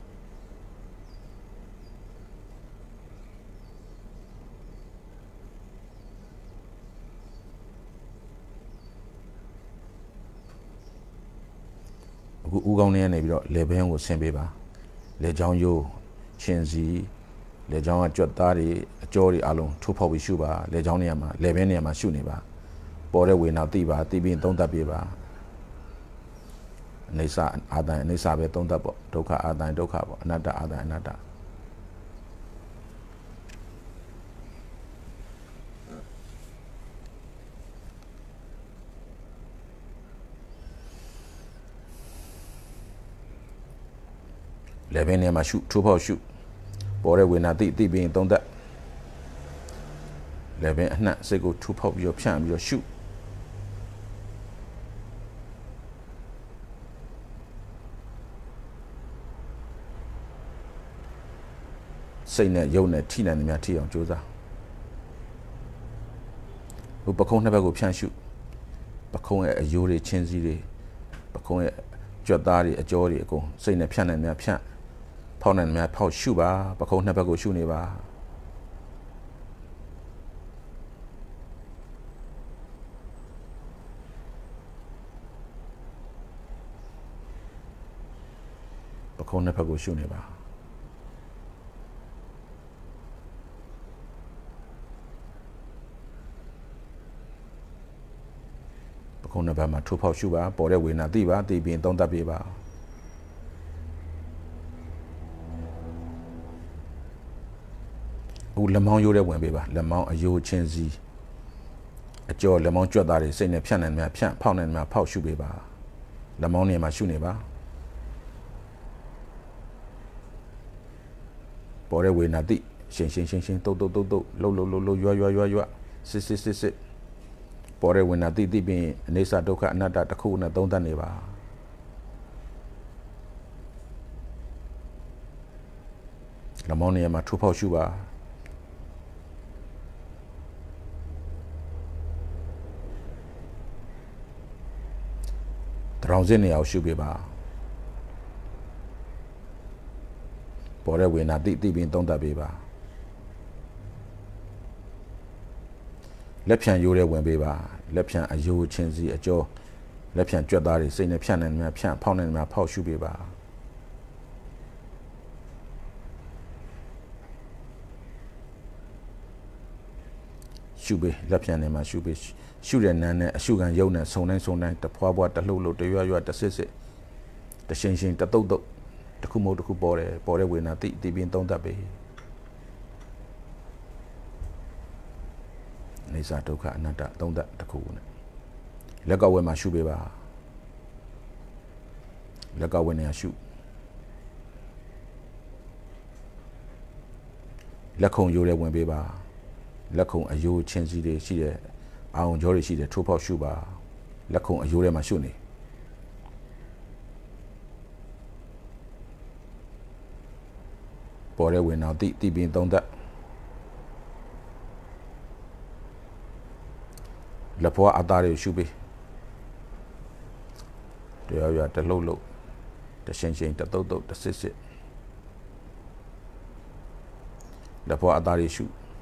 အခုဥကောင်းနဲ့နေပြီးတော့လေဘင်းကိုဆင်းပေးပါလေချောင်းရိုးချင်းစီလေချောင်းကကြွက်သားတွေအကြောတွေအလုံးထိုးဖောက်ပြီးရှုပါလေချောင်းနေရာမှာလေဘင်းနေရာမှာရှုနေပါပေါ်တဲ့ဝေဒနာသိပါသိပြီးသုံးသပ်ပြပါအိဋ္ဌာအာတန်အိဋ္ဌာပဲသုံးသပ်ပေါ့ဒုက္ခအာတန်ဒုက္ခပေါ့အနတ္တအာတန်အနတ္တလေဘင်းနေရာမှာရှုထိုးဖောက်ရှုပေါ်တဲ့ဝေဒနာသိသိပြီးသုံးသပ်လေဘင်းအနှံ့စိတ်ကိုထိုးဖောက်ပြီးတော့ဖြန့်ပြီးတော့ရှုစိတ်နဲ့ယုံနဲ့ထိနိုင်တယ်များထိအောင်ကြိုးစားဟိုပခုံးနှစ်ဘက်ကိုဖြန့်ရှုပခုံးရဲ့အယိုးတွေချင်းစည်းတွေပခုံးရဲ့ကြွက်သားတွေအကြောတွေအကုန်စိတ်နဲ့ဖြန့်နိုင်တယ်များဖြန့်ဖောက်နိုင်တယ်များဖောက်ရှုပါပခုံးနှစ်ဘက်ကိုရှုနေပါပခုံးနှစ်ဘက်ကိုရှုနေပါခုနှစ်ဘက်မှာထိုးဖောက်ရှုပါပေါ်တဲ့ဝေဒနာသိပါသိပြီးသုံးသပ်ပေးပါအခုလက်မောင်းရိုးတဲ့ဝင်ပေးပါလက်မောင်းအယိုးချင်းစီအကျော်လက်မောင်းကြွက်သားတွေစိတ်နဲ့ဖြန့်နေမှာဖြန့်ဖောက်နေမှာဖောက်ရှုပေးပါလက်မောင်းနေမှာရှုနေပါပေါ်တဲ့ဝေဒနာသိရှင်းရှင်းရှင်းရှင်းတုတ်တုတ်တုတ်တုတ်လှုပ်လှုပ်လှုပ်လှုပ်ရွရွရွရွစစ်စစ်စစ်စစ်ပေါ်တဲ့ဝေဒနာသိသိပြီးအနေစာဒုက္ခအနတ္တတစ်ခုနဲ့သုံးသပ်နေပါလက်မောင်းနေမှာထိုးဖောက်ရှုပါတောင်စင်းနေအောင်ရှုပေးပါပေါ်တဲ့ဝေဒနာသိသိပြီးသုံးသပ်ပေးပါလက်ဖြံရိုးတဲ့ဝင်ပေးပါလက်ဖြံအယိုးချင်းစီအကျော်လက်ဖြံကြွက်သားတွေစိတ်နဲ့ဖြန့်နေမှာဖြန့်ဖောက်နေမှာဖောက်ရှုပေးပါရှုပေးလက်ဖြံနေမှာရှုပေးရှုတဲ့နန်းနဲ့အရှုခံရုပ်နဲ့စုံတိုင်းစုံတိုင်းတဖွာဖွာတလှုပ်လှုပ်တရွရွတဆစ်စစ်တရှင်းရှင်းတတုတ်တုတ်တခုမဟုတ်တခုပေါ်တယ်ပေါ်တဲ့ဝေဒနာသိသိပြီးသုံးသပ်ပေးနေစာဒုက္ခအနတ္တသုံးသပ်တခုနဲ့လက်ကဝဲမှာရှုပေးပါလက်ကဝဲနေရရှုလက်ခုံရိုးတဲ့ဝင်ပေးပါလက်ခုံအယိုးချင်းစီတွေရှိတဲ့အောင်ကြောတွေရှိတယ်ထိုးဖောက်ရှုပါလက်ခုံအယိုးထဲမှာရှုနေပေါ်တဲ့ဝေဒနာသိသိပြီးသုံးသပ်လက်ဖွာအသားတွေရှုပေးတရားရတလှုပ်လှုပ်တရှင်းရှင်းတတုတ်တုတ်တစစ်စစ်လက်ဖွာအသားတွေရှု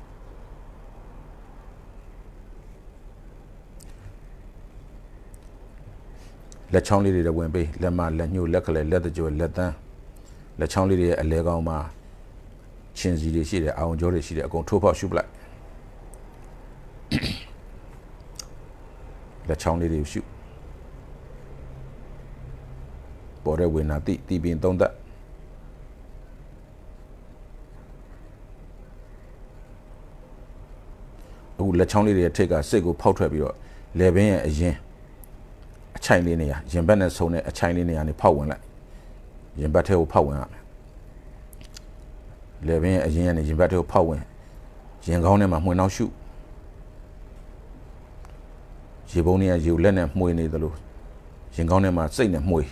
လက်ချောင်းလေးတွေဝင်ပေးလက်မလက်ညှိုးလက်ကလေးလက်တကြွလက်သန်းလက်ချောင်းလေးတွေရဲ့အလဲကောင်းမှာချင်းစီတွေရှိတယ်အောင်ကြောတွေရှိတယ်အကုန်ထိုးဖောက်ရှုပလိုက်လက်ချောင်းလေးတွေရှုပေါ်တဲ့ဝေဒနာသိသိပြီးသုံးသပ်အခုလက်ချောင်းလေးတွေရဲ့ထိတ်ကစိတ်ကိုဖောက်ထွက်ပြီးတော့လေဘင်းရဲ့အရင်အချိုင်လေးနေရရင်ဘတ်နဲ့ဆုံတဲ့အချိုင်လေးနေရနေဖောက်ဝင်လိုက်ရင်ဘတ်ထဲကိုဖောက်ဝင်ရမယ်လေဘင်းရဲ့အရင်ကနေရင်ဘတ်ထဲကိုဖောက်ဝင်ရင်ကောင်းထဲမှာမှွေနှောက်ရှုရေပုံးတွေကရေလက်နဲ့မှွေနေသလိုရင်ကောင်းထဲမှာစိတ်နဲ့မှွေ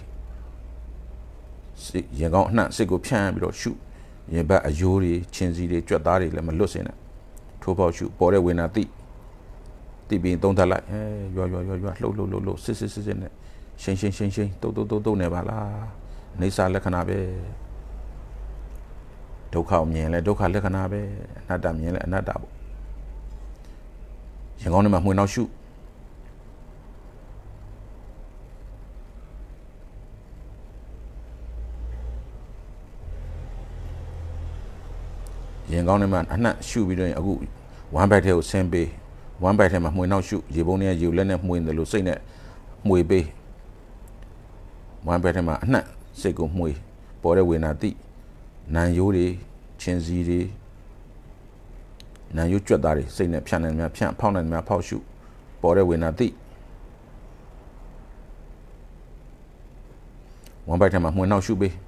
ရင်ကောင်းအနှံ့စိတ်ကိုဖြန့်ပြီးတော့ရှုရင်ဘတ်အယိုးတွေချင်းစီတွေကြွက်သားတွေလည်းမလွတ်စင်နဲ့ထိုးပေါက်ရှုပေါ်တဲ့ဝေဒနာသိသိပြီးသုံးသပ်လိုက်အဲရွာရွာရွာရွာလှုပ်လှုပ်လှုပ်လှုပ်စစ်စစ်စစ်စစ်နဲ့ရှင်းရှင်းရှင်းရှင်းတုတ်တုတ်တုတ်တုတ်နေပါလားအိဋ္ဌလက္ခဏာပဲဒုက္ခမြင်လဲဒုက္ခလက္ခဏာပဲအနတ္တမြင်လဲအနတ္တပေါ့ရင်ကောင်းထဲမှာမှွေနှောက်ရှုရင်ကောင်းထဲမှာအနှံ့ရှုပြီးတော့အခုဝမ်းဘက်ထဲကိုဆင်းပေးဝမ်းဘက်ထဲမှာမှွေနှောက်ရှုရေပုံးနဲ့ရေလက်နဲ့မှွေတယ်လို့စိတ်နဲ့မှွေပေးဝမ်းဘက်ထဲမှာအနှံ့စိတ်ကိုမှွေပေါ်တဲ့ဝေဒနာသိနံရိုးတွေချင်းစီတွေနံရိုးကြွက်သားတွေစိတ်နဲ့ဖြန့်နေများဖြန့်ဖောက်နေများဖောက်ရှုပေါ်တဲ့ဝေဒနာသိဝမ်းဘက်ထဲမှာမှွေနှောက်ရှုပေး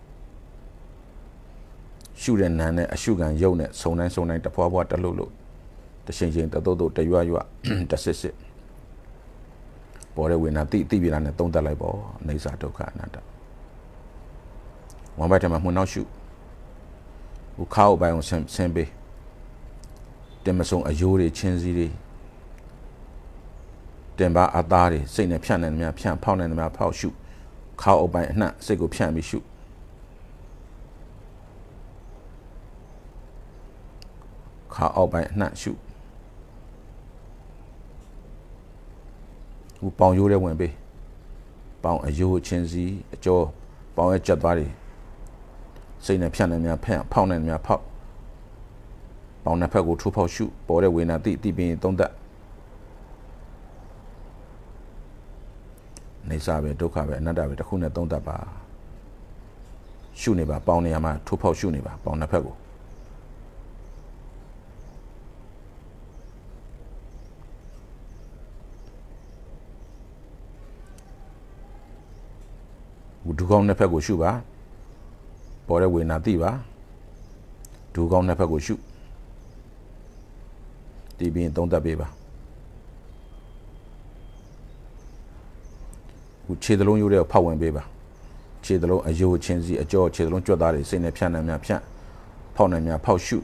ရှုတဲ့နံနဲ့အရှုခံရုပ်နဲ့စုံတိုင်းစုံတိုင်းတဖွာဖွာတလှုပ်လှုပ်တရှိန်ရှိန်တတုတ်တုတ်တရွရွတဆစ်စစ်ပေါ်တဲ့ဝေဒနာတိတိပြတာနဲ့သုံးသပ်လိုက်ပေါ့အိဋ္ဌဒုက္ခအနတ္တဝမ်းဘက်ထဲမှာမှွေနှောက်ရှုဥခါအပိုင်းကိုဆင်းဆင်းပေးတင်မဆုံအယိုးတွေချင်းစီတွေတင်ပါအသားတွေစိတ်နဲ့ဖြန့်နေတယ်များဖြန့်ဖောက်နေတယ်များဖောက်ရှုခါအပိုင်းအနှံ့စိတ်ကိုဖြန့်ပြီးရှုခါအောက်ပိုင်းအနှံ့ရှုဟိုပေါင်ရိုးတဲ့ဝင်ပေးပေါင်အယိုးချင်းစီအကျော်ပေါင်ရဲ့ကြက်သွားတွေစိတ်နဲ့ဖြန့်နေများဖြန့်ဖောက်နေများဖောက်ပေါင်နှစ်ဖက်ကိုထိုးဖောက်ရှုပေါ်တဲ့ဝေဒနာတိတိပင်သုံးသက်နေစာပဲဒုက္ခပဲအနတ္တပဲတစ်ခုနဲ့သုံးသပ်ပါရှုနေပါပေါင်းနေရမှာထိုးဖောက်ရှုနေပါပေါင်းနှစ်ဖက်ကိုဒုကောင်းနှစ်ဖက်ကိုရှုပါပေါ်တဲ့ဝေဒနာသိပါဒုကောင်းနှစ်ဖက်ကိုရှုဒီပြီးသုံးသပ်ပေးပါခုခြေသလုံးရိုးတဲ့ဖောက်ဝင်ပေးပါခြေသလုံးအယိုးချင်းစီအကြောခြေသလုံးကြွက်သားတွေစိတ်နဲ့ဖြန့်နေများဖြန့်ဖောက်နေများဖောက်ရှု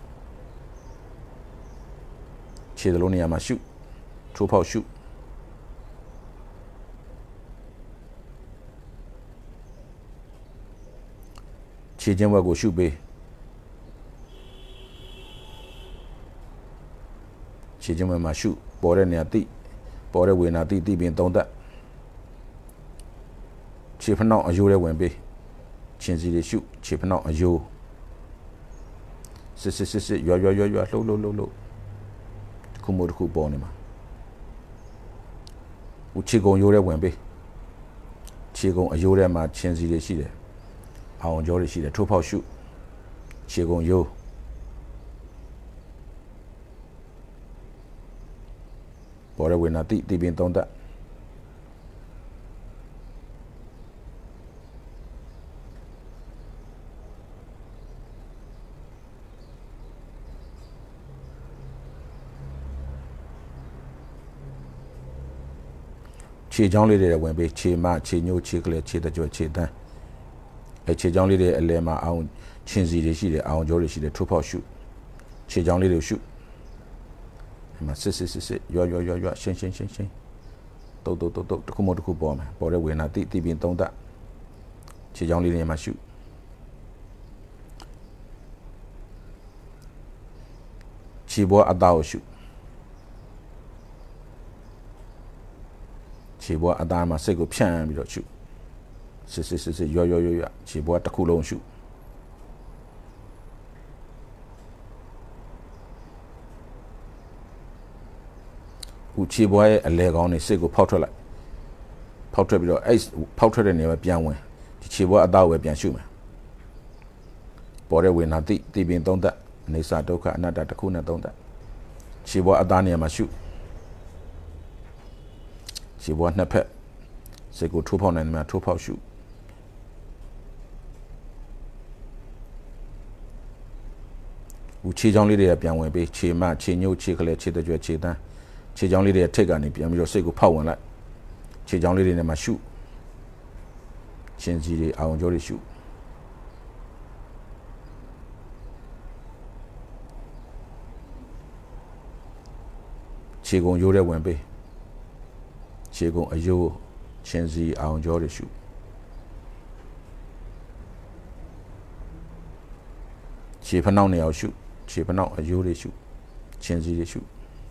ခြေသလုံးနေရာမှာရှုထိုးဖောက်ရှုခြေချင်းဝက်ကိုရှုပေးခြေချင်းဝက်မှာရှုပေါ်တဲ့နေရာတိပေါ်တဲ့ဝေဒနာတိတိပြီးသုံးသပ်ခြေဖနှောက်အယိုးတွေဝင်ပေးချင်းစီတွေရှုခြေဖနှောက်အယိုးစစ်စစ်စစ်စစ်ရွရွရွရွလှုပ်လှုပ်လှုပ်လှုပ်ခုမို့တစ်ခုပေါ်နေမှာဦးခြေကုံယိုးတွေဝင်ပေးခြေကုံအယိုးထဲမှာချင်းစီတွေရှိတယ်အောင်ကြောတွေရှိတယ်ထိုးဖောက်ရှုခြေကုံယိုးပေါ်တဲ့ဝေဒနာတိတိပြီးသုံးသပ်ခြေချောင်းလေးတွေဝင်ပေးခြေမခြေညိုးခြေကလေးခြေတကြွခြေတန်းအဲခြေချောင်းလေးတွေအလဲမှာအောင်ချင်းစီတွေရှိတယ်အောင်ကြောတွေရှိတယ်ထိုးဖောက်ရှုခြေချောင်းလေးတွေရှုဒီမှာစစ်စစ်စစ်စစ်ရွရွရွရွရှင်းရှင်းရှင်းရှင်းတုတ်တုတ်တုတ်တုတ်တစ်ခုမှတစ်ခုပေါ်မှာပေါ်တဲ့ဝေဒနာတိတိပြီးသုံးသပ်ခြေချောင်းလေးတွေမှာရှုခြေပေါ်အသားကိုရှုခြေပေါ်အသားမှာစိတ်ကိုဖြန့်ပြီးတော့ရှုစစ်စစ်စစ်စစ်ရွရွရွရွခြေပေါ်တစ်ခုလုံးရှုဦးခြေပေါ်ရဲ့အလဲကောင်းနေစိတ်ကိုဖောက်ထွက်လိုက်ဖောက်ထွက်ပြီးတော့အဲ့ဖောက်ထွက်တဲ့နေရာပြန်ဝင်ဒီခြေပေါ်အသားကိုပဲပြန်ရှုမယ်ပေါ်တဲ့ဝေဒနာတိတိပင်သုံးသပ်အနေစာဒုက္ခအနတ္တတစ်ခုနဲ့သုံးသပ်ခြေပေါ်အသားနေရာမှာရှုခြေပေါ်နှစ်ဖက်စိတ်ကိုထိုးဖောက်နိုင်တယ်များထိုးဖောက်ရှုဦးခြေချောင်းလေးတွေကပြန်ဝင်ပေးခြေမခြေညို့ခြေကလေးခြေတကြွခြေတန်းခြေချောင်းလေးတွေထိတ်ကနေပြန်ပြီးတော့စိတ်ကိုဖောက်ဝင်လိုက်ခြေချောင်းလေးတွေနဲ့မှရှုချင်းစီတွေအောင်ကြောတွေရှုခြေကုံရိုးတဲ့ဝင်ပေးခြေကုံအယိုးချင်းစီအောင်ကြောတွေရှုခြေဖနှောက်နေအောင်ရှုခြေဖနှောက်အယိုးတွေရှုချင်းစီတွေရှု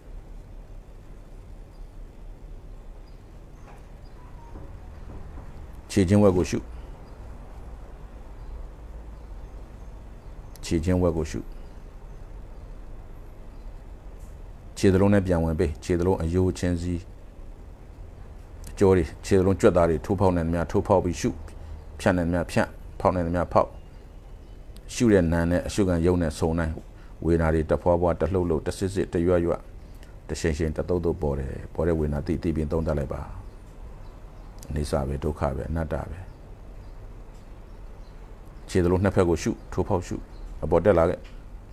ခြေချင်းဝက်ကိုရှုခြေချင်းဝက်ကိုရှုခြေသလုံးနဲ့ပြန်ဝင်ပေးခြေသလုံးအယိုးချင်းစီအကျော်တွေခြေသလုံးကြွက်သားတွေထိုးဖောက်နေတယ်များထိုးဖောက်ပြီးရှုဖြန့်နေတယ်များဖြန့်ဖောက်နေတယ်များဖောက်ရှုတဲ့နာနဲ့အရှုခံယုံနဲ့ဆုံနိုင်ဝေဒနာတွေတဖွာဖွာတလှုပ်လှုပ်တစစ်စစ်တရွရွတရှင်ရှင်တတုတ်တုတ်ပေါ်တယ်ပေါ်တဲ့ဝေဒနာတိတိပင်သုံးသပ်လိုက်ပါနေစာပဲဒုက္ခပဲအနတ္တပဲခြေသလုံးနှစ်ဖက်ကိုရှုထိုးဖောက်ရှုအပေါ်တက်လာခဲ့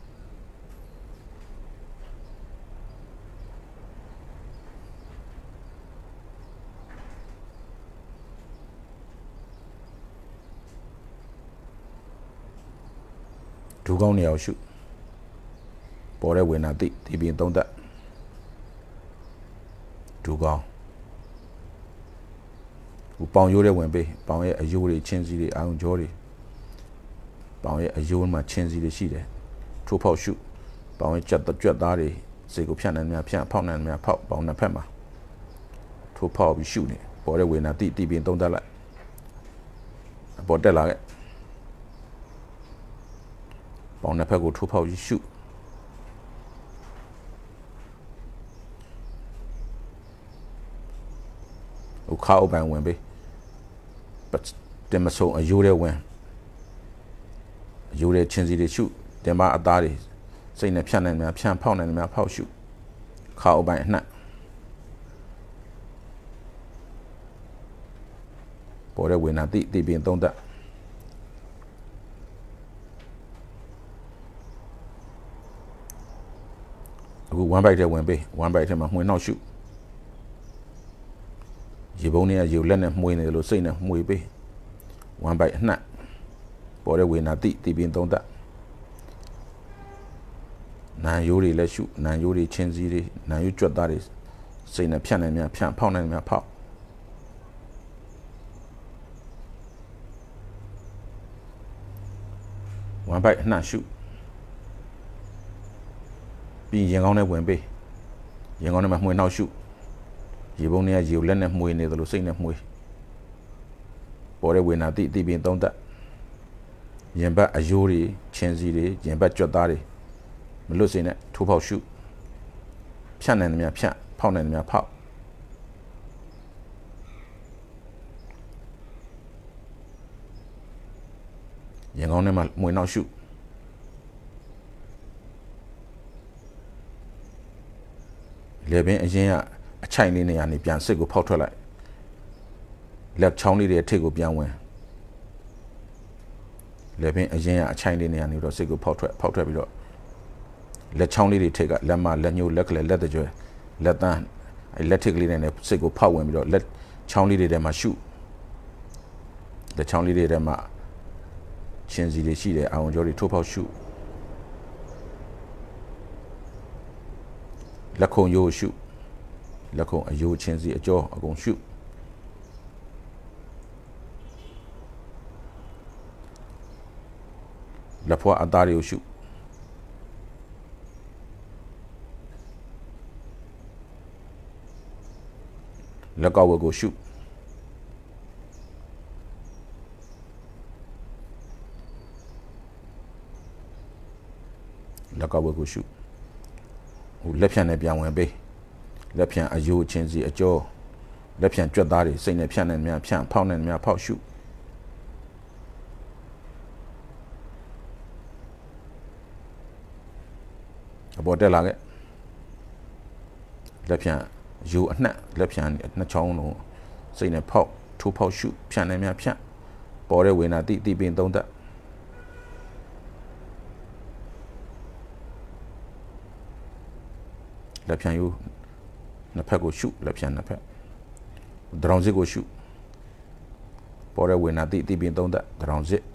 ဒုကောင်းနေအောင်ရှုပေါ်တဲ့ဝေဒနာတိဒီပြင်သုံးသပ်ဒုကောင်းဟိုပေါင်ရိုးတဲ့ဝင်ပေးပေါင်ရဲ့အယိုးတွေချင်းစီတွေအာရုံကြောတွေပေါင်ရဲ့အယိုးမှာချင်းစီတွေရှိတယ်ထိုးဖောက်ရှုပေါင်ရဲ့ကြက်ကြွက်သားတွေစိတ်ကိုဖြန့်နေများဖြန့်ဖောက်နေများဖောက်ပေါင်နှစ်ဖက်မှာထိုးဖောက်ပြီးရှုနေပေါ်တဲ့ဝေဒနာတိဒီပြင်သုံးသပ်လိုက်အပေါ်တက်လာခဲ့ပေါင်နှစ်ဖက်ကိုထိုးဖောက်ပြီးရှုဟိုခါအုပ်ပိုင်ဝင်ပေးတင်မဆုံအယိုးတဲ့ဝင်အယိုးတဲ့ချင်းစီတွေရှုတင်မအသားတွေစိတ်နဲ့ဖြန့်နိုင်များဖြန့်ဖောက်နိုင်များဖောက်ရှုခါအုပ်ပိုင်အနှံ့ပေါ်တဲ့ဝေနာတိတိပင်သုံးသက်အခုone bite ထဲဝင်ပေးone bite ထဲမှာမှွေနှောက်ရှုရေပုံးနဲ့ရေလက်နဲ့မှွေနေတယ်လို့စိတ်နဲ့မှွေပေးone bite အနှံ့ပေါ်တဲ့ဝေနာတိတိပင်သုံးသက်နာယိုးတွေလက်ရှုနာယိုးတွေချင်းစီတွေနာယိုးကြွက်သားတွေစိတ်နဲ့ဖြန့်နိုင်များဖြန့်ဖောက်နိုင်များဖောက်one bite အနှံ့ရှုပြီးရင်ကောင်းနဲ့ဝင်ပေးရင်ကောင်းနဲ့မှမှွေနှောက်ရှုရေပုံးနဲ့ရေကိုလက်နဲ့မှွေနေတယ်လို့စိတ်နဲ့မှွေပေါ်တဲ့ဝေနာတိတိပင်သုံးသက်ရင်ဘတ်အယိုးတွေချင်းစီတွေရင်ဘတ်ကြွက်သားတွေမလွတ်စေနဲ့ထိုးပေါက်ရှုဖြန့်နိုင်တယ်များဖြန့်ဖောက်နိုင်တယ်များဖောက်ရင်ကောင်းနဲ့မှမှွေနှောက်ရှုလေပင်အရင်ကအချိုင်လေးနေရာနေပြန်စစ်ကိုဖောက်ထွက်လိုက်လက်ချောင်းလေးတွေအထိပ်ကိုပြန်ဝင်လေပင်အရင်ကအချိုင်လေးနေရာနေတော့စစ်ကိုဖောက်ထွက်ဖောက်ထွက်ပြီးတော့လက်ချောင်းလေးတွေထိပ်ကလက်မလက်ညှိုးလက်ကလေးလက်တကြွယ်လက်တန်းအဲလက်ထိပ်ကလေးနဲ့စစ်ကိုဖောက်ဝင်ပြီးတော့လက်ချောင်းလေးတွေထဲမှာရှုလက်ချောင်းလေးတွေထဲမှာချင်းစီတွေရှိတယ်အာဝန်ကျော်တွေထိုးဖောက်ရှုလက်ခုံရိုးရှုလက်ခုံအယိုးချင်းစီအကျော်အကုန်ရှုလက်ဖွားအသားတွေကိုရှုလက်ကောက်ဝက်ကိုရှုလက်ကောက်ဝက်ကိုရှုဟိုလက်ဖြန့်နဲ့ပြန်ဝင်ပေးလက်ဖြန့်အယိုးချင်းစီအကျော်လက်ဖြန့်ကြွက်သားတွေစိတ်နဲ့ဖြန့်နေများဖြန့်ဖောက်နေများဖောက်ရှုအပေါ်တက်လာခဲ့လက်ဖြန့်ယူအနှံ့လက်ဖြန့်နှစ်ချောင်းလုံးစိတ်နဲ့ဖောက်ထိုးဖောက်ရှုဖြန့်နေများဖြန့်ပေါ်တဲ့ဝေနာတိတိပင်သုံးသက်လက်ဖြန့်ယူနှစ်ဖက်ကိုရှုလက်ဖြန့်နှစ်ဖက်ဒရောင်စစ်ကိုရှုပေါ်တဲ့ဝေနာတိတိပင်သုံးသက်ဒရောင်စစ်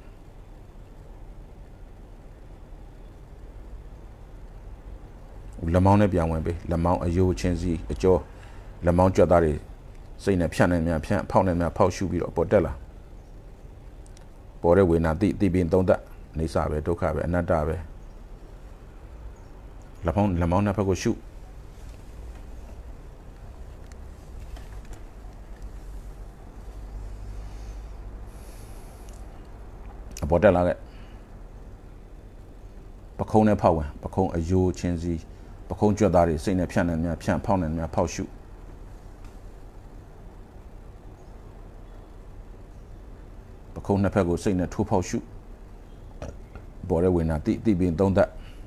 လက်မောင်းနဲ့ပြန်ဝင်ပေးလက်မောင်းအယိုးချင်းစီအကျော်လက်မောင်းကြွက်သားတွေစိတ်နဲ့ဖြန့်နေများဖြန့်ဖောက်နေများဖောက်ရှုပြီးတော့ပေါ်တက်လာပေါ်တဲ့ဝေနာတိတိပင်သုံးသက်အိဋ္ဌပဲဒုက္ခပဲအနတ္တပဲလက်မောင်းလက်မောင်းနှစ်ဖက်ကိုရှုအပေါ်တက်လာခဲ့ပခုံးနဲ့ဖောက်ဝင်ပခုံးအယိုးချင်းစီပခုံးကြွက်သားတွေစိတ်နဲ့ဖြန့်နေများဖြန့်ဖောက်နေများဖောက်ရှုပခုံးနှစ်ဖက်ကိုစိတ်နဲ့ထိုးဖောက်ရှုပေါ်တဲ့ဝေနာတိတိပင်သုံးသက်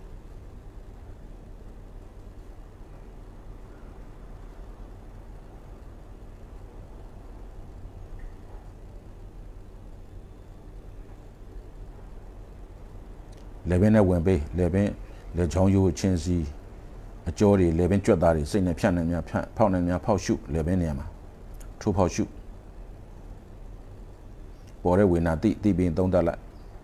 လေပင်နဲ့ဝင်ပေးလေပင်လေချောင်းရိုးချင်းစီအကျော်တွေလေပင်ကြွက်သားတွေစိတ်နဲ့ဖြန့်နေများဖြန့်ဖောက်နေများဖောက်ရှုလေပင်နေရာမှာထိုးဖောက်ရှုပေါ်တဲ့ဝေနာတိတိပင်သုံးသက်လိုက်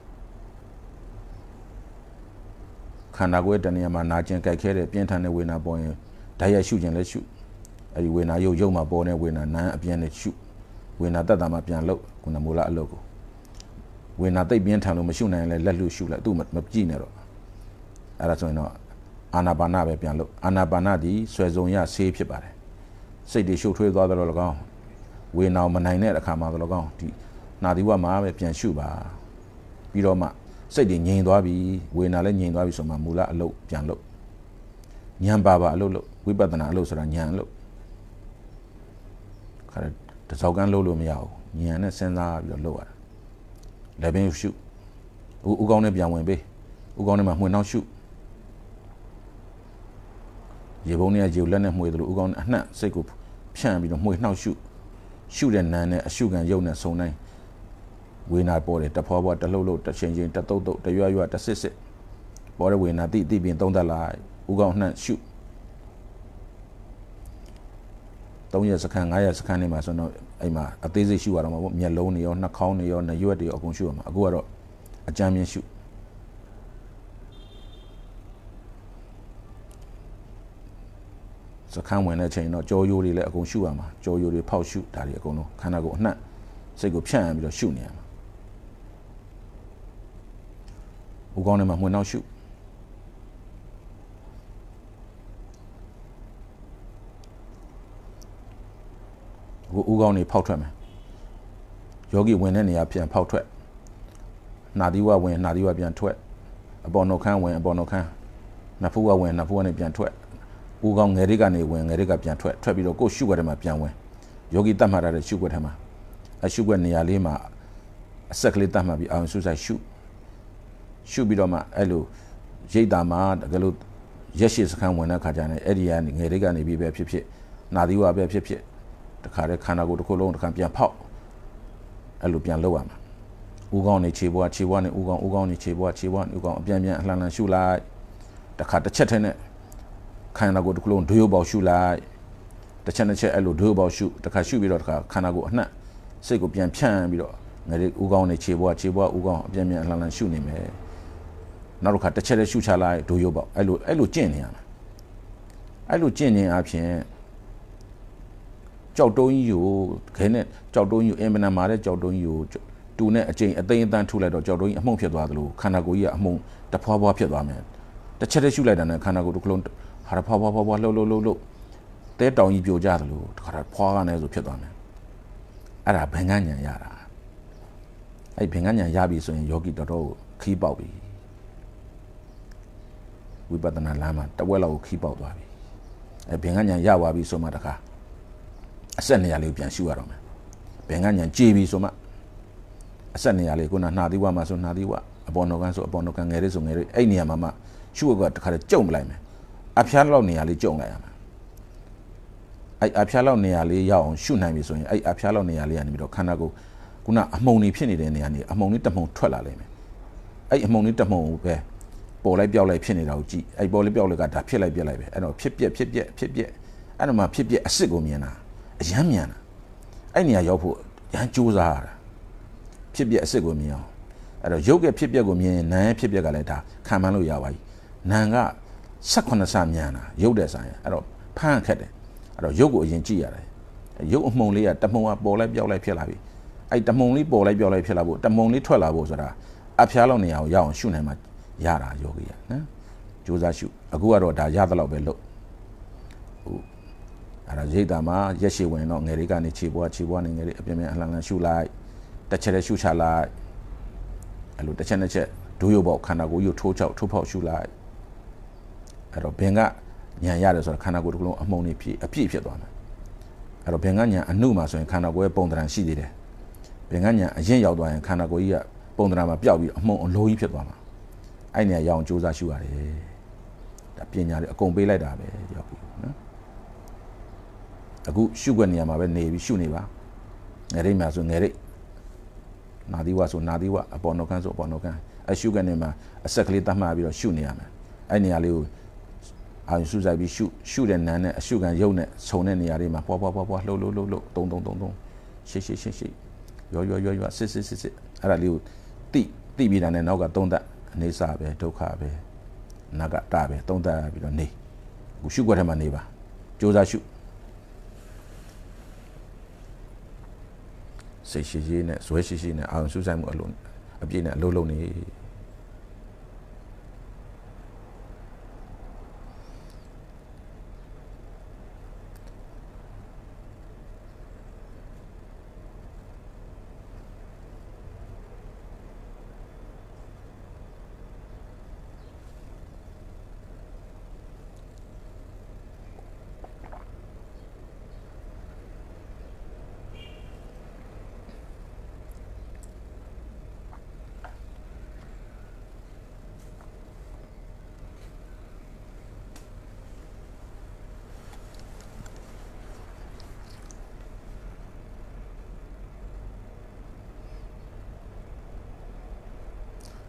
ခန္ဓာကိုယ်တဏှာမှာနာကျင်ကြိုက်ခဲတဲ့ပြင်းထန်တဲ့ဝေနာပေါ်ရင်ဓာတ်ရိုက်ရှုခြင်းလည်းရှုအဲဒီဝေနာရုပ်ရုပ်မှာပေါ်တဲ့ဝေနာနာအပြင်းနဲ့ရှုဝေနာတက်တာမှာပြန်လို့ခုနမူလအလုပ်ကိုဝေနာတိတ်ပြင်းထန်လို့မရှုနိုင်ရင်လည်းလက်လူရှုလိုက်သူ့မကြည့်နဲ့တော့အဲ့ဒါဆိုရင်တော့အာနာပါနပဲပြန်လို့အာနာပါနဒီဆွဲစုံရဆေးဖြစ်ပါတယ်စိတ်တွေရှုပ်ထွေးသွားတယ်လို့၎င်းဝေနာမနိုင်တဲ့အခါမှာတော့၎င်းဒီနာသီဝမှာပဲပြန်ရှုပါပြီးတော့မှစိတ်တွေငြိမ်သွားပြီဝေနာလည်းငြိမ်သွားပြီဆိုမှမူလအလုပ်ပြန်လို့ဉာဏ်ပါပါအလုပ်လို့ဝိပဿနာအလုပ်ဆိုတာဉာဏ်လို့ခါတစောက်ကန်းလို့လို့မရဘူးဉာဏ်နဲ့စဉ်းစားပြီးတော့လုပ်ရတာလည်းပင်ရှုဦးကောင်းနဲ့ပြန်ဝင်ပေးဦးကောင်းနဲ့မှမှွေနှောက်ရှုရေပုံးနဲ့ရေလက်နဲ့မှွေတယ်လို့ဦးကောင်းအနှံ့စိတ်ကိုဖြန့်ပြီးတော့မှွေနှောက်ရှုရှုတဲ့နာနဲ့အရှုခံရုပ်နဲ့စုံတိုင်းဝေနာပေါ်တယ်တဖွာဖွာတလှုပ်လှုပ်တချင်းချင်းတတုတ်တုတ်တရွရွတဆစ်စစ်ပေါ်တဲ့ဝေနာတိတိပြင်သုံးသက်လိုက်ဦးကောင်းနှံ့ရှုသုံးရက်စခန်းငါးရက်စခန်းနေမှာဆိုတော့အဲ့မှာအသေးစိတ်ရှုရတော့မှာပေါ့မျက်လုံးတွေရောနှာခေါင်းတွေရောနှရွက်တွေရောအကုန်ရှုရမှာအခုကတော့အကြမ်းမြင့်ရှုစခန်းဝင်တဲ့ချိန်တော့ကြောရိုးတွေလည်းအကုန်ရှုရမှာကြောရိုးတွေဖောက်ရှုဒါတွေအကုန်လုံးခန္ဓာကိုယ်အနှံ့စိတ်ကိုဖြန့်ပြီးတော့ရှုနေရမှာဦးကောင်းထဲမှာမှွေနှောက်ရှုဦးကောင်းနေဖောက်ထွက်မယ်ယောဂီဝင်တဲ့နေရာပြန်ဖောက်ထွက်နာသီဝဝင်နာသီဝပြန်ထွက်အပေါ်နှုတ်ခမ်းဝင်အပေါ်နှုတ်ခမ်းနဖူးဝဝင်နဖူးကနေပြန်ထွက်ဦးကောင်းငယ်ရိကနေဝင်ငယ်ရိကပြန်ထွက်ထွက်ပြီးတော့ကိုယ်ရှုွက်ထဲမှာပြန်ဝင်ယောဂီတတ်မှတ်ရတဲ့ရှုွက်ထဲမှာအရှုွက်နေရာလေးမှာအဆက်ကလေးတတ်မှတ်ပြီးအောင်ရှုဆိုင်ရှုရှုပြီးတော့မှအဲ့လိုရိတ်တာမှာတကယ်လို့ရက်ရှိစခန်းဝင်တဲ့ခါကျရင်အဲ့ဒီကနေငယ်ရိကနေပြီးပဲဖြစ်ဖြစ်နာသီဝပဲဖြစ်ဖြစ်တခါတည်းခန္ဓာကိုယ်တစ်ခုလုံးတစ်ခါပြန်ဖောက်အဲ့လိုပြန်လုပ်ရမှာဦးကောင်းနေခြေဘွားခြေဘွားနေဦးကောင်းဦးကောင်းနေခြေဘွားခြေဘွားနေဦးကောင်းအပြန်ပြန်အလှန်လှန်ရှုလိုက်တခါတစ်ချက်ထဲနဲ့ခန္ဓာကိုယ်တစ်ခုလုံးဒွေရုပ်ပေါက်ရှုလိုက်တစ်ချက်တစ်ချက်အဲ့လိုဒွေရုပ်ပေါက်ရှုတခါရှုပြီးတော့တခါခန္ဓာကိုယ်အနှံ့စိတ်ကိုပြန်ဖြန့်ပြီးတော့ငါတို့ဦးကောင်းနေခြေဘွားခြေဘွားဦးကောင်းအပြန်ပြန်အလှန်လှန်ရှုနေမယ်နောက်တစ်ခါတစ်ချက်တစ်ရှုချလိုက်ဒွေရုပ်ပေါက်အဲ့လိုအဲ့လိုကျင့်နေရမှာအဲ့လိုကျင့်နေအပြင်ကြောက်တုံးကြီးကိုခဲနဲ့ကြောက်တုံးကြီးကိုအင်မနာမာတဲ့ကြောက်တုံးကြီးကိုတူနဲ့အကျိန်အသိအသန်းထုလိုက်တော့ကြောက်တုံးကြီးအမှုန့်ဖြစ်သွားသလိုခန္ဓာကိုယ်ကြီးကအမှုန့်တဖွာဖွာဖြစ်သွားမယ်တစ်ချက်တည်းရှုလိုက်တာနဲ့ခန္ဓာကိုယ်တစ်ခုလုံးဟာဖွာဖွာဖွာဖွာလှုပ်လှုပ်လှုပ်လှုပ်တဲတောင်ကြီးပြိုကျသလိုတခါတော့ဖွာကနေဆိုဖြစ်သွားမယ်အဲ့ဒါဘင်္ဂညာရတာအဲ့ဘင်္ဂညာရပြီဆိုရင်ယောဂီတော်တော်ခီးပေါက်ပြီဝိပဿနာလမ်းမှာတဝက်လောက်ခီးပေါက်သွားပြီအဲ့ဘင်္ဂညာရသွားပြီဆိုမှတခါအဆက်နေရာလေးကိုပြန်ရှုရတော့မယ်ဘင်္ဂညာကြေပြီဆိုမှအဆက်နေရာလေးခုနနှာသီးဝမှာဆိုနှာသီးဝအပေါ်နှုတ်ခမ်းဆိုအပေါ်နှုတ်ခမ်းငယ်လေးဆိုငယ်လေးအဲ့နေရာမှာမှရှုရကတခါတည်းကြုံပလိုက်မယ်အဖျားလောက်နေရာလေးကြုံလိုက်ရမှာအဲ့အဖျားလောက်နေရာလေးရောက်အောင်ရှုနိုင်ပြီဆိုရင်အဲ့အဖျားလောက်နေရာလေးကနေပြီးတော့ခန္ဓာကိုယ်ခုနအမှုန်တွေဖြစ်နေတဲ့နေရာနေအမှုန်လေးတမှုန်ထွက်လာလိမ့်မယ်အဲ့အမှုန်လေးတမှုန်ကိုပဲပေါ်လိုက်ပြောက်လိုက်ဖြစ်နေတာကိုကြည့်အဲ့ပေါ်လေးပြောက်လိုက်ကဒါဖြစ်လိုက်ပြက်လိုက်ပဲအဲ့တော့ဖြစ်ပြက်ဖြစ်ပြက်ဖြစ်ပြက်အဲ့တော့မှဖြစ်ပြက်အစ်စ်ကိုမြင်တာအရမ်းမြန်တာအဲ့နေရာရောက်ဖို့ရမ်းကြိုးစားရတာဖြစ်ပြက်အစ်စ်ကိုမြင်အောင်အဲ့တော့ရုပ်ရဲ့ဖြစ်ပြက်ကိုမြင်ရင်နာမ်ရဲ့ဖြစ်ပြက်ကလည်းဒါခံမှန်းလို့ရပါပြီနာမ်က၁၈ဆမြန်တာရုပ်တဲ့ဆိုင်အဲ့တော့ဖမ်းခက်တယ်အဲ့တော့ရုပ်ကိုအရင်ကြည့်ရတယ်ရုပ်အမှုန်လေးကတမှုန်ကပေါ်လိုက်ပြောက်လိုက်ဖြစ်လာပြီအဲ့တမှုန်လေးပေါ်လိုက်ပြောက်လိုက်ဖြစ်လာဖို့တမှုန်လေးထွက်လာဖို့ဆိုတာအဖျားလောက်နေရာကိုရအောင်ရှုနိုင်မှရတာယောဂီကနော်ကြိုးစားရှုအခုကတော့ဒါရသလောက်ပဲလို့ဟုတ်အဲ့ဒါရိတ်တာမှာရက်ရှည်ဝင်တော့ငယ်လေးကနေခြေပွားခြေပွားနေငယ်လေးအပြင်းပြင်းအလှန်လှန်ရှုလိုက်တစ်ချက်လေးရှုချလိုက်အဲ့လိုတစ်ချက်တစ်ချက်ဒိုးရုပ်ပေါက်ခန္ဓာကိုယ်ရုပ်ထိုးချောက်ထိုးဖောက်ရှုလိုက်အဲ့တော့ဘင်ကညံရတယ်ဆိုတော့ခန္ဓာကိုယ်တစ်ခုလုံးအမှုန်တွေဖြစ်အပြည့်ဖြစ်သွားမယ်အဲ့တော့ဘင်ကညံအနုမှာဆိုရင်ခန္ဓာကိုယ်ရဲ့ပုံသဏ္ဍာန်ရှိသေးတယ်ဘင်ကညံအရင်ရောက်သွားရင်ခန္ဓာကိုယ်ကြီးကပုံသဏ္ဍာန်မှာပျောက်ပြီးအမှုန်အလိုကြီးဖြစ်သွားမှာအဲ့နေရာရောင်ကြိုးစားရှုရတယ်ဒါပညာတွေအကုန်ပေးလိုက်တာပဲရောက်ပြီနော်အခုရှုွက်နေရာမှာပဲနေပြီးရှုနေပါငယ်ရိပ်မှာဆိုငယ်ရိပ်နာသီဝဆိုနာသီဝအပေါ်နှုတ်ခမ်းဆိုအပေါ်နှုတ်ခမ်းအရှုကနေမှာအဆက်ကလေးတတ်မှတ်ပြီးတော့ရှုနေရမယ်အဲ့နေရာလေးကိုအာရုံစူးစိုက်ပြီးရှုရှုတဲ့နာနဲ့အရှုခံရုပ်နဲ့ခြုံတဲ့နေရာလေးမှာပွားပွားပွားပွားလှုပ်လှုပ်လှုပ်လှုပ်တုံတုံတုံတုံရှေ့ရှေ့ရှေ့ရှေ့ရောရောရောရောစစ်စစ်စစ်စစ်အဲ့ဒါလေးကိုတိတိပြီးတာနဲ့နောက်ကသုံးသက်အနေစာပဲဒုက္ခပဲနာကတာပဲသုံးသက်ပြီးတော့နေအခုရှုွက်ထဲမှာနေပါကြိုးစားရှုစိတ်ရှိရှိနဲ့ဇွဲရှိရှိနဲ့အာရုံစူးစိုက်မှုအလုံးအပြည့်နဲ့အလုံးလုံးနေ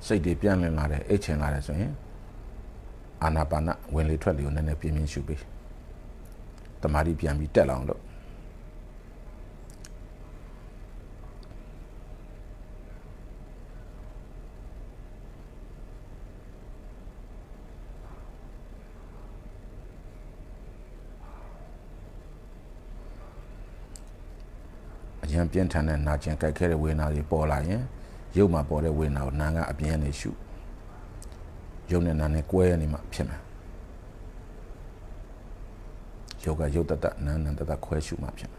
စိတ်တွေပြန့်လည်လာတယ်အိတ်ချင်လာတယ်ဆိုရင်အာနာပါနဝင်လေထွက်လေကိုနည်းနည်းပြင်းပြင်းရှုပေးတမာတိပြန်ပြီးတက်လာအောင်လို့အရင်ပြင်းထန်တဲ့နာကျင်ကြိုက်ခဲတဲ့ဝေဒနာတွေပေါ်လာရင်ရုပ်မှာပေါ်တဲ့ဝေဒနာကိုနာမ်ကအပြင်းနဲ့ရှုရုပ်နဲ့နာမ်နဲ့ကွဲရနေမှဖြစ်မှာရုပ်ကရုပ်တတနာမ်နာမ်တတခွဲရှုမှဖြစ်မှာ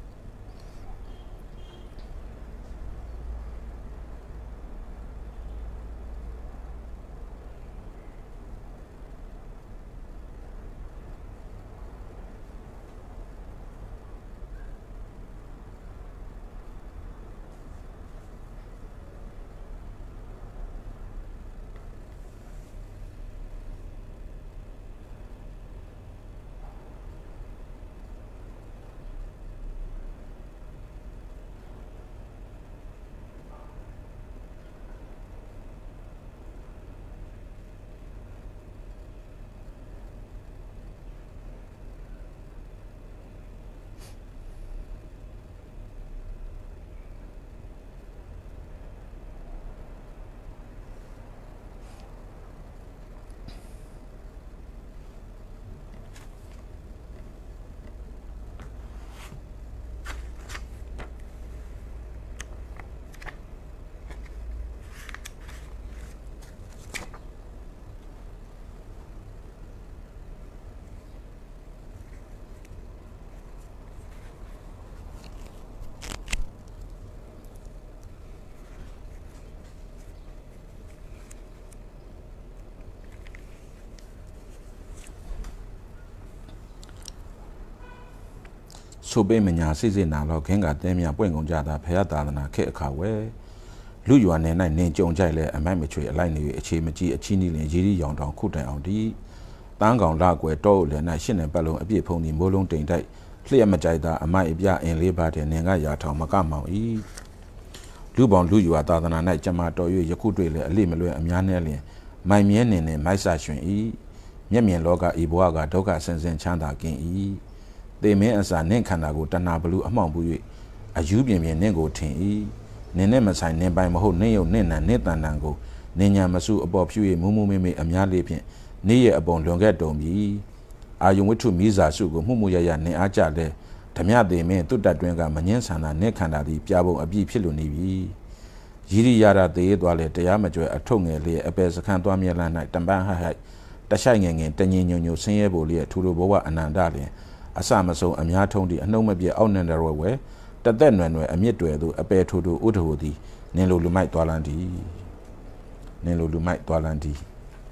ဆိုပေးမညာစိစိနာတော့ခင်းကတဲမြပွင့်ကုန်ကြတာဖရသာသနာခက်အခါဝဲလူရွာနယ်၌နင်ကြုံကြိုက်လဲအမိုက်မချွေအလိုက်နေအခြေမကြီးအချီးနီလင်ရေးရီရောင်တောင်ခုတိုင်အောင်ဒီတန်းကောင်လာကွယ်တော့လည်း၌ရှင်းနေပတ်လုံးအပြည့်ဖုံဒီမိုးလုံးတိမ်တိုက်လျှက်မကြိုက်တာအမိုက်အပြအင်လေးပါတဲ့နင်ကရာထောင်မကမောင်ဤလူပေါင်းလူရွာသာသနာ၌ကျမတော်၍ယခုတွေ့လဲအလိမလွဲအများနဲ့လျင်မိုင်မြဲနေနေမိုက်ဆရွှင်ဤမျက်မြင်လောကဤဘဝကဒုက္ခဆင်းဆင်းချမ်းသာကင်းဤသေမင်းအစာနင့်ခန္ဓာကိုတဏှာဘလူအမှောင်ပူ၍အယူပြင်းပြင်းနင့်ကိုထင်၏နင်းနဲ့မဆိုင်နင်းပိုင်မဟုတ်နင့်ရုပ်နင့်နံနင့်တန်တန်ကိုနင်းညာမစုအပေါ်ဖြူ၍မူးမူးမေးမေးအများလေးဖြင့်နေ့ရဲ့အပေါ်လွန်ခဲ့တုံပြီအာယုံဝတ္ထုမိစာစုကိုမှုမှုရရနင်းအားကြလဲဓမြသေမင်းတုတ္တတွင်ကမငင်းဆန္ဒနင့်ခန္ဓာသည်ပြပုံအပြည့်ဖြစ်လိုနေပြီရည်ရရသေးသွားလေတရားမကြွယ်အထုပ်ငယ်လေးအပယ်စခန်းသွားမြဲလန်း၌တပန်းဟဟိုက်တချိုက်ငယ်ငယ်တငင်ညုံညုံဆင်းရဲဖို့လေးထူလိုဘဝအနန္တလျင်အစမဆုံးအများထုံးသည့်အနှုံးမပြအောက်နန္ဒရဝဲတသက်နွယ်နွယ်အမြင့်တွေသို့အပေထိုးထိုးဥဒ္ဓဟူသည်နင်လိုလူမိုက်သွားလန်းသည်နင်လိုလူမိုက်သွားလန်းသည်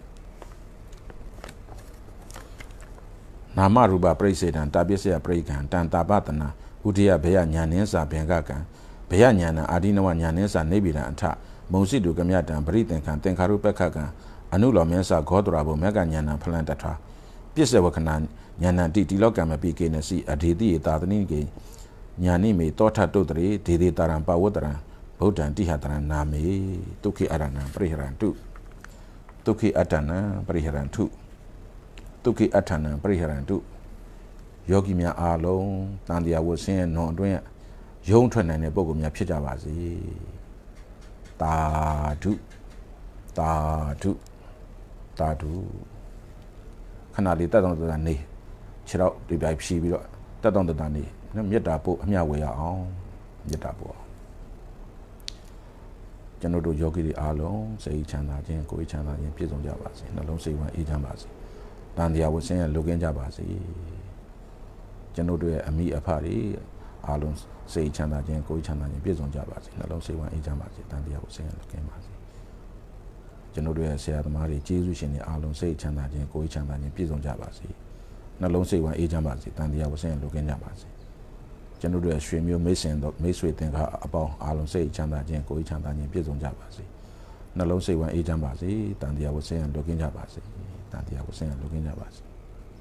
နာမရူပပြိစေတံတာပစ္စယပြိကံတန်တာပတနာဥဒိယဘေယညာနှင်းစာဘင်္ဂကံဘေယညာနံအာဒီနဝညာနှင်းစာနေဗိဒံအထမုံစိတုကမြတံပရိသင်္ခံသင်္ခါရုပက္ခကံအနုလောမင်းစာဂောတရာဘုမေကညာနံဖလန်တထာပစ္စဝကနာညာဏတိတိလောကံမပိကေနစီအဒေတိသာသနိကေညာနိမေတောထတုတ္တရေဒေဒေတာရံပဝတ္တရံဗုဒ္ဓံတိဟတရံနာမေဒုက္ခိအရဏံပရိဟရန္တုဒုက္ခိအတ္တနံပရိဟရန္တုဒုက္ခိအတ္ထနံပရိဟရန္တုယောဂီများအားလုံးတန်တရားဝဆင်းရဲ့နွန်အတွင်းရုံထွက်နိုင်တဲ့ပုဂ္ဂိုလ်များဖြစ်ကြပါစေတာဓုတာဓုတာဓုခဏလေးတက်တော့တက်နေခြေတော့ဒီပြိုင်ဖြီးပြီးတော့တက်တော့တက်တာနေနော်မေတ္တာပို့အမျှဝေရအောင်မေတ္တာပို့အောင်ကျွန်တော်တို့ယောဂီတွေအားလုံးစိတ်ချမ်းသာခြင်းကိုယ်ချမ်းသာခြင်းပြည့်စုံကြပါစေနှလုံးစိတ်ဝမ်းအေးချမ်းပါစေတန်တရားဝဆင်းရလိုကင်းကြပါစေကျွန်တော်တို့ရဲ့အမိအဖတွေအားလုံးစိတ်ချမ်းသာခြင်းကိုယ်ချမ်းသာခြင်းပြည့်စုံကြပါစေနှလုံးစိတ်ဝမ်းအေးချမ်းပါစေတန်တရားဝဆင်းရလိုကင်းပါစေကျွန်တော်တို့ရဲ့ဆရာသမားတွေကျေးဇူးရှင်တွေအားလုံးစိတ်ချမ်းသာခြင်းကိုယ်ချမ်းသာခြင်းပြည့်စုံကြပါစေနှလုံးစိတ်ဝမ်းအေးချမ်းပါစေတန်တရားဝဆင်းရလိုကင်းကြပါစေကျွန်တော်တို့ရဲ့ရွှေမျိုးမိတ်ဆွေတို့မိတ်ဆွေသင်္ခါအပေါင်းအားလုံးစိတ်ချမ်းသာခြင်းကိုယ်ချမ်းသာခြင်းပြည့်စုံကြပါစေနှလုံးစိတ်ဝမ်းအေးချမ်းပါစေတန်တရားဝဆင်းရလိုကင်းကြပါစေတန်တရားဝဆင်းရလိုကင်းကြပါစေ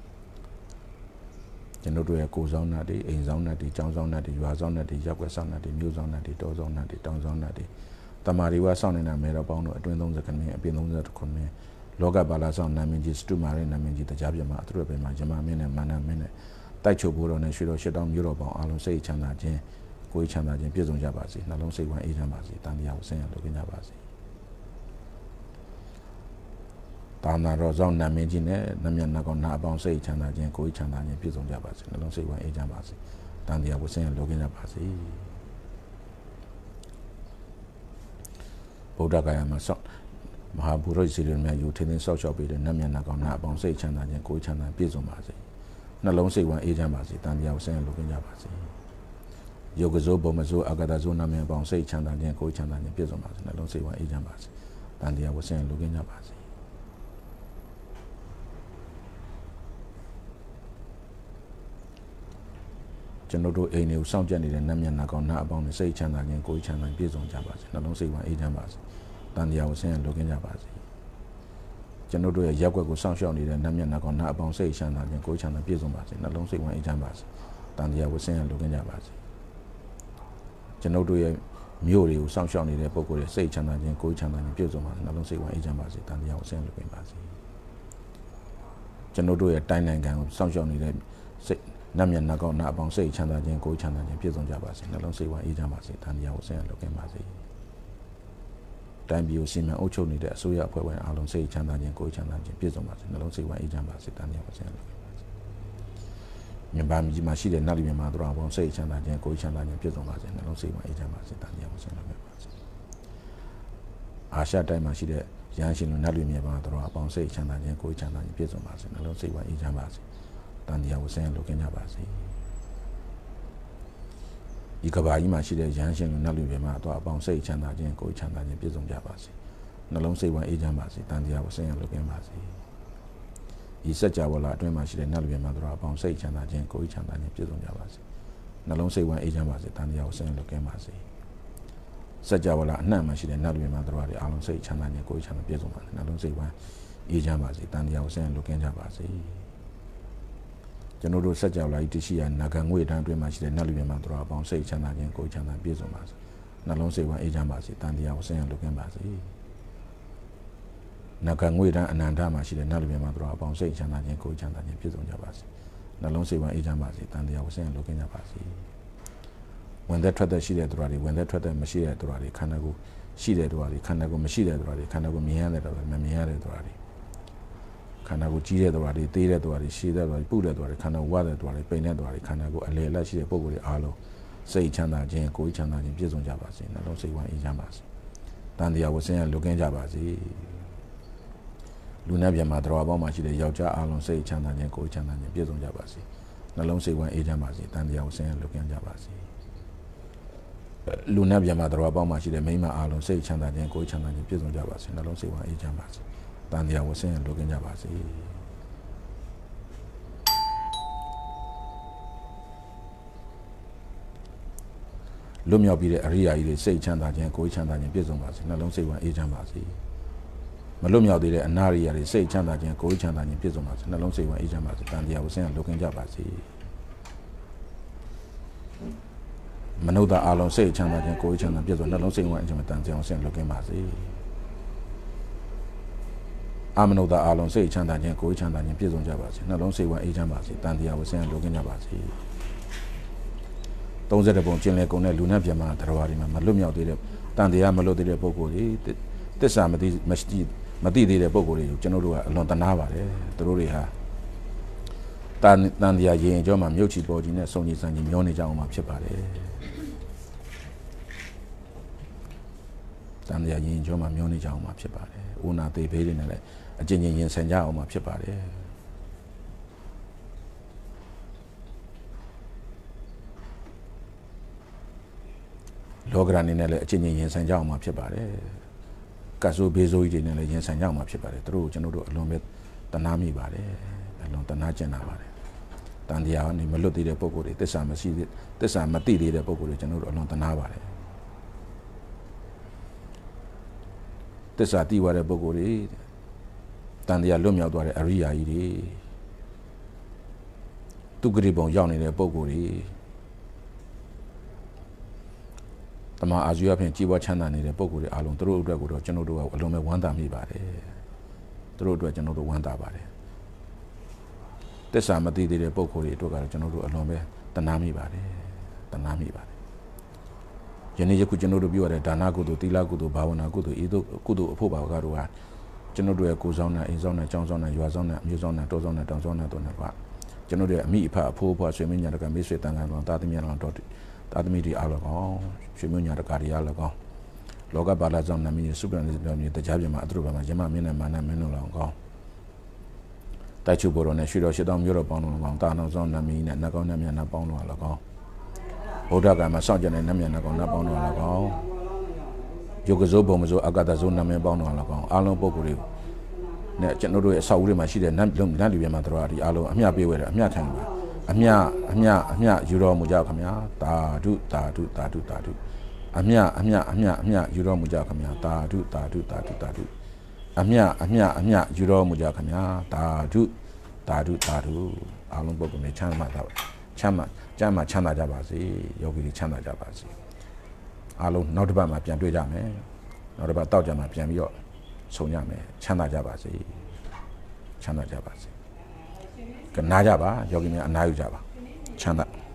ကျွန်တော်တို့ရဲ့ကိုယ်ဆောင်နှတ်တွေအိမ်ဆောင်နှတ်တွေကျောင်းဆောင်နှတ်တွေရွာဆောင်နှတ်တွေရက်ွက်ဆောင်နှတ်တွေမြို့ဆောင်နှတ်တွေတောဆောင်နှတ်တွေတောင်ဆောင်နှတ်တွေတမာရီဝါဆောင်နေတာမဲတော့ပေါင်းတော့အတွင်းသုံးဆယ်ခန်းအပြင်သုံးဆယ်ခုနှစ်လောကဘာလာဆောင်နာမည်ကြီးစတူမာရဲ့နာမည်ကြီးတရားပြမှာအထူးပဲမှာဂျမာမင်းနဲ့မာနာမင်းနဲ့တိုက်ချုပ်ဖို့တော့နဲ့ရွှေတော်ရှစ်တောင်းမြို့တော်ပေါင်းအားလုံးစိတ်ချမ်းသာခြင်းကိုယ်ချမ်းသာခြင်းပြည့်စုံကြပါစေနှလုံးစိတ်ဝမ်းအေးချမ်းပါစေတန်တရားကိုဆင်းရဲလုပ်ကြပါစေတာနာရောဆောင်နာမည်ကြီးနဲ့နမျက်နှာကောင်နာအပေါင်းစိတ်ချမ်းသာခြင်းကိုယ်ချမ်းသာခြင်းပြည့်စုံကြပါစေနှလုံးစိတ်ဝမ်းအေးချမ်းပါစေတန်တရားကိုဆင်းရဲလုပ်ကြပါစေဗုဒ္ဓဂါယမှာဆောက်မဟာဘူရိစီရမြတ်ယူထင်းထင်းဆောက်ရှောက်ပြီးတဲ့နတ်မျက်နှာကောင်နာအပေါင်းစိတ်ချမ်းသာခြင်းကိုယ်ချမ်းသာပြည့်စုံပါစေနှလုံးစိတ်ဝမ်းအေးချမ်းပါစေတန်တရားကိုဆင်းရဲလုပ်ကြပါစေယောဂဇောဘောမဇောအဂတဇောနာမည်အပေါင်းစိတ်ချမ်းသာခြင်းကိုယ်ချမ်းသာခြင်းပြည့်စုံပါစေနှလုံးစိတ်ဝမ်းအေးချမ်းပါစေတန်တရားကိုဆင်းရဲလုပ်ကြပါစေကျွန်တော်တို့အိမ်တွေကိုစောင့်ကြနေတဲ့နတ်မျက်နှာကောင်နာအပေါင်းနဲ့စိတ်ချမ်းသာခြင်းကိုယ်ချမ်းသာပြည့်စုံကြပါစေနှလုံးစိတ်ဝမ်းအေးချမ်းပါစေတန်တရားကိုဆင်းရဲလုပ်ကြပါစေကျွန်တော်တို့ရဲ့ရက်ွက်ကိုစောင့်ရှောက်နေတဲ့နတ်မျက်နှာကောင်နာအပေါင်းစိတ်ချမ်းသာခြင်းကိုယ်ချမ်းသာပြည့်စုံပါစေနှလုံးစိတ်ဝမ်းအေးချမ်းပါစေတန်တရားကိုဆင်းရဲလုပ်ကြပါစေကျွန်တော်တို့ရဲ့မြို့တွေကိုစောင့်ရှောက်နေတဲ့ပုဂ္ဂိုလ်တွေစိတ်ချမ်းသာခြင်းကိုယ်ချမ်းသာခြင်းပြည့်စုံပါစေနှလုံးစိတ်ဝမ်းအေးချမ်းပါစေတန်တရားကိုဆင်းရဲလုပ်ကြပါစေကျွန်တော်တို့ရဲ့တိုင်းနိုင်ငံကိုစောင့်ရှောက်နေတဲ့စိတ်နတ်မျက်နှာကောင်နာအပေါင်းစိတ်ချမ်းသာခြင်းကိုယ်ချမ်းသာခြင်းပြည့်စုံကြပါစေနှလုံးစိတ်ဝမ်းအေးချမ်းပါစေတန်တရားကိုဆင်းရဲလုပ်ကြပါစေတိုင်းပြည်ကိုစီမံအုပ်ချုပ်နေတဲ့အစိုးရအဖွဲ့ဝင်အားလုံးစိတ်ချမ်းသာခြင်းကိုယ်ချမ်းသာခြင်းပြည့်စုံပါစေနှလုံးစိတ်ဝမ်းအေးချမ်းပါစေတန်တရားကိုဆင်းရဲလုပ်ကြပါစေမြန်မာပြည်မှာရှိတဲ့နတ်လူမြန်မာတို့အပေါင်းစိတ်ချမ်းသာခြင်းကိုယ်ချမ်းသာခြင်းပြည့်စုံပါစေနှလုံးစိတ်ဝမ်းအေးချမ်းပါစေတန်တရားကိုဆင်းရဲလုပ်ကြပါစေအာရှတိုင်းမှာရှိတဲ့ရဟန်းရှင်လူနတ်လူမြန်မာတို့အပေါင်းစိတ်ချမ်းသာခြင်းကိုယ်ချမ်းသာခြင်းပြည့်စုံပါစေနှလုံးစိတ်ဝမ်းအေးချမ်းပါစေတန်တရားကိုဆင်းရဲလုပ်ကြပါစေဒီကဘာကြီးမှာရှိတဲ့ရဟန်းရှင်လူနတ်လူမြန်မာတို့အပေါင်းစိတ်ချမ်းသာခြင်းကိုယ်ချမ်းသာခြင်းပြည့်စုံကြပါစေနှလုံးစိတ်ဝမ်းအေးချမ်းပါစေတန်တရားကိုဆင်းရဲလုပ်ကြပါစေဒီစัจ java လာအတွင်းမှာရှိတဲ့နတ်လူမြန်မာတို့အပေါင်းစိတ်ချမ်းသာခြင်းကိုယ်ချမ်းသာခြင်းပြည့်စုံကြပါစေနှလုံးစိတ်ဝမ်းအေးချမ်းပါစေတန်တရားကိုဆင်းရဲလုပ်ကြပါစေစัจ java လာအနှံ့မှာရှိတဲ့နတ်လူမြန်မာတို့တွေအားလုံးစိတ်ချမ်းသာခြင်းကိုယ်ချမ်းသာပြည့်စုံပါစေနှလုံးစိတ်ဝမ်းအေးချမ်းပါစေတန်တရားကိုဆင်းရဲလုပ်ကြပါစေကျွန်တော်တို့စัจ java လာဤတရှိရနာဂံငွေတန်းအတွင်းမှာရှိတဲ့နတ်လူမြန်မာတို့အပေါင်းစိတ်ချမ်းသာခြင်းကိုယ်ချမ်းသာပြည့်စုံပါစေနှလုံးစိတ်ဝမ်းအေးချမ်းပါစေတန်တရားကိုဆင်းရဲလုပ်ကြပါစေနာဂံငွေတန်းအနန္တမှာရှိတဲ့နတ်လူမြန်မာတို့အပေါင်းစိတ်ချမ်းသာခြင်းကိုယ်ချမ်းသာခြင်းပြည့်စုံကြပါစေနှလုံးစိတ်ဝမ်းအေးချမ်းပါစေတန်တရားကိုဆင်းရဲလုပ်ကြပါစေဝင်သက်ထွက်သက်ရှိတဲ့သူတွေဝင်သက်ထွက်သက်မရှိတဲ့သူတွေခန္ဓာကိုယ်ရှိတဲ့သူတွေခန္ဓာကိုယ်မရှိတဲ့သူတွေခန္ဓာကိုယ်မြင်ရတဲ့သူတွေမမြင်ရတဲ့သူတွေခန္ဓာကိုယ်ကြီးတဲ့သူတွေသေးတဲ့သူတွေရှည်တဲ့သူတွေပုတဲ့သူတွေခန္ဓာဝါတဲ့သူတွေပိန်တဲ့သူတွေခန္ဓာကိုယ်အလယ်အလတ်ရှိတဲ့ပုဂ္ဂိုလ်တွေအားလုံးစိတ်ချမ်းသာခြင်းကိုယ်ချမ်းသာခြင်းပြည့်စုံကြပါစေနှလုံးစိတ်ဝမ်းအေးချမ်းပါစေတန်တရားကိုဆင်းရဲလုပ်ကြပါစေလူနတ်မြန်မာတော်ဘောင်းမှာရှိတဲ့ယောက်ျားအားလုံးစိတ်ချမ်းသာခြင်းကိုယ်ချမ်းသာခြင်းပြည့်စုံကြပါစေနှလုံးစိတ်ဝမ်းအေးချမ်းပါစေတန်တရားကိုဆင်းရဲလုပ်ကြပါစေလူနတ်မြန်မာတော်ဘောင်းမှာရှိတဲ့မိန်းမအားလုံးစိတ်ချမ်းသာခြင်းကိုယ်ချမ်းသာခြင်းပြည့်စုံကြပါစေနှလုံးစိတ်ဝမ်းအေးချမ်းပါစေတန်တရားကိုဆင်းရဲလုပ်ကြပါစေလွတ်မြောက်ပြီးတဲ့အရိယာကြီးတွေစိတ်ချမ်းသာခြင်းကိုယ်ချမ်းသာခြင်းပြည့်စုံပါစေနှလုံးစိတ်ဝမ်းအေးချမ်းပါစေမလွတ်မြောက်သေးတဲ့အနာရိယာတွေစိတ်ချမ်းသာခြင်းကိုယ်ချမ်းသာခြင်းပြည့်စုံပါစေနှလုံးစိတ်ဝမ်းအေးချမ်းပါစေတန်တရားကိုဆင်းရဲလုပ်ကြပါစေမနုဿအားလုံးစိတ်ချမ်းသာခြင်းကိုယ်ချမ်းသာပြည့်စုံနှလုံးစိတ်ဝမ်းအေးချမ်းပါတန်တရားကိုဆင်းရဲလုပ်ကြပါစေအမနုဿအားလုံးစိတ်ချမ်းသာခြင်းကိုယ်ချမ်းသာခြင်းပြည့်စုံကြပါစေနှလုံးစိတ်ဝမ်းအေးချမ်းပါစေတန်တရားကိုဆင်းရဲလုပ်ကြပါစေသုံးဆယ်ပုံကျင်လေကုန်တဲ့လူနတ်မြန်မာတရားတွေမှာမလွတ်မြောက်သေးတဲ့တန်တရားမလွတ်သေးတဲ့ပုဂ္ဂိုလ်တွေတစ္ဆာမသိမရှိမသိသေးတဲ့ပုဂ္ဂိုလ်တွေကိုကျွန်တော်တို့ကအလွန်တနာပါတယ်သူတို့တွေဟာတန်တန်တရားရင်ကျော်မှာမြုပ်ချီပေါ်ကြီးနဲ့စုံကြီးစံကြီးမျောနေကြအောင်မှာဖြစ်ပါတယ်တန်တရားရင်ကျော်မှာမျောနေကြအောင်မှာဖြစ်ပါတယ်ဦးနာသေးဘေးတွေနဲ့လည်းအကျဉ်းချင်းရင်ဆိုင်ကြအောင်မှာဖြစ်ပါတယ်လောကရန်နေနဲ့လည်းအချင်းချင်းရင်ဆိုင်ကြအောင်မှာဖြစ်ပါတယ်ကတ်ဆိုဘေးဆိုးကြီးတွေနဲ့လည်းရင်ဆိုင်ကြအောင်မှာဖြစ်ပါတယ်သူတို့ကျွန်တော်တို့အလွန်ပဲတနာမိပါတယ်အလွန်တနာကျင်တာပါတယ်တန်တရားကနေမလွတ်သေးတဲ့ပုံကိုယ်တွေတစ္ဆာမရှိသေးတစ္ဆာမသိသေးတဲ့ပုံကိုယ်တွေကျွန်တော်တို့အလွန်တနာပါတယ်တစ္ဆာသိသွားတဲ့ပုံကိုယ်တွေတန်တရားလွတ်မြောက်သွားတဲ့အရိယာကြီးတွေသူဂရိပုံရောက်နေတဲ့ပုံကိုယ်တွေတတမန်အာဇီအဖြစ်ကြီးပွားချမ်းသာနေတဲ့ပုံကိုယ်တွေအားလုံးသူတို့အတွက်ကိုတော့ကျွန်တော်တို့ကအလုံးမဲ့ဝမ်းသာမိပါတယ်သူတို့အတွက်ကျွန်တော်တို့ဝမ်းသာပါတယ်တစ္ဆာမသိသေးတဲ့ပုံကိုယ်တွေအတွက်ကတော့ကျွန်တော်တို့အလုံးပဲတနာမိပါတယ်တနာမိပါတယ်ယနေ့ယခုကျွန်တော်တို့ပြောရတဲ့ဒါနကုသိုလ်သီလကုသိုလ်ဘာဝနာကုသိုလ်ဤသို့ကုသိုလ်အဖို့ပါကတော့ဟာကျွန်တော်တို့ရဲ့ကိုယ်ဆောင်နဲ့အိမ်ဆောင်နဲ့ကျောင်းဆောင်နဲ့ရွာဆောင်နဲ့အမျိုးဆောင်နဲ့တောဆောင်နဲ့တောင်ဆောင်နဲ့တို့နဲ့ကကျွန်တော်တို့ရဲ့အမိအဖအဖိုးအဖွားဆွေမျိုးညာတကမိတ်ဆွေတန်ကန်တော်တာသမီးများတော်တာသမီးတွေအားလုံးကောင်းဆွေမျိုးညာတကာတွေအားလုံးကောင်းလောကပါဠိဆောင်နာမည်စုပရဏိတော်မျိုးတရားပြမှာအတူတူပါမှာယမမင်းနဲ့မာနမင်းတို့လောင်ကောင်းတိုက်ချုပ်ဘော်တော်နဲ့ရွှေတော်ရှစ်တောင်းမြို့တော်ပေါင်းတော်ကောင်းတာနောင်ဆောင်နာမည်နဲ့နတ်ကောင်းနဲ့မြတ်နာပေါင်းတော်လောကောင်းဗုဒ္ဓကမှာစောင့်ကြတဲ့နတ်မြတ်နာကောင်းနတ်ပေါင်းတော်လောကောင်းယုတ်ကစိုးဘုံမစိုးအကတစိုးနာမည်ပေါင်းတော်လောကောင်းအားလုံးပုဂ္ဂိုလ်တွေနဲ့ကျွန်တော်တို့ရဲ့အဆောက်အဦတွေမှာရှိတဲ့နတ်လုံးနတ်လူပြမှာတော်ဒီအားလုံးအမျှပေးဝဲတယ်အမျှခံပါအမျှအမျှအမျှယူတော်မူကြခမညာတာဓုတာဓုတာဓုတာဓုအမျှအမျှအမျှအမျှယူတော်မူကြခမညာတာဓုတာဓုတာဓုတာဓုအမျှအမျှအမျှယူတော်မူကြခမညာတာဓုတာဓုတာဓုအားလုံးပုဂ္ဂိုလ်တွေချမ်းသာကြပါချမ်းသာကျမ်းမှာချမ်းသာကြပါစေယောဂီတွေချမ်းသာကြပါစေအားလုံးနောက်တစ်ပတ်မှာပြန်တွေ့ကြမယ်နောက်တစ်ပတ်တောက်ကြမှာပြန်ပြီးတော့ဆုံရမယ်ချမ်းသာကြပါစေချမ်းသာကြပါစေကနာကြပါယောဂီများအနားယူကြပါချမ်းသာ